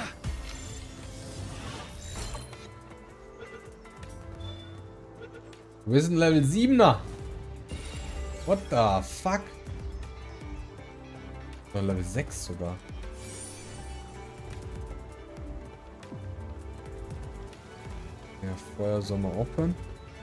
Wir sind Level siebener. What the fuck? Oder Level sechs sogar. Ja, vorher soll man aufhören.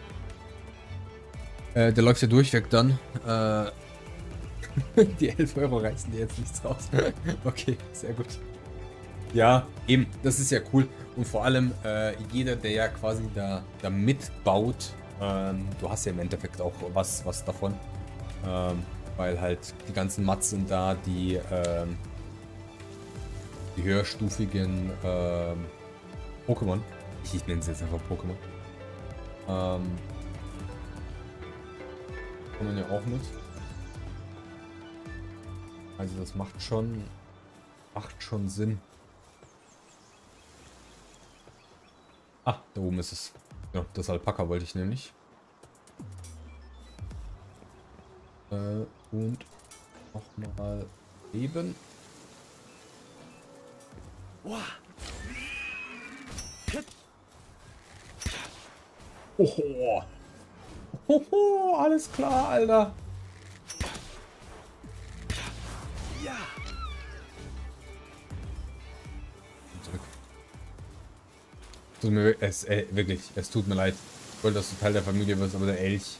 Äh, der läuft ja durchweg dann. Äh, die elf Euro reißen dir jetzt nichts raus. Okay, sehr gut. Ja, eben, das ist ja cool. Und vor allem, äh, jeder, der ja quasi da, da mitbaut, ähm, du hast ja im Endeffekt auch was, was davon. Ähm, weil halt die ganzen Mats sind da, die, ähm, die höherstufigen ähm, Pokémon. Ich, ich nenne es jetzt einfach Pokémon. Ähm, kommen ja auch mit. Also das macht schon, macht schon Sinn. Ah, da oben ist es. Ja, das Alpaka wollte ich nämlich. Äh, und nochmal eben. Oho. Oho, alles klar, Alter. Ja. Zurück. Tut mir es, äh, wirklich, es tut mir leid. Ich wollte, dass du Teil der Familie wirst, aber der Elch.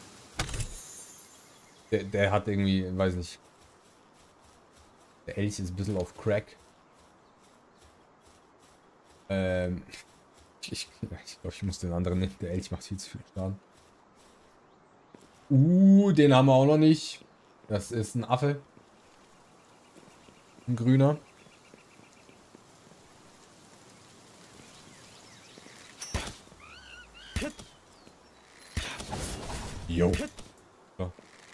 Der, der hat irgendwie, weiß nicht. Der Elch ist ein bisschen auf Crack. Ähm. Ich, ich glaube, ich muss den anderen nicht. Der Elch macht viel zu viel Schaden. Uh, den haben wir auch noch nicht. Das ist ein Affe. Ein grüner. Jo. So.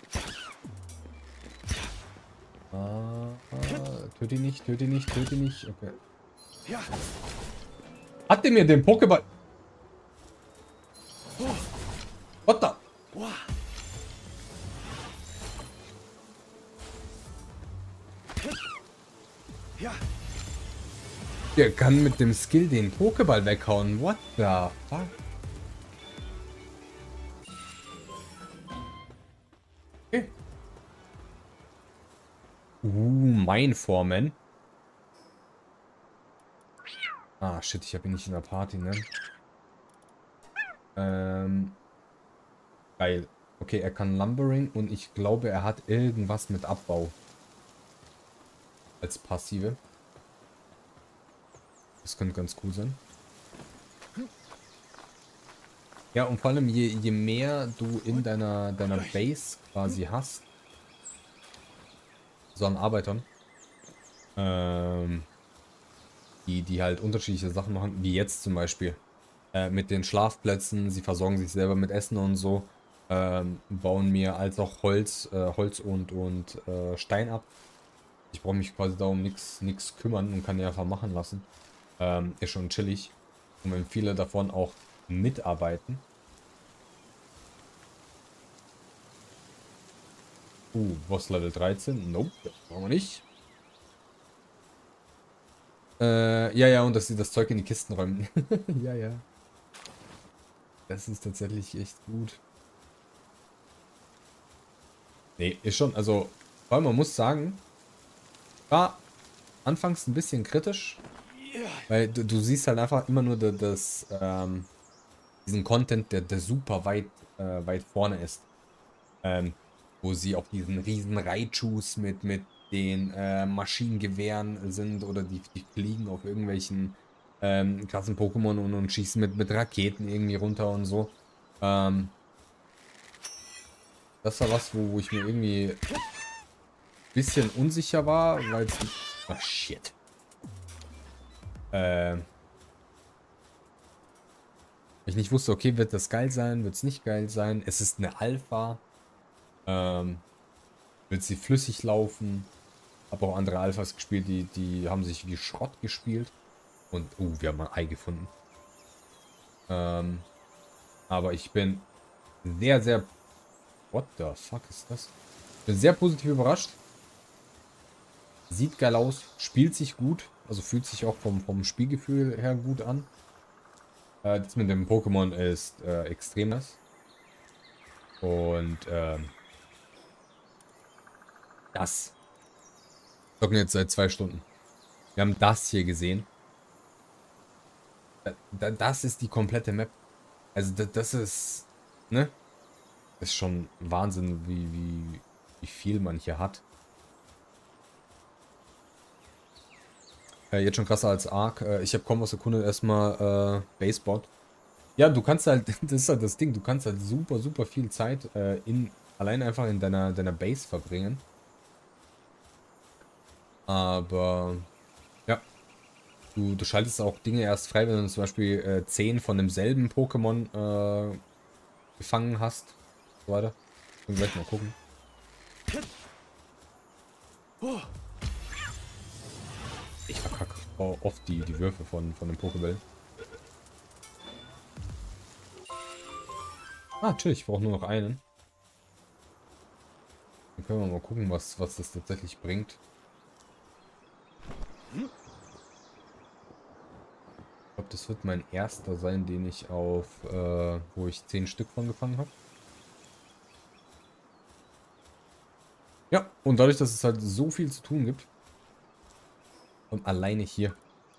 Ah, töte ihn nicht, töte ihn nicht, töte ihn nicht. Okay. Ja. Hat der mir den Pokéball... Ja. Der kann mit dem Skill den Pokéball weghauen. What the fuck? Okay. Uh, mein Foreman. Ah, shit, ich habe ihn nicht in der Party, ne? Ähm. Geil. Okay, er kann Lumbering und ich glaube, er hat irgendwas mit Abbau. Als Passive. Das könnte ganz cool sein. Ja, und vor allem, je, je mehr du in deiner, deiner Base quasi hast, so an Arbeitern, ähm, die, die halt unterschiedliche Sachen machen, wie jetzt zum Beispiel, äh, mit den Schlafplätzen, sie versorgen sich selber mit Essen und so, ähm, bauen mir als auch Holz, äh, Holz und, und äh, Stein ab. Ich brauche mich quasi darum nichts kümmern und kann die einfach machen lassen. Ähm, ist schon chillig. Und wenn viele davon auch mitarbeiten. Uh, Boss Level dreizehn. Nope, das brauchen wir nicht. Äh, ja, ja, und dass sie das Zeug in die Kisten räumen. Ja, ja. Das ist tatsächlich echt gut. Nee, ist schon, also, weil man muss sagen, war anfangs ein bisschen kritisch. Weil du, du siehst halt einfach immer nur das, das ähm, diesen Content, der, der super weit, äh, weit vorne ist. Ähm, wo sie auf diesen riesen Raijus mit, mit den äh, Maschinengewehren sind oder die, die fliegen auf irgendwelchen ähm, krassen Pokémon und, und schießen mit, mit Raketen irgendwie runter und so. Ähm, das war was, wo, wo ich mir irgendwie ein bisschen unsicher war, weil es... Oh, shit. Ähm, ich nicht wusste, okay, wird das geil sein, wird es nicht geil sein. Es ist eine Alpha. Ähm, wird sie flüssig laufen. Habe auch andere Alphas gespielt, die, die haben sich wie Schrott gespielt. Und, uh, wir haben ein Ei gefunden. Ähm, aber ich bin sehr, sehr... What the fuck ist das? Bin sehr positiv überrascht. Sieht geil aus, spielt sich gut. Also fühlt sich auch vom, vom Spielgefühl her gut an. Äh, das mit dem Pokémon ist äh, extremes. Und ähm, das zocken jetzt seit zwei Stunden. Wir haben das hier gesehen. Da, da, das ist die komplette Map. Also da, das ist, ne? Ist schon Wahnsinn, wie, wie, wie viel man hier hat. Äh, jetzt schon krasser als Ark. Äh, ich habe kaum was erkundet, erstmal äh, Basebot. Ja, du kannst halt, das ist halt das Ding, du kannst halt super, super viel Zeit äh, in, allein einfach in deiner, deiner Base verbringen. Aber, ja, du, du schaltest auch Dinge erst frei, wenn du zum Beispiel äh, zehn von demselben Pokémon äh, gefangen hast. So weiter. Können wir gleich mal gucken. Ich verkacke oft die, die Würfe von, von dem Pokéball. Ah, natürlich, ich brauche nur noch einen. Dann können wir mal gucken, was, was das tatsächlich bringt. Ich glaube, das wird mein erster sein, den ich auf, äh, wo ich zehn Stück von gefangen habe. Ja, und dadurch, dass es halt so viel zu tun gibt. Und alleine hier.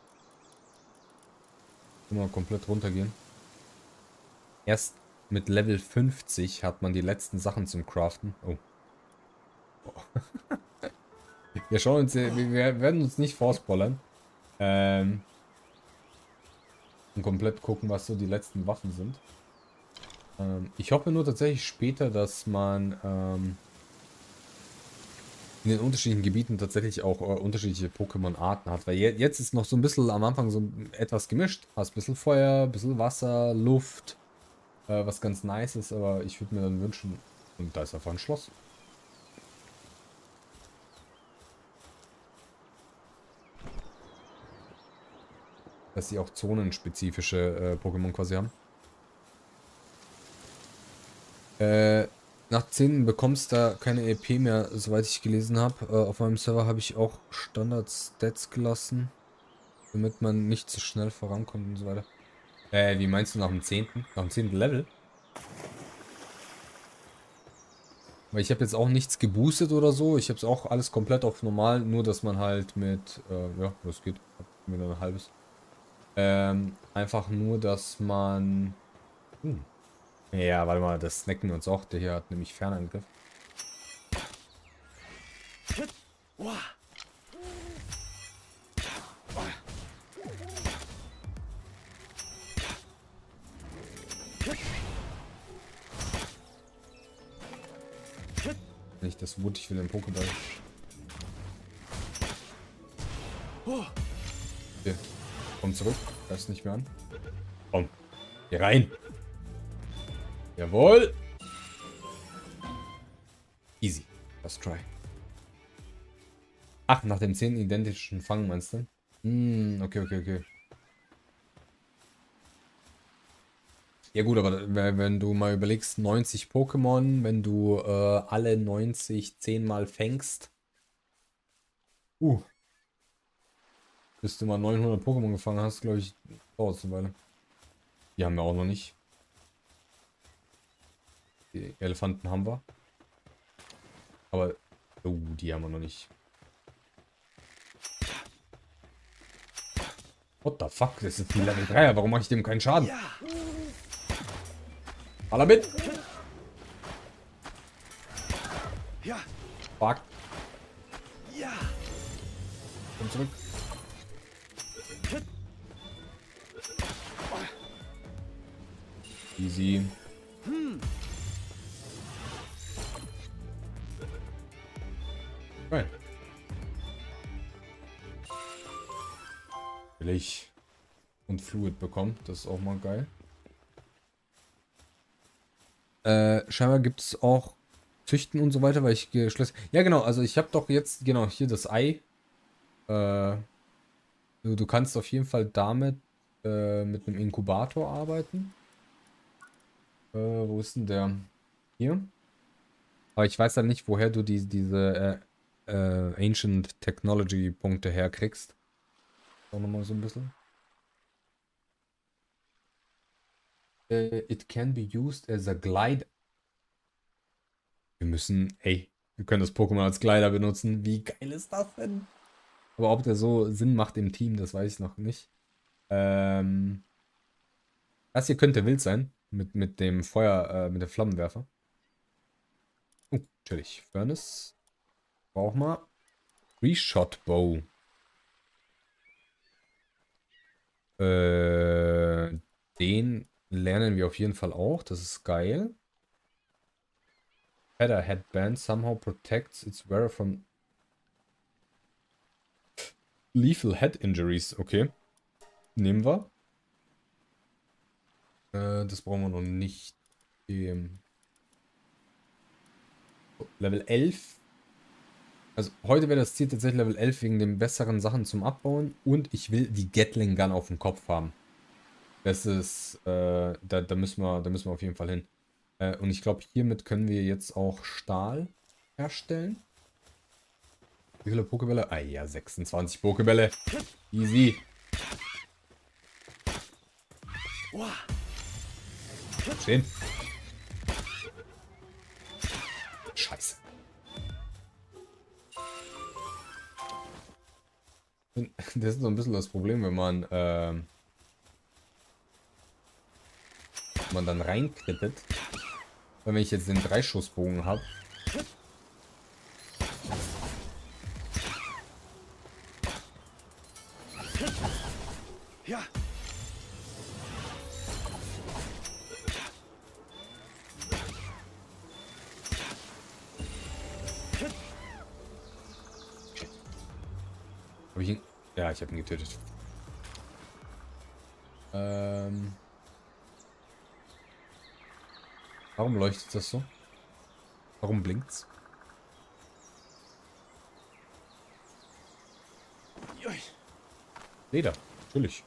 Immer komplett runtergehen. Erst mit Level fünfzig hat man die letzten Sachen zum Craften. Oh. Oh. Wir schauen uns, wir werden uns nicht vorspoilern. Ähm. Und komplett gucken, was so die letzten Waffen sind. Ähm, ich hoffe nur tatsächlich später, dass man ähm, in den unterschiedlichen Gebieten tatsächlich auch äh, unterschiedliche Pokémon-Arten hat. Weil je, jetzt ist noch so ein bisschen am Anfang so etwas gemischt. Hast ein bisschen Feuer, ein bisschen Wasser, Luft, äh, was ganz nice ist, aber ich würde mir dann wünschen, und da ist einfach ein Schloss. Dass sie auch zonenspezifische äh, Pokémon quasi haben. Äh, Nach zehn bekommst du da keine E P mehr, soweit ich gelesen habe. Äh, auf meinem Server habe ich auch Standard-Stats gelassen, damit man nicht so schnell vorankommt und so weiter. Äh, wie meinst du nach dem zehnten? Nach dem zehnten Level? Weil ich habe jetzt auch nichts geboostet oder so. Ich habe es auch alles komplett auf normal, nur dass man halt mit, äh, ja, das geht. Hab mir nur ein halbes. Ähm, einfach nur, dass man. Hm. Ja, warte mal, das snacken wir uns auch. Der hier hat nämlich Fernangriff. Nicht das Wut, ich will den Pokéball. Hier, komm zurück. Greif's nicht mehr an. Komm, hier rein. Jawohl. Easy. Let's try. Ach, nach dem zehn identischen Fang meinst du? Hm, okay, okay, okay. Ja gut, aber wenn du mal überlegst, neunzig Pokémon, wenn du äh, alle neunzig zehnmal fängst, uh, bis du mal neunhundert Pokémon gefangen hast, glaube ich, dauert es eine Weile. Die haben wir auch noch nicht. Die Elefanten haben wir. Aber, oh, die haben wir noch nicht. What the fuck, das ist ein Level drei, warum mache ich dem keinen Schaden? Aller mit! Ja. Fuck. Ja. Komm zurück. Easy. Geil. Will ich und Fluid bekommen, das ist auch mal geil. Äh, scheinbar gibt es auch Züchten und so weiter, weil ich geschlossen. Ja, genau, also ich habe doch jetzt, genau, hier das Ei. Äh, du, du kannst auf jeden Fall damit äh, mit einem Inkubator arbeiten. Äh, wo ist denn der? Hier. Aber ich weiß dann nicht, woher du die, diese äh, äh, Ancient Technology Punkte herkriegst. Auch nochmal so ein bisschen. Uh, it can be used as a glide. Wir müssen, ey, wir können das Pokémon als Glider benutzen. Wie geil ist das denn? Aber ob der so Sinn macht im Team, das weiß ich noch nicht. Ähm, das hier könnte wild sein. Mit, mit dem Feuer, äh, mit dem Flammenwerfer. Oh, natürlich. Furnace. Brauchen wir. Three-Shot Bow. Äh, den lernen wir auf jeden Fall auch. Das ist geil. Feather Headband somehow protects its wearer from lethal head injuries. Okay. Nehmen wir. Äh, das brauchen wir noch nicht. Ähm, Level elf. Also heute wäre das Ziel tatsächlich Level elf wegen den besseren Sachen zum Abbauen. Und ich will die Gatling Gun auf dem Kopf haben. Das ist, äh, da, da, müssen wir, da müssen wir auf jeden Fall hin. Äh, und ich glaube, hiermit können wir jetzt auch Stahl herstellen. Wie viele Pokébälle? Ah ja, sechsundzwanzig Pokébälle. Easy. Stehen. Scheiße. Das ist so ein bisschen das Problem, wenn man, äh, man dann reinkrittet. Weil wenn ich jetzt den Dreischussbogen habe. Ja. Habe ich ihn? Ja, ich habe ihn getötet. Ähm. Warum leuchtet das so? Warum blinkt's? Leder, natürlich.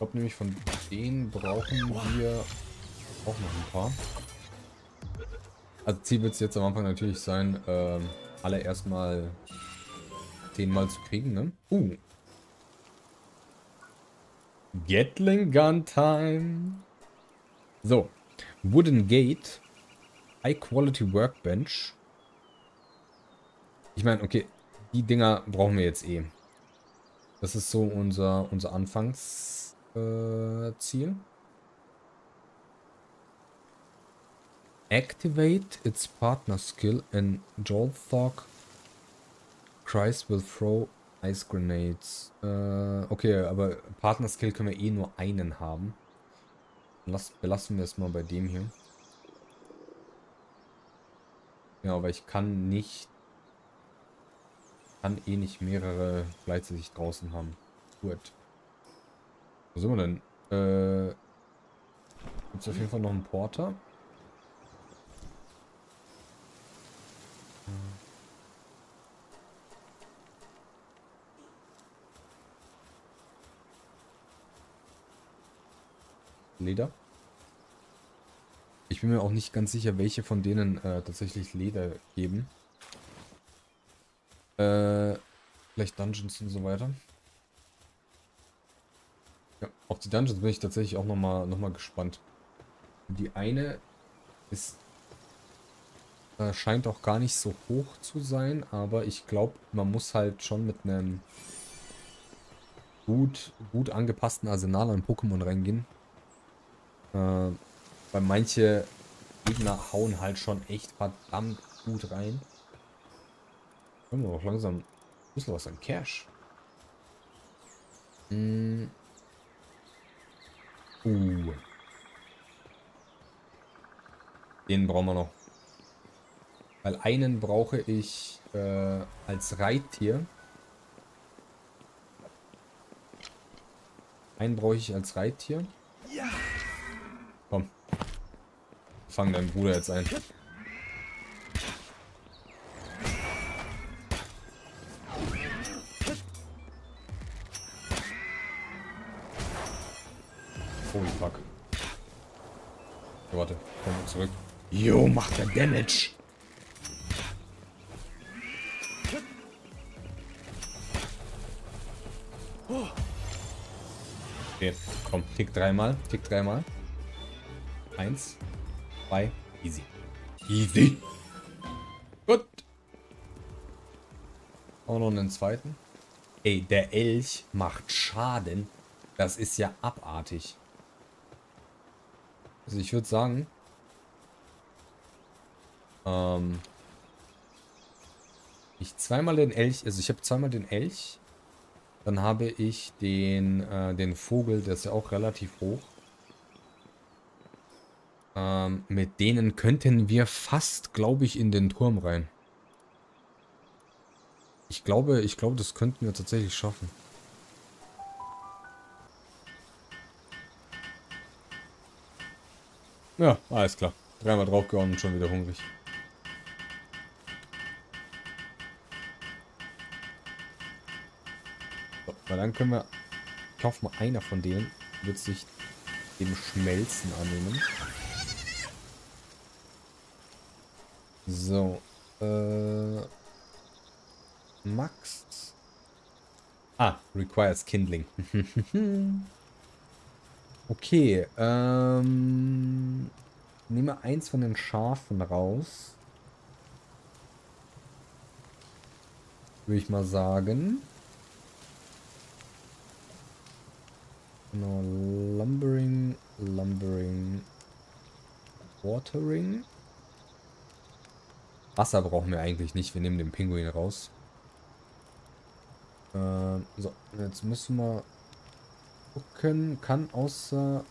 glaube nämlich von denen brauchen wir auch noch ein paar. Also Ziel wird es jetzt am Anfang natürlich sein, ähm, alle erstmal zehnmal zu kriegen, ne? Uh. Gatling Gun Time. So. Wooden Gate. High Quality Workbench. Ich meine, okay, die Dinger brauchen wir jetzt eh. Das ist so unser, unser Anfangsziel. Äh, Ziel. Activate its partner skill and Jolthog Christ will throw ice grenades. Äh, okay, aber Partner Skill können wir eh nur einen haben. Lass, belassen wir es mal bei dem hier. Ja, aber ich kann nicht, kann eh nicht mehrere gleichzeitig draußen haben. Gut. Wo sind wir denn? Äh, gibt es auf jeden Fall noch einen Porter. Leder. Ich bin mir auch nicht ganz sicher, welche von denen äh, tatsächlich Leder geben. Äh, vielleicht Dungeons und so weiter. Ja, auf die Dungeons bin ich tatsächlich auch nochmal noch mal gespannt. Die eine ist äh, scheint auch gar nicht so hoch zu sein, aber ich glaube, man muss halt schon mit einem gut, gut angepassten Arsenal an Pokémon reingehen. Äh, weil manche Gegner hauen halt schon echt verdammt gut rein. Können wir auch langsam ein bisschen was an Cash. Mm. Uh. Den brauchen wir noch. Weil einen brauche ich äh, als Reittier. Einen brauche ich als Reittier. Ja. Komm. Fang deinen Bruder jetzt ein. Holy fuck. Ja, warte, komm mal zurück. Jo, macht der Damage. Okay, komm, tick dreimal, tick dreimal. Eins, zwei, easy. Easy. Gut. Auch noch einen zweiten. Ey, der Elch macht Schaden. Das ist ja abartig. Also ich würde sagen, ähm, ich zweimal den Elch, also ich habe zweimal den Elch, dann habe ich den, äh, den Vogel, der ist ja auch relativ hoch. Ähm, mit denen könnten wir fast, glaube ich, in den Turm rein. Ich glaube, ich glaube, das könnten wir tatsächlich schaffen. Ja, alles klar. Dreimal draufgehauen und schon wieder hungrig. So, weil dann können wir... Ich kaufe mal einer von denen. Wird sich dem Schmelzen annehmen. So. Äh... Max. Ah, requires kindling. Okay, ähm... nehme eins von den Schafen raus. Würde ich mal sagen. Genau, Lumbering, Lumbering, Watering. Wasser brauchen wir eigentlich nicht, wir nehmen den Pinguin raus. Ähm, so, jetzt müssen wir gucken, kann außer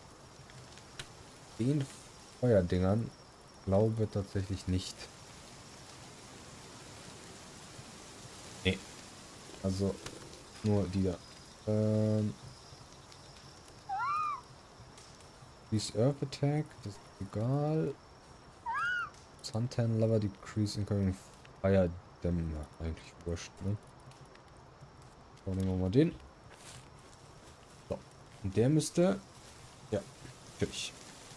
den Feuerdingern, glaube tatsächlich nicht. Nee, also nur die da. Ähm, Decrease Earth Attack, das ist egal. Suntan Lava Decrease Incoming Fire Dämmen. Ja, eigentlich wurscht, ne? Schauen wir mal den. So. Und der müsste... Ja, natürlich.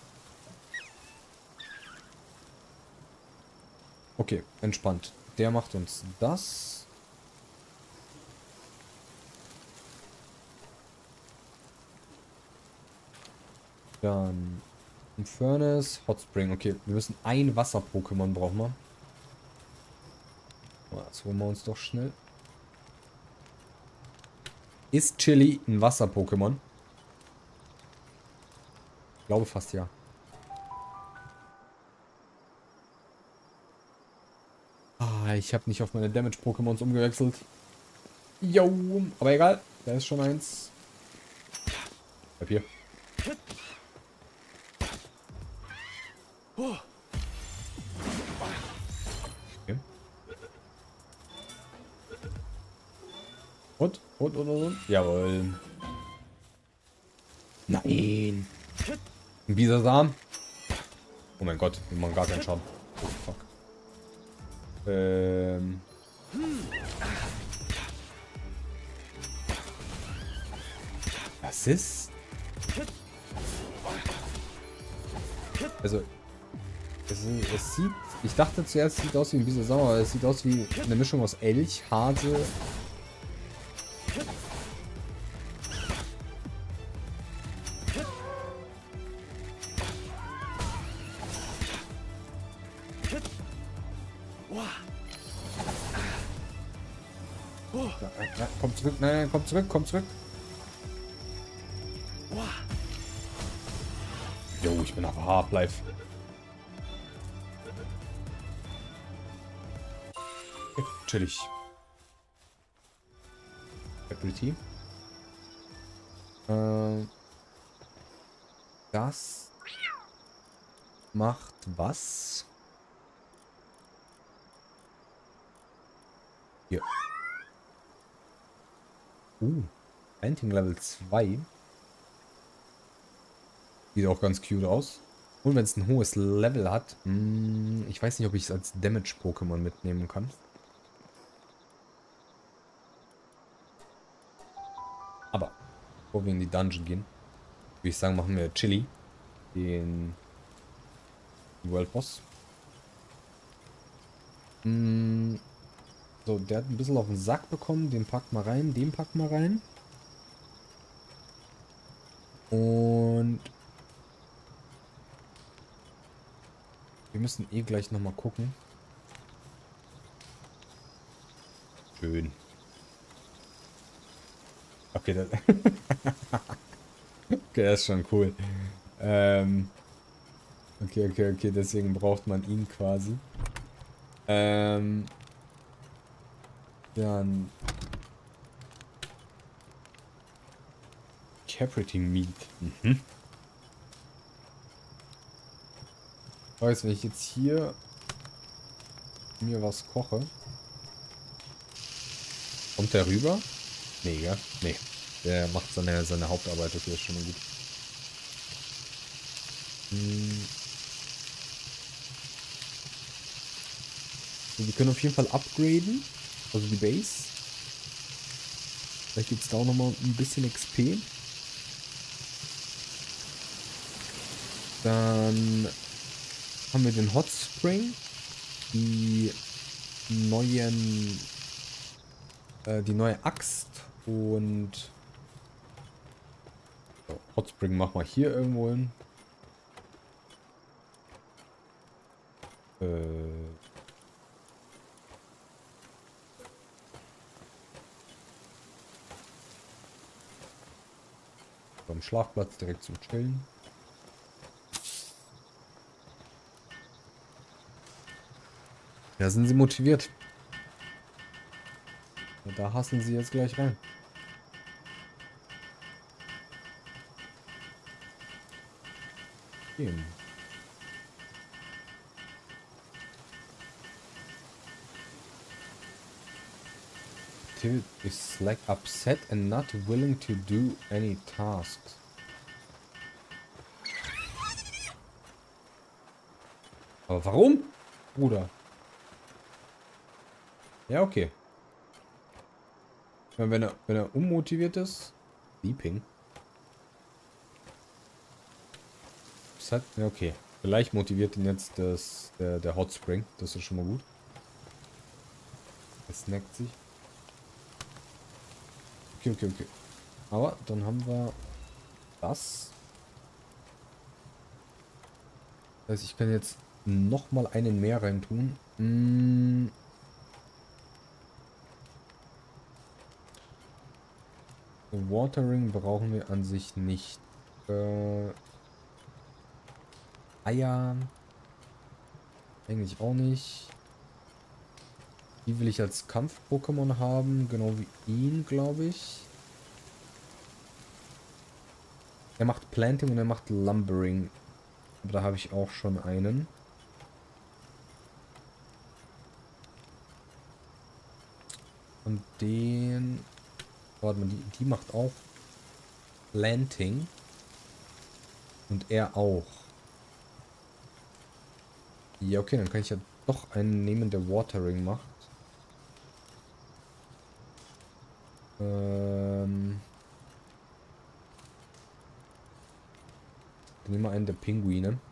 Okay, entspannt. Der macht uns das. Dann ein Furnace, Hot Spring. Okay, wir müssen ein Wasser-Pokémon brauchen wir. Jetzt holen wir uns doch schnell. Ist Chili ein Wasser-Pokémon? Ich glaube fast ja. Ah, ich habe nicht auf meine Damage-Pokémons umgewechselt. Jo, aber egal. Da ist schon eins. Bleib hier. Okay. Und, und, und, und. Jawohl. Nein. Ein Bisasam. Oh mein Gott, wir machen gar keinen Schaden. Oh, fuck. Ähm. Was ist? Also, es, ist, es sieht... Ich dachte zuerst, es sieht aus wie ein Bisasam, aber es sieht aus wie eine Mischung aus Elch, Hase... Ja, ja, komm zurück, nein, nein, komm zurück, komm zurück. Jo, ich bin auf Half-Life. Okay, chillig. Ability. Äh, das macht was? Hier. Uh, Painting Level zwei. Sieht auch ganz cute aus. Und wenn es ein hohes Level hat, mh, ich weiß nicht, ob ich es als Damage-Pokémon mitnehmen kann. Aber, bevor wir in die Dungeon gehen, würde ich sagen, machen wir Chili, den World Boss. Mh, so, der hat ein bisschen auf den Sack bekommen. Den packt mal rein, den packt mal rein. Und wir müssen eh gleich nochmal gucken. Schön. Okay, das okay, das ist schon cool. Ähm okay, okay, okay, deswegen braucht man ihn quasi. Ähm dann Caprity Meat. Mhm. Weiß, wenn ich jetzt hier mir was koche, kommt der rüber? Nee, ja? Nee. Der macht seine, seine Hauptarbeit, okay, ist schon mal gut. Hm. So, wir können auf jeden Fall upgraden. Also die Base. Vielleicht gibt es da auch nochmal ein bisschen X P. Dann haben wir den Hot Spring. Die neuen... Äh, die neue Axt. Und... So, Hot Spring machen wir hier irgendwo hin. Äh... Beim Schlafplatz direkt zum Chillen. Ja, sind sie motiviert. Ja, da hassen sie jetzt gleich rein. Gehen. Till is like upset and not willing to do any tasks. Aber warum? Bruder. Ja, okay. Wenn er, wenn er unmotiviert ist. Sleeping. Upside. Ja, okay. Vielleicht motiviert ihn jetzt das, der, der Hot Spring. Das ist schon mal gut. Er snackt sich. Okay, okay, okay. Aber dann haben wir das. Das heißt, ich kann jetzt nochmal einen mehr rein tun. Hm. Watering brauchen wir an sich nicht. Äh, Eier. Eigentlich auch nicht. Die will ich als Kampf-Pokémon haben. Genau wie ihn, glaube ich. Er macht Planting und er macht Lumbering. Aber da habe ich auch schon einen. Und den... Warte mal, die, die macht auch Planting. Und er auch. Ja, okay, dann kann ich ja doch einen nehmen, der Watering macht. Ähm... Dann nehmen wir einen der Pinguine. Am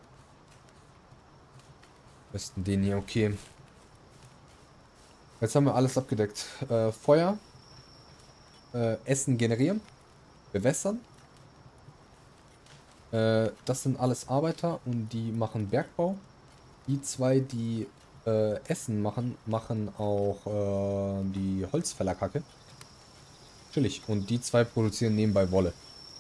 besten den hier, okay. Jetzt haben wir alles abgedeckt. Äh, Feuer. Äh, Essen generieren. Bewässern. Äh, das sind alles Arbeiter und die machen Bergbau. Die zwei, die äh, Essen machen, machen auch äh, die Holzfällerkacke. Chillig. Und die zwei produzieren nebenbei Wolle.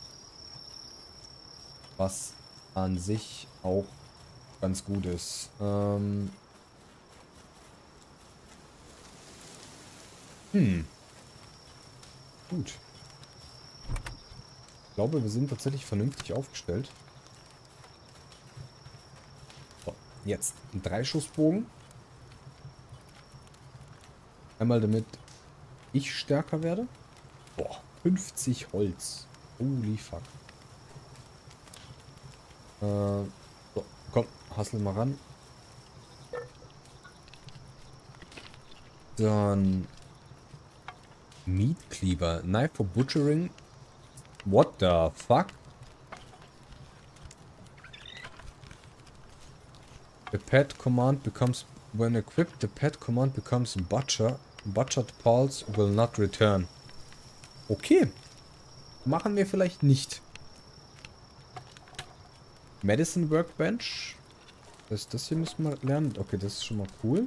Was an sich auch ganz gut ist. Ähm hm. Gut. Ich glaube, wir sind tatsächlich vernünftig aufgestellt. So, jetzt ein Dreischussbogen. Einmal damit ich stärker werde. Boah, fünfzig Holz. Holy fuck. Äh, so, komm, hustle mal ran. Dann Meat Cleaver. Knife for butchering. What the fuck? The pet command becomes... When equipped, the pet command becomes butcher. Butchered pulse will not return. Okay. Machen wir vielleicht nicht. Medicine Workbench. Das, das hier müssen wir lernen. Okay, das ist schon mal cool.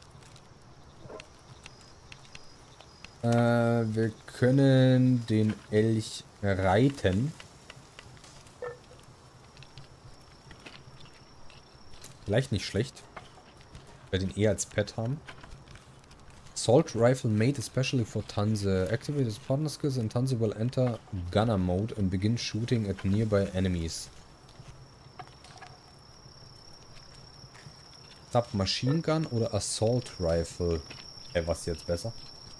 Äh, wir können den Elch reiten. Vielleicht nicht schlecht. Wir den eher als Pet haben. Assault Rifle made especially for Tanze. Activate his partner skills and Tanze will enter Gunner mode and begin shooting at nearby enemies. Submachine Gun oder Assault Rifle? Äh, was jetzt besser?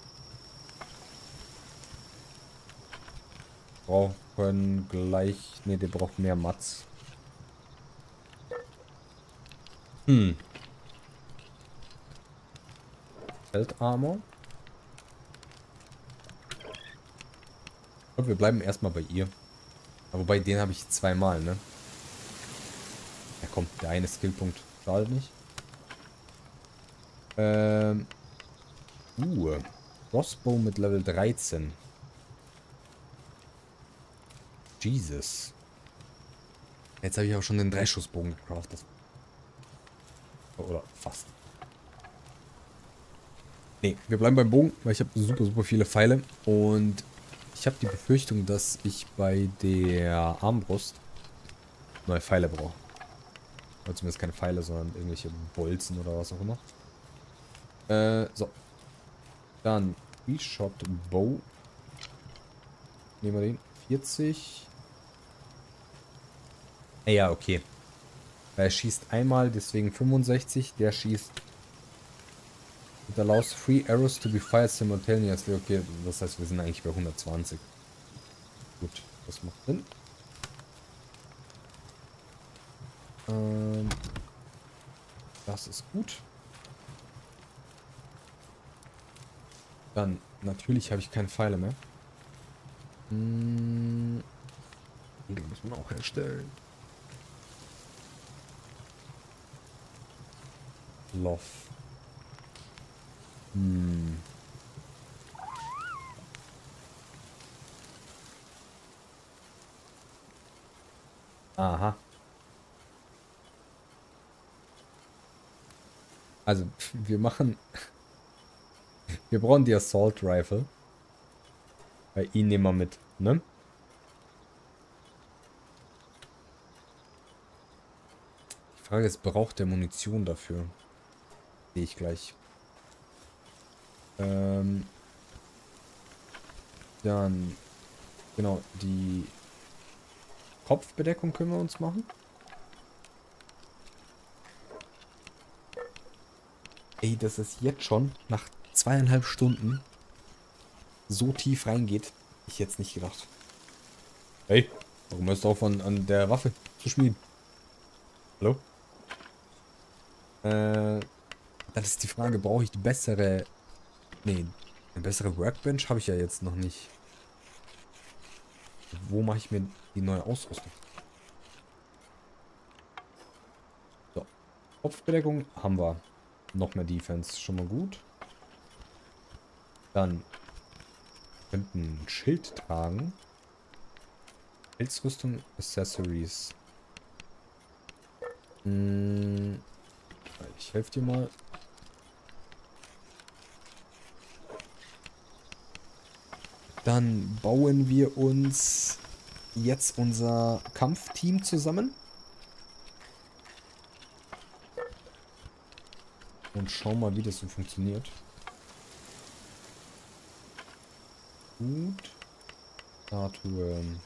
Brauchen gleich... Ne, der braucht mehr Mats. Hm. Feldarmor. Und wir bleiben erstmal bei ihr. Aber wobei, den habe ich zweimal, ne? Ja komm, der eine Skillpunkt schadet nicht. Ähm. Uh. Crossbow mit Level dreizehn. Jesus. Jetzt habe ich auch schon den Dreischussbogen gecraftet. Oder fast. Ne, wir bleiben beim Bogen, weil ich habe super, super viele Pfeile. Und ich habe die Befürchtung, dass ich bei der Armbrust neue Pfeile brauche. Oder zumindest keine Pfeile, sondern irgendwelche Bolzen oder was auch immer. Äh, so. Dann Three-Shot Bow. Nehmen wir den. vierzig. Ja, okay. Er schießt einmal, deswegen fünfundsechzig. Der schießt... It allows three arrows to be fired simultaneously. Okay, das heißt, wir sind eigentlich bei hundertzwanzig. Gut, das macht Sinn. Ähm, das ist gut. Dann, natürlich habe ich keine Pfeile mehr. Hm, die muss man auch herstellen. Loff. Hm. Aha. Also, wir machen... Wir brauchen die Assault Rifle. Bei ihn nehmen wir mit, ne? Die Frage ist, braucht der Munition dafür? Sehe ich gleich. Ähm... Dann... Genau, die... Kopfbedeckung können wir uns machen. Ey, dass es jetzt schon nach zweieinhalb Stunden so tief reingeht, ich jetzt nicht gedacht. Hey, warum hörst du auf an, an der Waffe zu schmieden? Hallo? Äh, dann ist die Frage, brauche ich die bessere... Nee, eine bessere Workbench habe ich ja jetzt noch nicht. Wo mache ich mir die neue Ausrüstung? So. Kopfbedeckung haben wir. Noch mehr Defense. Schon mal gut. Dann könnten ein Schild tragen. Pilzrüstung, Accessories. Hm, ich helfe dir mal. Dann bauen wir uns jetzt unser Kampfteam zusammen. Und schauen mal, wie das so funktioniert. Gut. Statuen.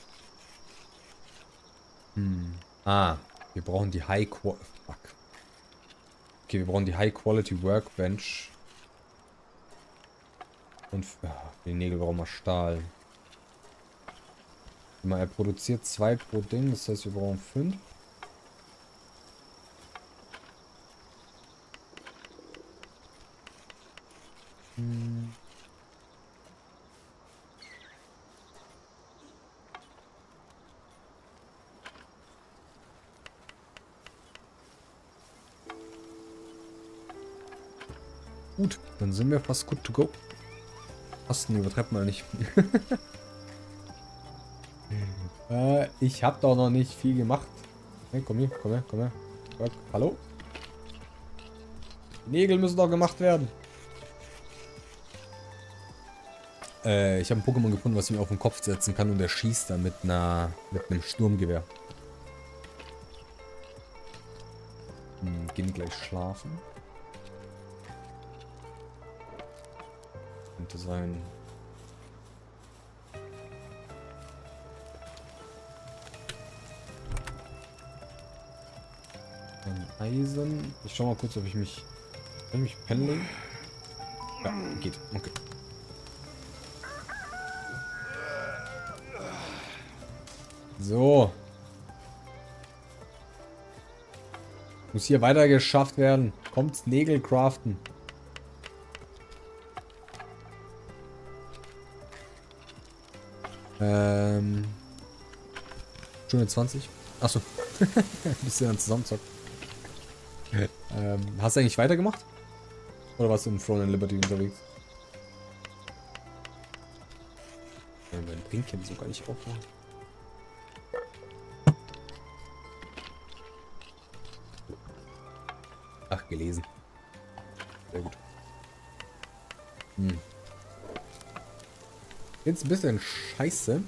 Hm. Ah, wir brauchen die High Quality. Fuck. Okay, wir brauchen die High Quality Workbench. Und für die Nägel brauchen wir Stahl. Mal, er produziert zwei pro Ding, das heißt, wir brauchen fünf. Hm. Gut, dann sind wir fast good to go. Kosten übertreibt mal nicht. äh, ich habe doch noch nicht viel gemacht. Hey, komm hier, komm her, komm her. Hallo? Die Nägel müssen doch gemacht werden. Äh, ich habe ein Pokémon gefunden, was ich mir auf den Kopf setzen kann und der schießt dann mit einer mit einem Sturmgewehr. Hm, gehen gleich schlafen. Könnte sein. Ein Eisen. Ich schau mal kurz, ob ich mich. Kann ich mich pendeln? Ja, geht. Okay. So. Muss hier weiter geschafft werden. Kommt Nägel craften. Ähm. Stunde zwanzig. Achso. Bist du dann zusammenzocken. ähm, hast du eigentlich weitergemacht? Oder warst du in Throne and Liberty unterwegs? Ja, mein Trinken sogar nicht aufmachen. Ach, gelesen. Sehr gut. Hm. Jetzt ein bisschen scheiße,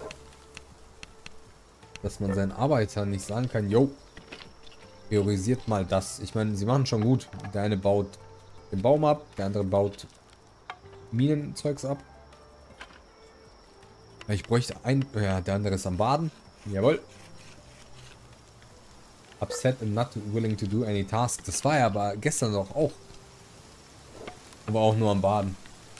dass man seinen Arbeitern nicht sagen kann, yo, priorisiert mal das. Ich meine, sie machen schon gut. Der eine baut den Baum ab, der andere baut Minenzeugs ab. Ich bräuchte ein... Ja, der andere ist am Baden. Jawohl. Upset and not willing to do any task. Das war ja aber gestern doch auch. Aber auch nur am Baden.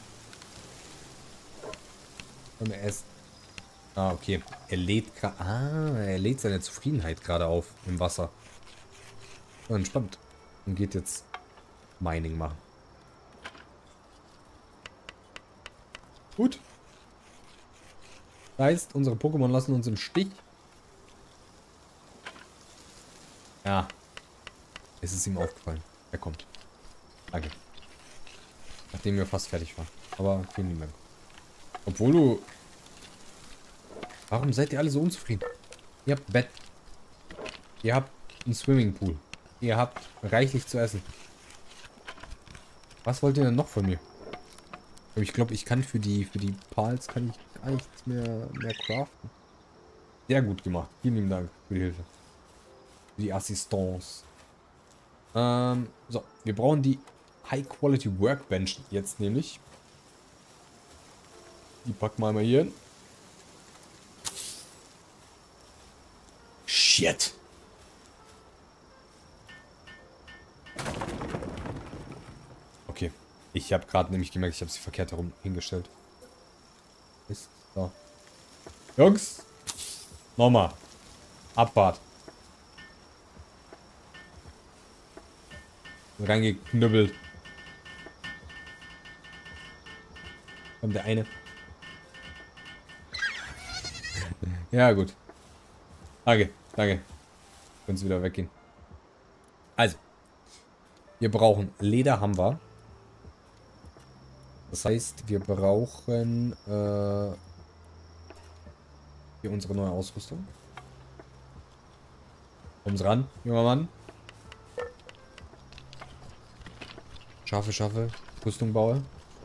Und er ist... Ah, okay. Er lädt gerade... Ah, er lädt seine Zufriedenheit gerade auf im Wasser. Oh, entspannt. Und geht jetzt Mining machen. Gut. Das heißt, unsere Pokémon lassen uns im Stich. Ja. Es ist ihm aufgefallen. Er kommt. Danke. Nachdem wir fast fertig waren. Aber vielen lieben Dank. Obwohl du... Warum seid ihr alle so unzufrieden? Ihr habt Bett. Ihr habt einen Swimmingpool. Ihr habt reichlich zu essen. Was wollt ihr denn noch von mir? Aber ich glaube, ich kann für die für die Pals kann ich gar nichts mehr, mehr craften. Sehr gut gemacht. Vielen lieben Dank für die Hilfe. Für die Assistance. Ähm, so, wir brauchen die High Quality Workbench jetzt nämlich. Die packen wir mal hier hin. Shit. Okay. Ich habe gerade nämlich gemerkt, ich habe sie verkehrt herum hingestellt. Ist so. Jungs. Nochmal. Abfahrt. Reingeknüppelt. Kommt der eine. Ja, gut. Danke, danke. Können Sie wieder weggehen. Also. Wir brauchen Leder, haben wir. Das heißt, wir brauchen äh, hier unsere neue Ausrüstung. Komm's ran, junger Mann. Schaffe, schaffe. Rüstung baue.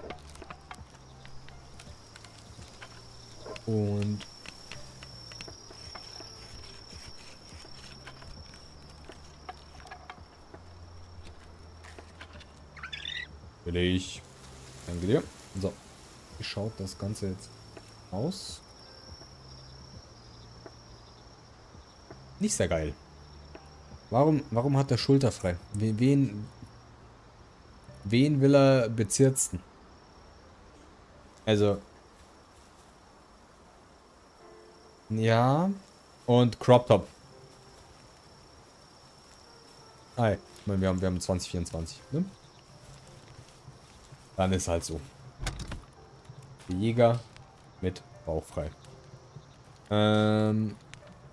Und will ich. Danke dir. So. Wie schaut das Ganze jetzt aus? Nicht sehr geil. Warum, warum hat er Schulter frei? Wen, wen, wen will er bezirzen? Also. Ja. Und Crop Top. Hi. Ich meine, wir haben, wir haben zwanzig vierundzwanzig, ne? Dann ist halt so. Jäger mit Bauch frei. Ähm.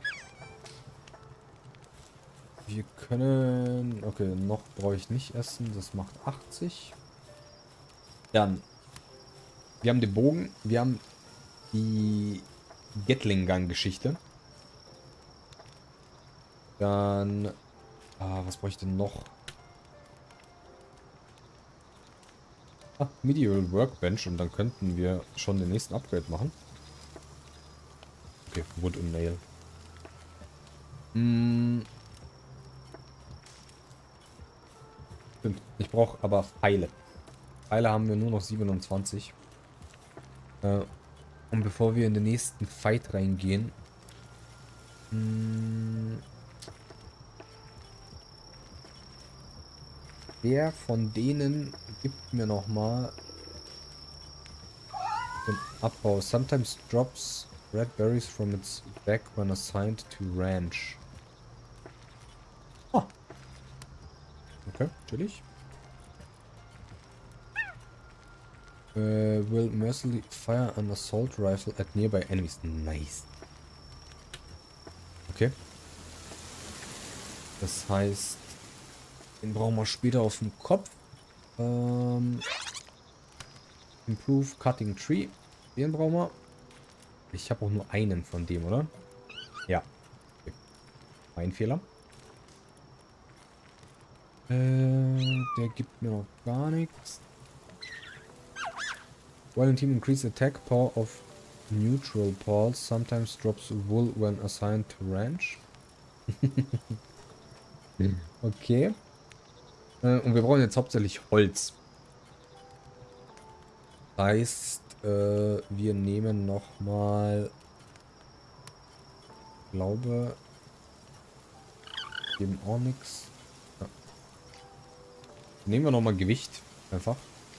Wir können... Okay, noch brauche ich nicht essen. Das macht achtzig. Dann. Wir haben den Bogen. Wir haben die Gatling-Gun-Geschichte. Dann... Ah, was brauche ich denn noch? Ah, Medieval Workbench. Und dann könnten wir schon den nächsten Upgrade machen. Okay, Wood und Nail. Hm. Stimmt. Ich brauche aber Pfeile. Pfeile haben wir nur noch siebenundzwanzig. Äh, und bevor wir in den nächsten Fight reingehen... Hm, wer von denen gibt mir nochmal den Abbau? Sometimes drops red berries from its back when assigned to ranch. Oh. Okay, chillig. Uh, will mercilessly fire an assault rifle at nearby enemies. Nice. Okay. Das heißt, den brauchen wir später auf dem Kopf. Ähm, improve Cutting Tree. Den brauchen wir. Ich habe auch nur einen von dem, oder? Ja. Okay. Mein Fehler. Äh, der gibt mir noch gar nichts. While in team increase attack power of neutral pawns, sometimes drops wool when assigned to ranch. Okay. Äh, und wir brauchen jetzt hauptsächlich Holz. Das heißt, äh, wir nehmen nochmal, ich glaube, dem Onyx. Ja. Nehmen wir nochmal Gewicht, einfach.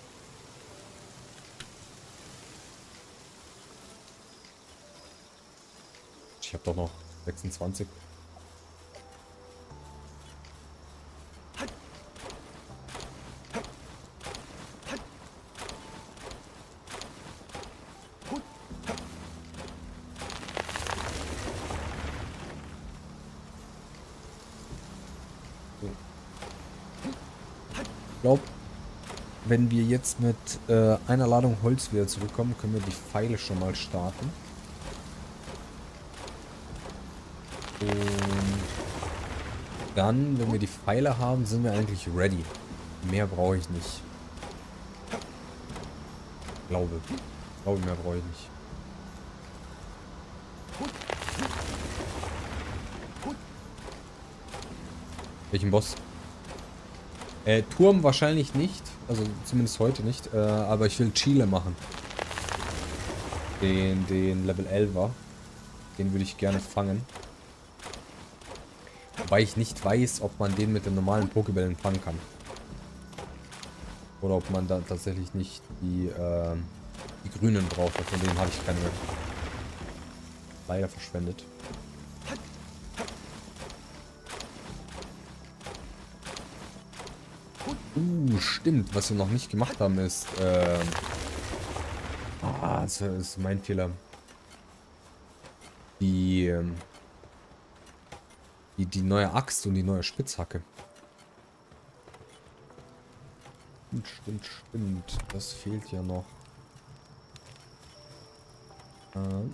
Ich habe doch noch sechsundzwanzig. glaube, wenn wir jetzt mit äh, einer Ladung Holz wieder zurückkommen, können wir die Pfeile schon mal starten. Und dann, wenn wir die Pfeile haben, sind wir eigentlich ready. Mehr brauche ich nicht. Glaube. Glaube, mehr brauche ich nicht. Welchen Boss? Äh, Turm wahrscheinlich nicht. Also zumindest heute nicht. Äh, aber ich will Chile machen. Den, den Level elfer. Den würde ich gerne fangen. Wobei ich nicht weiß, ob man den mit den normalen Pokébällen fangen kann. Oder ob man da tatsächlich nicht die, äh, die grünen braucht. Von denen habe ich keine mehr. Leider verschwendet. Uh, stimmt. Was wir noch nicht gemacht haben ist, äh, ah, das ist mein Fehler. Die, ähm, die, die neue Axt und die neue Spitzhacke. Stimmt, stimmt, stimmt. Das fehlt ja noch. Äh,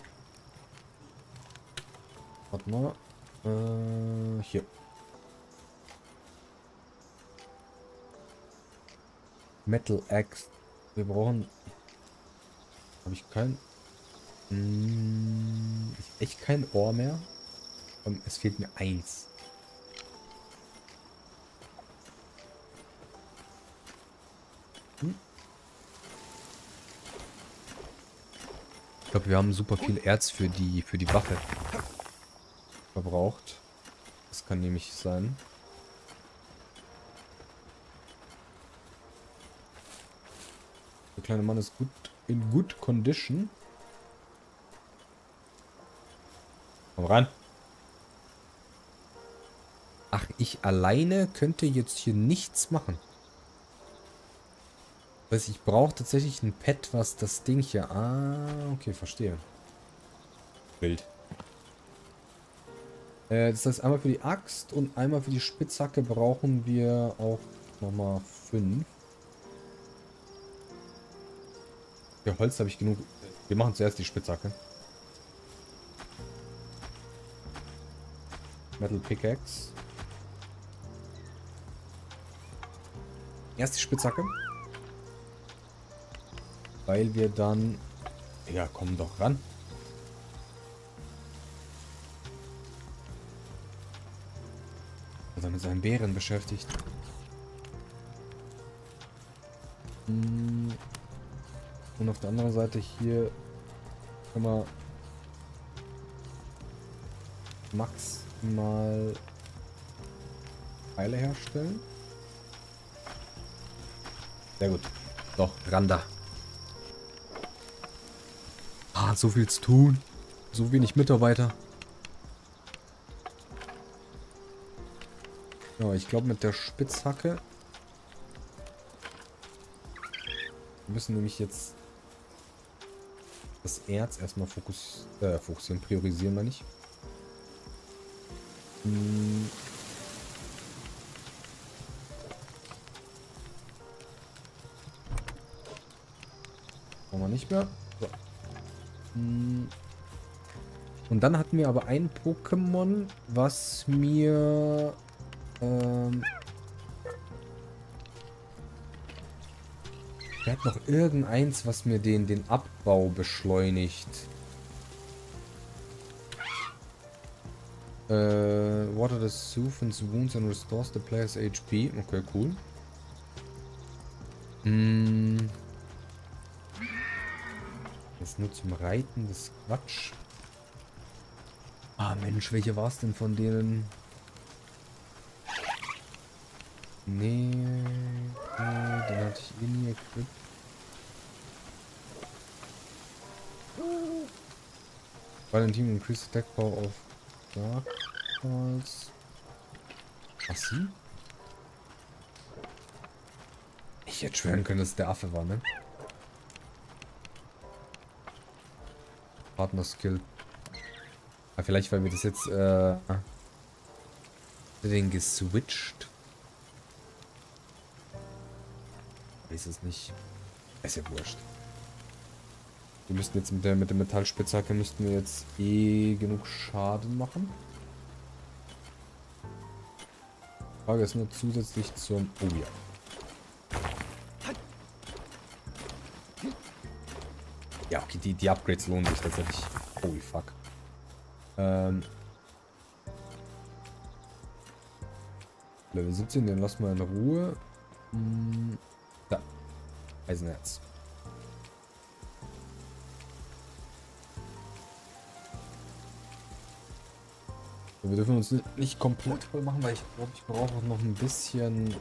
warte mal. Äh, hier. Metal Axe. Wir brauchen... Habe ich kein... Hm, ich echt kein Ohr mehr. Und es fehlt mir eins. Hm. Ich glaube, wir haben super viel Erz für die für die Waffe verbraucht. Das kann nämlich sein. Der kleine Mann ist gut in good condition. Komm ran. Ach, ich alleine könnte jetzt hier nichts machen. Das heißt, ich brauche tatsächlich ein Pad, was das Ding hier... Ah, okay, verstehe. Bild. Äh, das heißt, einmal für die Axt und einmal für die Spitzhacke brauchen wir auch nochmal fünf. Für Holz habe ich genug. Wir machen zuerst die Spitzhacke. Metal Pickaxe. Erst die Spitzhacke. Weil wir dann... Ja, komm doch ran. Also mit seinen Bären beschäftigt. Und auf der anderen Seite hier können wir maximal Pfeile herstellen. Sehr gut. Doch, ran da. Ah, so viel zu tun. So wenig Mitarbeiter. Ja, ich glaube mit der Spitzhacke. Wir müssen nämlich jetzt das Erz erstmal fokus, äh, fokussieren, priorisieren wir nicht. Hm. Brauchen wir nicht mehr. So. Hm. Und dann hatten wir aber ein Pokémon, was mir ähm, der hat noch irgendeins, was mir den, den Abbau beschleunigt. Äh, water the soothes wounds and restores the player's H P. Okay, cool. Hm. Das ist nur zum Reiten, das ist Quatsch. Ah Mensch, welche war es denn von denen? Nee, nee, den hatte ich eh nie equipped. Valentin increase attack power of Dark Pulse. Was sie? Ich hätte schwören können, dass es der Affe war, ne? Partner Skill. Aber vielleicht, weil wir das jetzt äh, den geswitcht. Weiß es nicht. Ist ja wurscht. Wir müssten jetzt mit der, mit der Metallspitzhacke müssten wir jetzt eh genug Schaden machen. Die Frage ist nur zusätzlich zum... Oh ja. Ja, okay, die, die Upgrades lohnen sich tatsächlich. Holy fuck. Ähm... Level siebzehn, den lassen wir in Ruhe. Hm, da. Eisenerz. Wir dürfen uns nicht komplett voll machen, weil ich glaube, ich brauche auch noch ein bisschen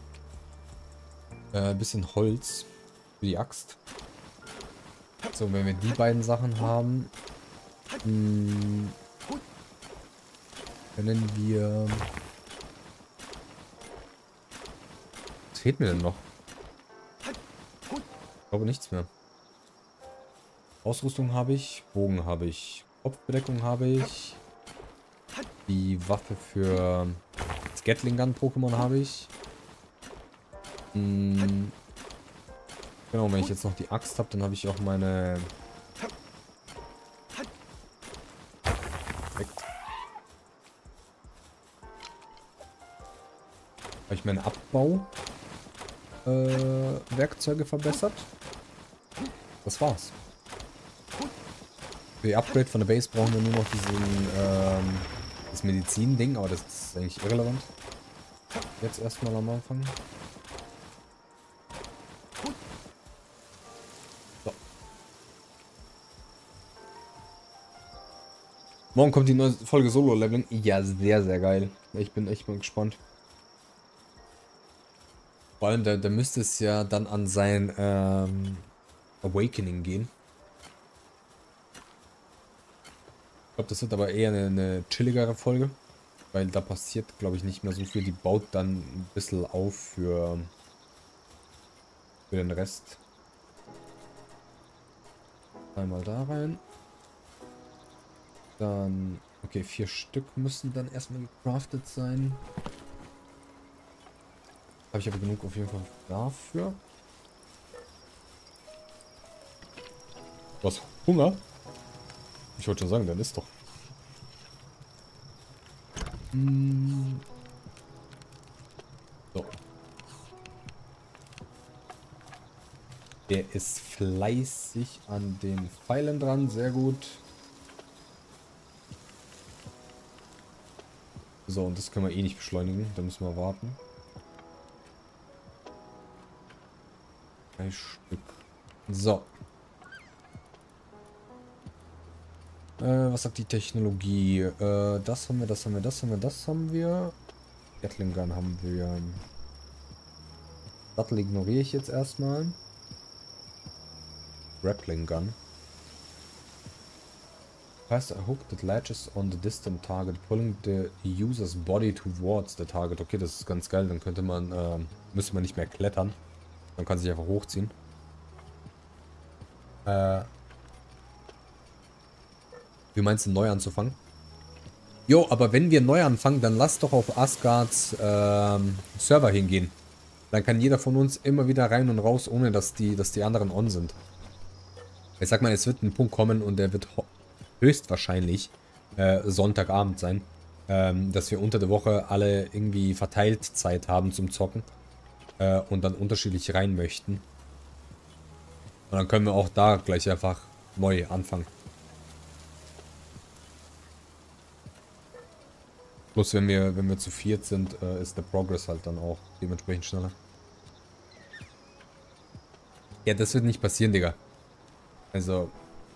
äh, bisschen Holz für die Axt. So, wenn wir die beiden Sachen haben, mh, können wir... Was fehlt mir denn noch? Ich glaube nichts mehr. Ausrüstung habe ich, Bogen habe ich, Kopfbedeckung habe ich. Die Waffe für das Gatling Gun Pokémon habe ich. Hm. Genau, wenn ich jetzt noch die Axt habe, dann habe ich auch meine... Perfekt. Habe ich meine Abbau äh, Werkzeuge verbessert. Das war's. Für die Upgrade von der Base brauchen wir nur noch diesen ähm, das Medizin-Ding, aber das ist eigentlich irrelevant. Jetzt erstmal am Anfang. So. Morgen kommt die neue Folge Solo-Leveling. Ja, sehr, sehr geil. Ich bin echt mal gespannt. Vor allem, da, da müsste es ja dann an sein ähm, Awakening gehen. Ich glaube, das wird aber eher eine, eine chilligere Folge. Weil da passiert, glaube ich, nicht mehr so viel. Die baut dann ein bisschen auf für, für den Rest. Einmal da rein. Dann, okay, vier Stück müssen dann erstmal gecraftet sein. Habe ich aber genug auf jeden Fall dafür. Was? Hunger? Ich wollte schon sagen, dann ist doch. Hm. So. Der ist fleißig an den Pfeilen dran. Sehr gut. So, und das können wir eh nicht beschleunigen. Da müssen wir warten. Drei Stück. So. Äh, was sagt die Technologie? Äh, das haben wir, das haben wir, das haben wir, das haben wir. Gatling Gun haben wir. Sattel ignoriere ich jetzt erstmal. Grappling Gun. Press a hook that latches on the distant target, pulling the user's body towards the target. Okay, das ist ganz geil. Dann könnte man, äh, müsste man nicht mehr klettern. Man kann sich einfach hochziehen. Äh. Wie meinst du, neu anzufangen? Jo, aber wenn wir neu anfangen, dann lass doch auf Asgards ähm, Server hingehen. Dann kann jeder von uns immer wieder rein und raus, ohne dass die, dass die anderen on sind. Ich sag mal, es wird ein Punkt kommen und der wird höchstwahrscheinlich äh, Sonntagabend sein. Ähm, dass wir unter der Woche alle irgendwie verteilt Zeit haben zum Zocken. Äh, und dann unterschiedlich rein möchten. Und dann können wir auch da gleich einfach neu anfangen. Plus wenn wir, wenn wir zu viert sind, äh, ist der Progress halt dann auch dementsprechend schneller. Ja, das wird nicht passieren, Digga. Also.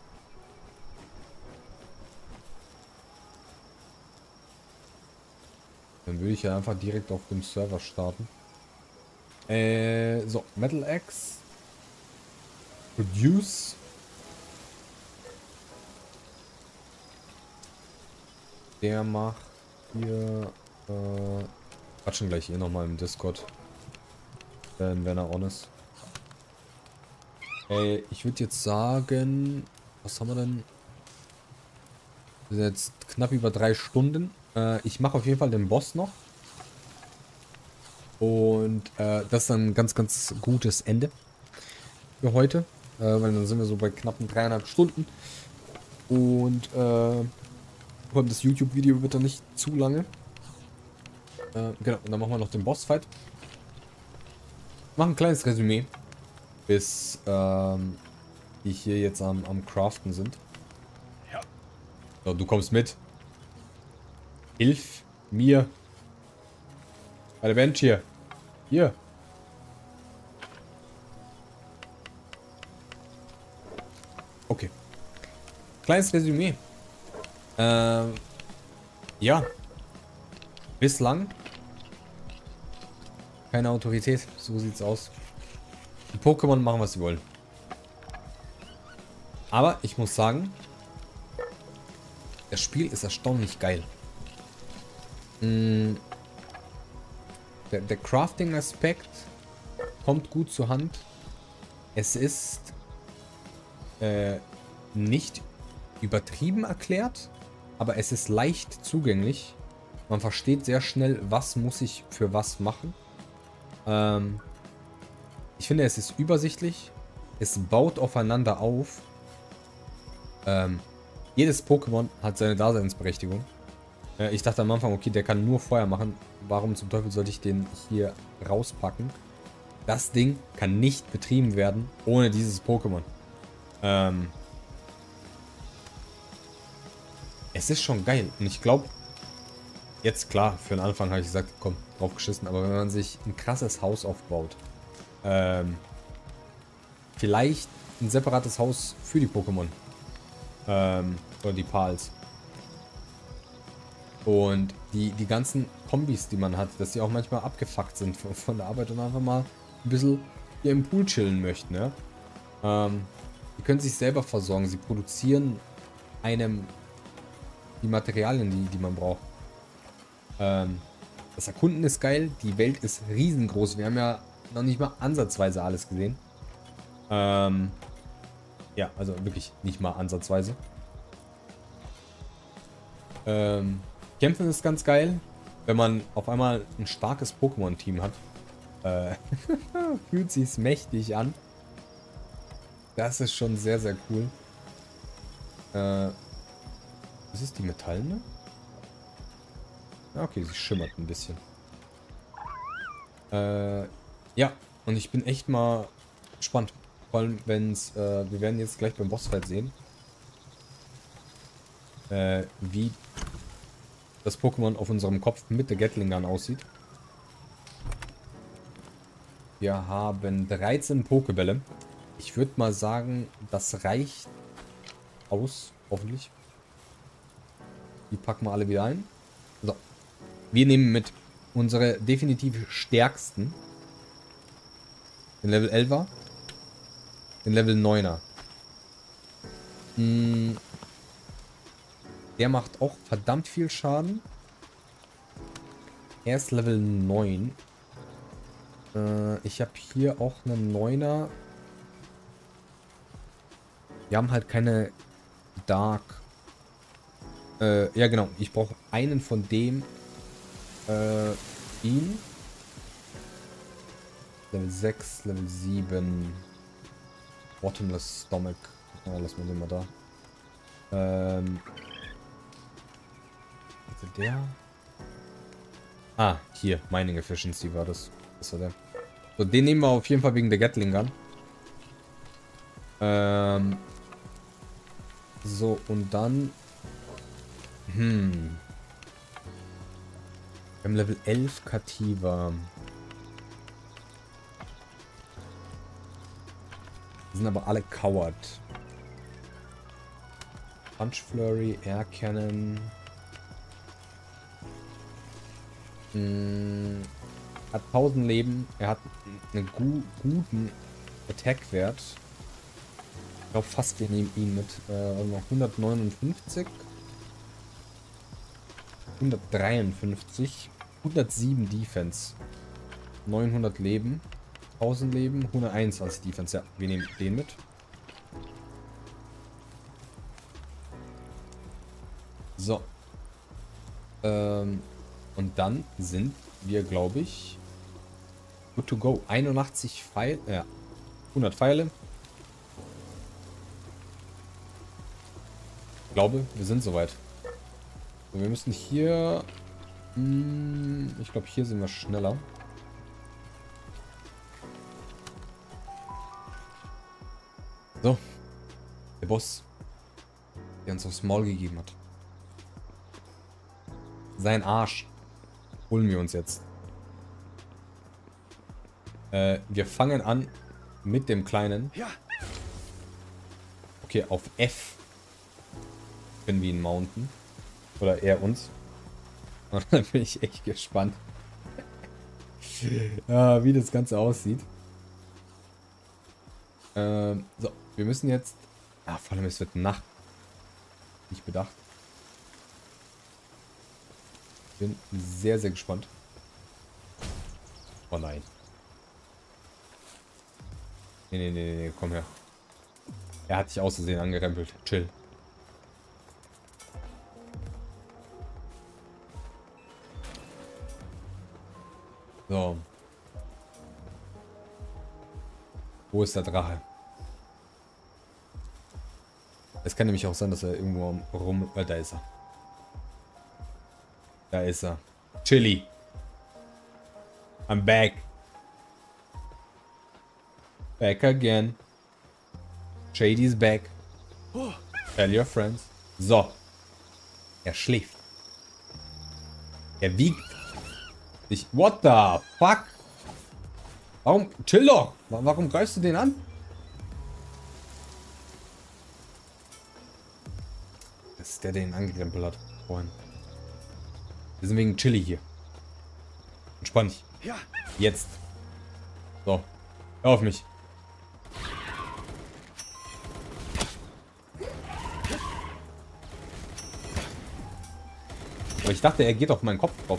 Dann würde ich ja einfach direkt auf dem Server starten. Äh, so, Metal Axe. Produce. Der macht hier, äh, quatschen gleich hier nochmal im Discord. Wenn, wenn er on ist. Ey, ich würde jetzt sagen, was haben wir denn? Wir sind jetzt knapp über drei Stunden. Äh, ich mache auf jeden Fall den Boss noch. Und äh, das ist dann ein ganz, ganz gutes Ende für heute. Äh, weil dann sind wir so bei knappen dreieinhalb Stunden. Und äh, das YouTube-Video wird dann nicht zu lange. Äh, genau, und dann machen wir noch den Bossfight. Machen ein kleines Resümee. Bis ähm, die hier jetzt am, am Craften sind. Ja. So, du kommst mit. Hilf mir. Bei der Bench hier. Hier. Okay. Kleines Resümee. Ähm, ja. Bislang keine Autorität. So sieht's aus. Die Pokémon machen, was sie wollen. Aber ich muss sagen, das Spiel ist erstaunlich geil. Mm, der der Crafting-Aspekt kommt gut zur Hand. Es ist äh, nicht übertrieben erklärt, aber es ist leicht zugänglich. Man versteht sehr schnell, was muss ich für was machen. Ähm, ich finde, es ist übersichtlich. Es baut aufeinander auf. Ähm, jedes Pokémon hat seine Daseinsberechtigung. Äh, ich dachte am Anfang, okay, der kann nur Feuer machen. Warum zum Teufel sollte ich den hier rauspacken? Das Ding kann nicht betrieben werden ohne dieses Pokémon. Ähm, es ist schon geil. Und ich glaube, jetzt klar, für den Anfang habe ich gesagt, komm, drauf geschissen. Aber wenn man sich ein krasses Haus aufbaut, ähm, vielleicht ein separates Haus für die Pokémon. Ähm, oder die Pals. Und die, die ganzen Kombis, die man hat, dass die auch manchmal abgefuckt sind von, von der Arbeit und einfach mal ein bisschen hier im Pool chillen möchten, ja. Ähm, die können sich selber versorgen. Sie produzieren einem die Materialien, die, die man braucht. Ähm, das Erkunden ist geil. Die Welt ist riesengroß. Wir haben ja noch nicht mal ansatzweise alles gesehen. Ähm, ja, also wirklich nicht mal ansatzweise. Ähm, Kämpfen ist ganz geil. Wenn man auf einmal ein starkes Pokémon-Team hat, äh, fühlt sich's mächtig an. Das ist schon sehr, sehr cool. Äh, ist es die metallene? Ja, okay, sie schimmert ein bisschen. Äh, ja, und ich bin echt mal gespannt. Vor allem, wenn es, äh, wir werden jetzt gleich beim Bossfight sehen, äh, wie das Pokémon auf unserem Kopf mit der Gatling Gun aussieht. Wir haben dreizehn Pokébälle. Ich würde mal sagen, das reicht aus, hoffentlich. Die packen wir alle wieder ein. So. Wir nehmen mit unsere definitiv stärksten. Den Level elfer. Den Level neuner. Hm. Der macht auch verdammt viel Schaden. Er ist Level neun. Äh, ich habe hier auch einen neuner. Wir haben halt keine Dark. Äh, ja genau, ich brauche einen von dem. Äh, ihn. Level sechs, Level sieben. Bottomless Stomach. Ja, lassen wir den mal da. Ähm. Also der. Ah, hier. Mining Efficiency war das. Das war der. So, den nehmen wir auf jeden Fall wegen der Gatling Gun. Ähm. So, und dann. Hm. Wir haben Level elf Kativa. Die sind aber alle Coward. Punch Flurry, Air Cannon. Hm. Hat tausend Leben. Er hat einen gu guten Attack-Wert. Ich glaube fast, wir nehmen ihn mit äh, hundertneunundfünfzig. hundertdreiundfünfzig. hundertsieben Defense. neunhundert Leben. tausend Leben. hunderteinundzwanzig Defense. Ja, wir nehmen den mit. So. Ähm, und dann sind wir, glaube ich, Good to go. einundachtzig Pfeile. Ja. hundert Pfeile. Ich glaube, wir sind soweit. So, wir müssen hier... Mh, ich glaube, hier sind wir schneller. So. Der Boss. Der uns aufs Maul gegeben hat. Sein Arsch. Holen wir uns jetzt. Äh, wir fangen an mit dem Kleinen. Ja. Okay, auf F können wir ihn mounten. Oder er uns. Und dann bin ich echt gespannt. Ja, wie das Ganze aussieht. Ähm, so, wir müssen jetzt... Ah, vor allem es wird Nacht. Nicht bedacht. Bin sehr, sehr gespannt. Oh nein. Nee, nee, nee, nee, komm her. Er hat dich aus Versehen angerempelt. Chill. So. Wo ist der Drache? Es kann nämlich auch sein, dass er irgendwo rum... Äh, da ist er. Da ist er. Chili. I'm back. Back again. Shady's back. Tell your friends. So. Er schläft. Er wiegt sich. What the fuck? Warum? Chill doch. Warum greifst du den an? Das ist der, der ihn angekrempelt hat. Vorhin. Wir sind wegen Chili hier. Entspann dich. Ja. Jetzt. So. Hör auf mich. Aber ich dachte, er geht auf meinen Kopf drauf.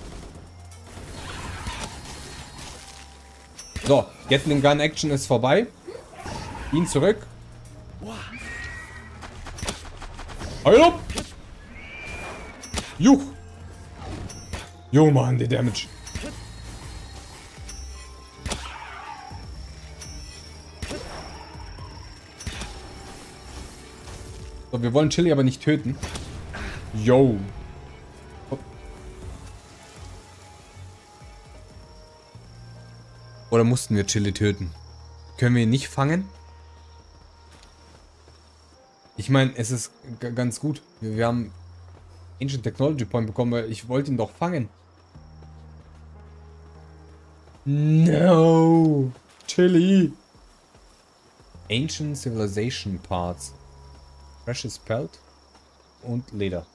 So, Gatling Gun Action ist vorbei. Ihn zurück. Heul up! Juch! Jo, Mann, der Damage. So, wir wollen Chili aber nicht töten. Yo. Oder mussten wir Chili töten? Können wir ihn nicht fangen? Ich meine, es ist ganz gut. Wir, wir haben Ancient Technology Point bekommen, weil ich wollte ihn doch fangen. No! Chili! Ancient Civilization Parts. Precious Pelt und Leder.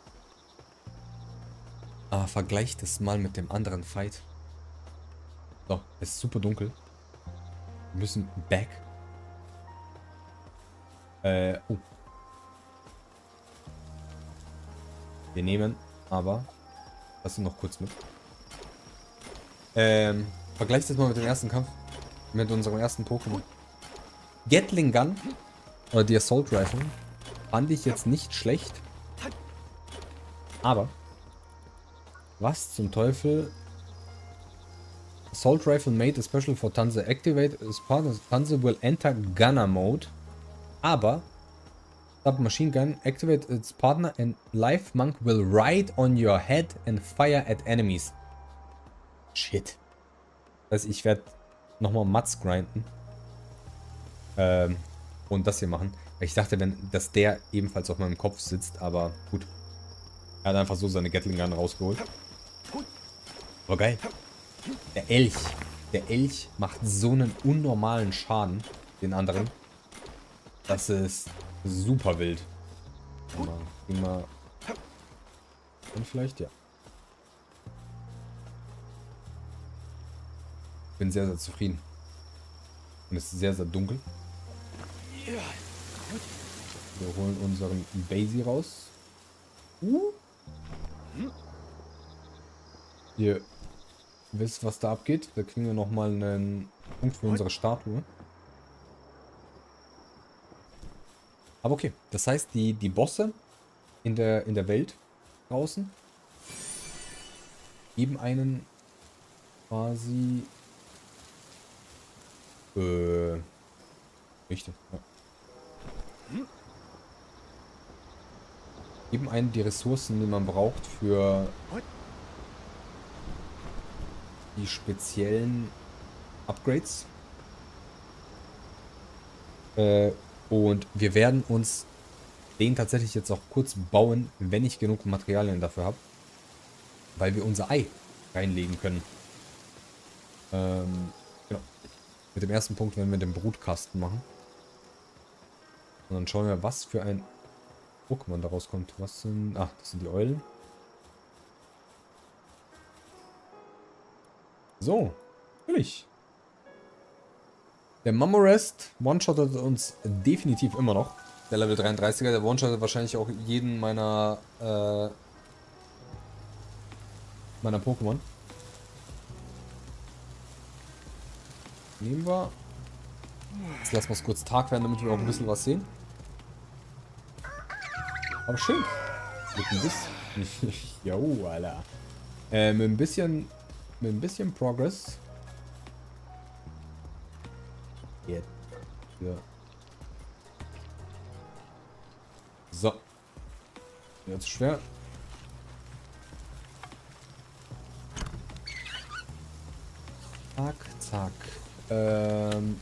Ah, vergleicht das mal mit dem anderen Fight. So, es ist super dunkel. Wir müssen back. Äh, oh. Wir nehmen aber... Lass ihn noch kurz mit. Ähm, vergleich das mal mit dem ersten Kampf. Mit unserem ersten Pokémon. Gatling Gun. Oder die Assault Rifle. Fand ich jetzt nicht schlecht. Aber... Was zum Teufel... Assault Rifle made especially for Tanze. Activate as part of Tanze will enter Gunner Mode. Aber Submachine Gun activate its partner and Life Monk will ride on your head and fire at enemies. Shit. Das heißt, ich werde nochmal Mats grinden. Ähm, und das hier machen. Ich dachte, wenn, dass der ebenfalls auf meinem Kopf sitzt, aber gut. Er hat einfach so seine Gatling Gun rausgeholt. Aber geil. Der Elch. Der Elch macht so einen unnormalen Schaden, den anderen. Das ist super wild. Mal, gehen wir. Und vielleicht, ja. Bin sehr, sehr zufrieden. Und es ist sehr, sehr dunkel. Wir holen unseren Basie raus. Uh. Ihr wisst, was da abgeht. Da kriegen wir nochmal einen Punkt für unsere Statue. Aber okay, das heißt, die, die Bosse in der, in der Welt draußen geben einen quasi Äh. Richtig. Ja. Geben einen die Ressourcen, die man braucht für die speziellen Upgrades. Äh, und wir werden uns den tatsächlich jetzt auch kurz bauen, wenn ich genug Materialien dafür habe. Weil wir unser Ei reinlegen können. Ähm, genau. Mit dem ersten Punkt werden wir den Brutkasten machen. Und dann schauen wir, was für ein Pokémon daraus kommt. Was sind... Ach, das sind die Eulen. So, natürlich. Der Mammorest one-shottet uns definitiv immer noch. Der Level dreiunddreißiger, der one-shottet wahrscheinlich auch jeden meiner äh, meiner Pokémon. Nehmen wir. Jetzt lassen wir es kurz Tag werden, damit wir auch ein bisschen was sehen. Aber schön. Mit ein bisschen. Jo, Alter. Äh, mit ein bisschen. Mit ein bisschen Progress. Jetzt. Ja. So. Jetzt schwer. Zack, zack. Ähm.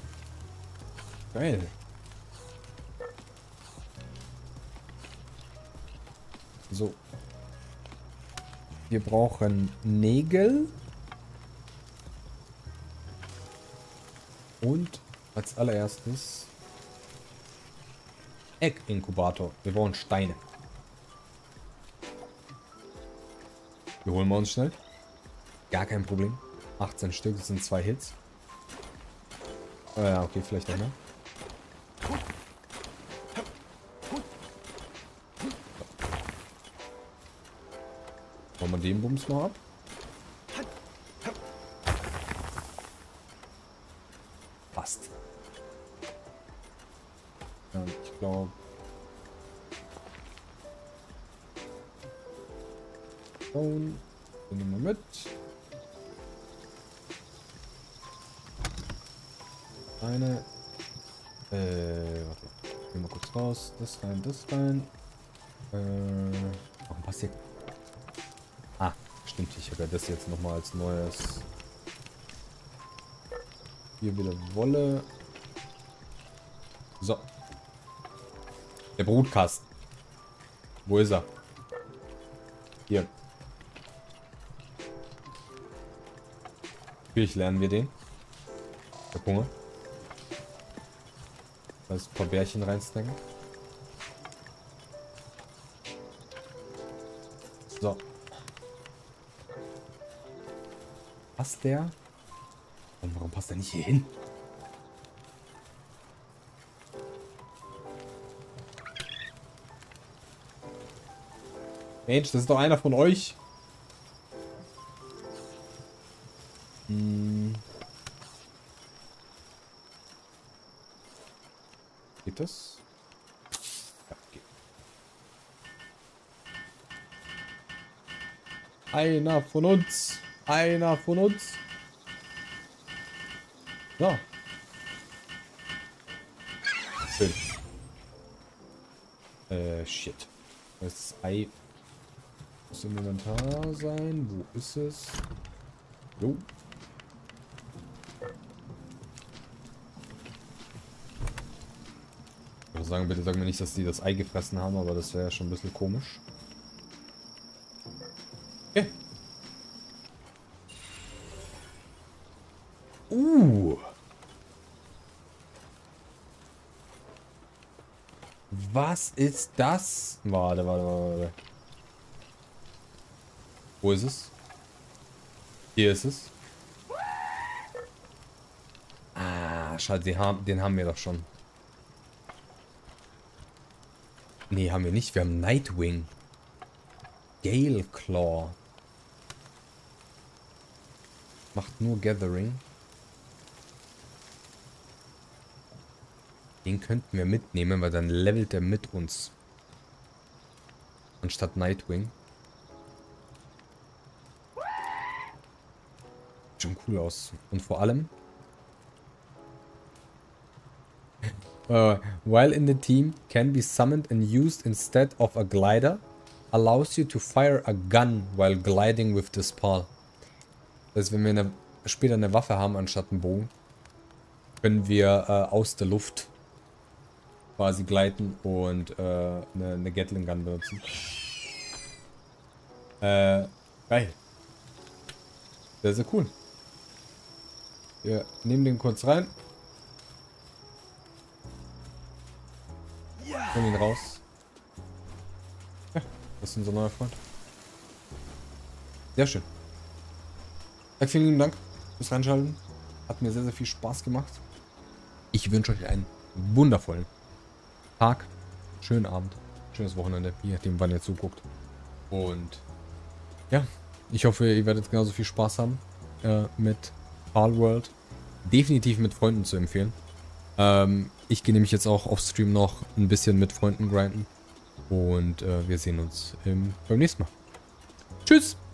Geil. So. Wir brauchen Nägel. Und als allererstes Egg-Inkubator. Wir brauchen Steine. Wir holen wir uns schnell. Gar kein Problem. achtzehn Stück, das sind zwei Hits. Oh ja, okay, vielleicht auch mehr. Machen wir den Bums mal ab. Passt. Ja, ich glaube. Den nehmen wir mit. Eine. Äh, warte. Gehen wir kurz raus. Das rein, das rein. Äh, warum passiert? Ah, stimmt. Ich habe ja das jetzt nochmal als neues. Hier wieder Wolle. So. Der Brutkasten. Wo ist er? Hier. Natürlich lernen wir den. Der Hunger. Da ist ein paar Bärchen reinstecken. So. Passt der? Und warum passt der nicht hier hin? Mensch, das ist doch einer von euch. Hm. Geht das? Ja, geht. Einer von uns. Einer von uns. So. Schön. Äh, shit. Das Ei muss im Inventar sein. Wo ist es? Jo. Ich würde sagen, bitte sag mir nicht, dass die das Ei gefressen haben, aber das wäre ja schon ein bisschen komisch. Okay. Uh. Was ist das? Warte, warte, warte. Wo ist es? Hier ist es. Ah, schade, den haben, den haben wir doch schon. Nee, haben wir nicht. Wir haben Nightwing. Gale Claw. Macht nur Gathering. Den könnten wir mitnehmen, weil dann levelt er mit uns. Anstatt Nightwing. Schon cool aus. Und vor allem Uh, while in the team can be summoned and used instead of a glider, allows you to fire a gun while gliding with this Pal. Das heißt, wenn wir eine, später eine Waffe haben anstatt einen Bogen, können wir äh, aus der Luft quasi gleiten und äh, eine, eine Gatling Gun benutzen. Äh, geil. Sehr, sehr cool. Wir nehmen den kurz rein. Holen ihn raus. Ja, das ist unser neuer Freund. Sehr schön. Ja, vielen lieben Dank fürs Reinschalten. Hat mir sehr, sehr viel Spaß gemacht. Ich wünsche euch einen wundervollen Tag, schönen Abend, schönes Wochenende, je nachdem, wann ihr zuguckt. Und ja, ich hoffe, ihr werdet genauso viel Spaß haben äh, mit Palworld. Definitiv mit Freunden zu empfehlen. Ähm, ich gehe nämlich jetzt auch auf Stream noch ein bisschen mit Freunden grinden. Und äh, wir sehen uns im, beim nächsten Mal. Tschüss!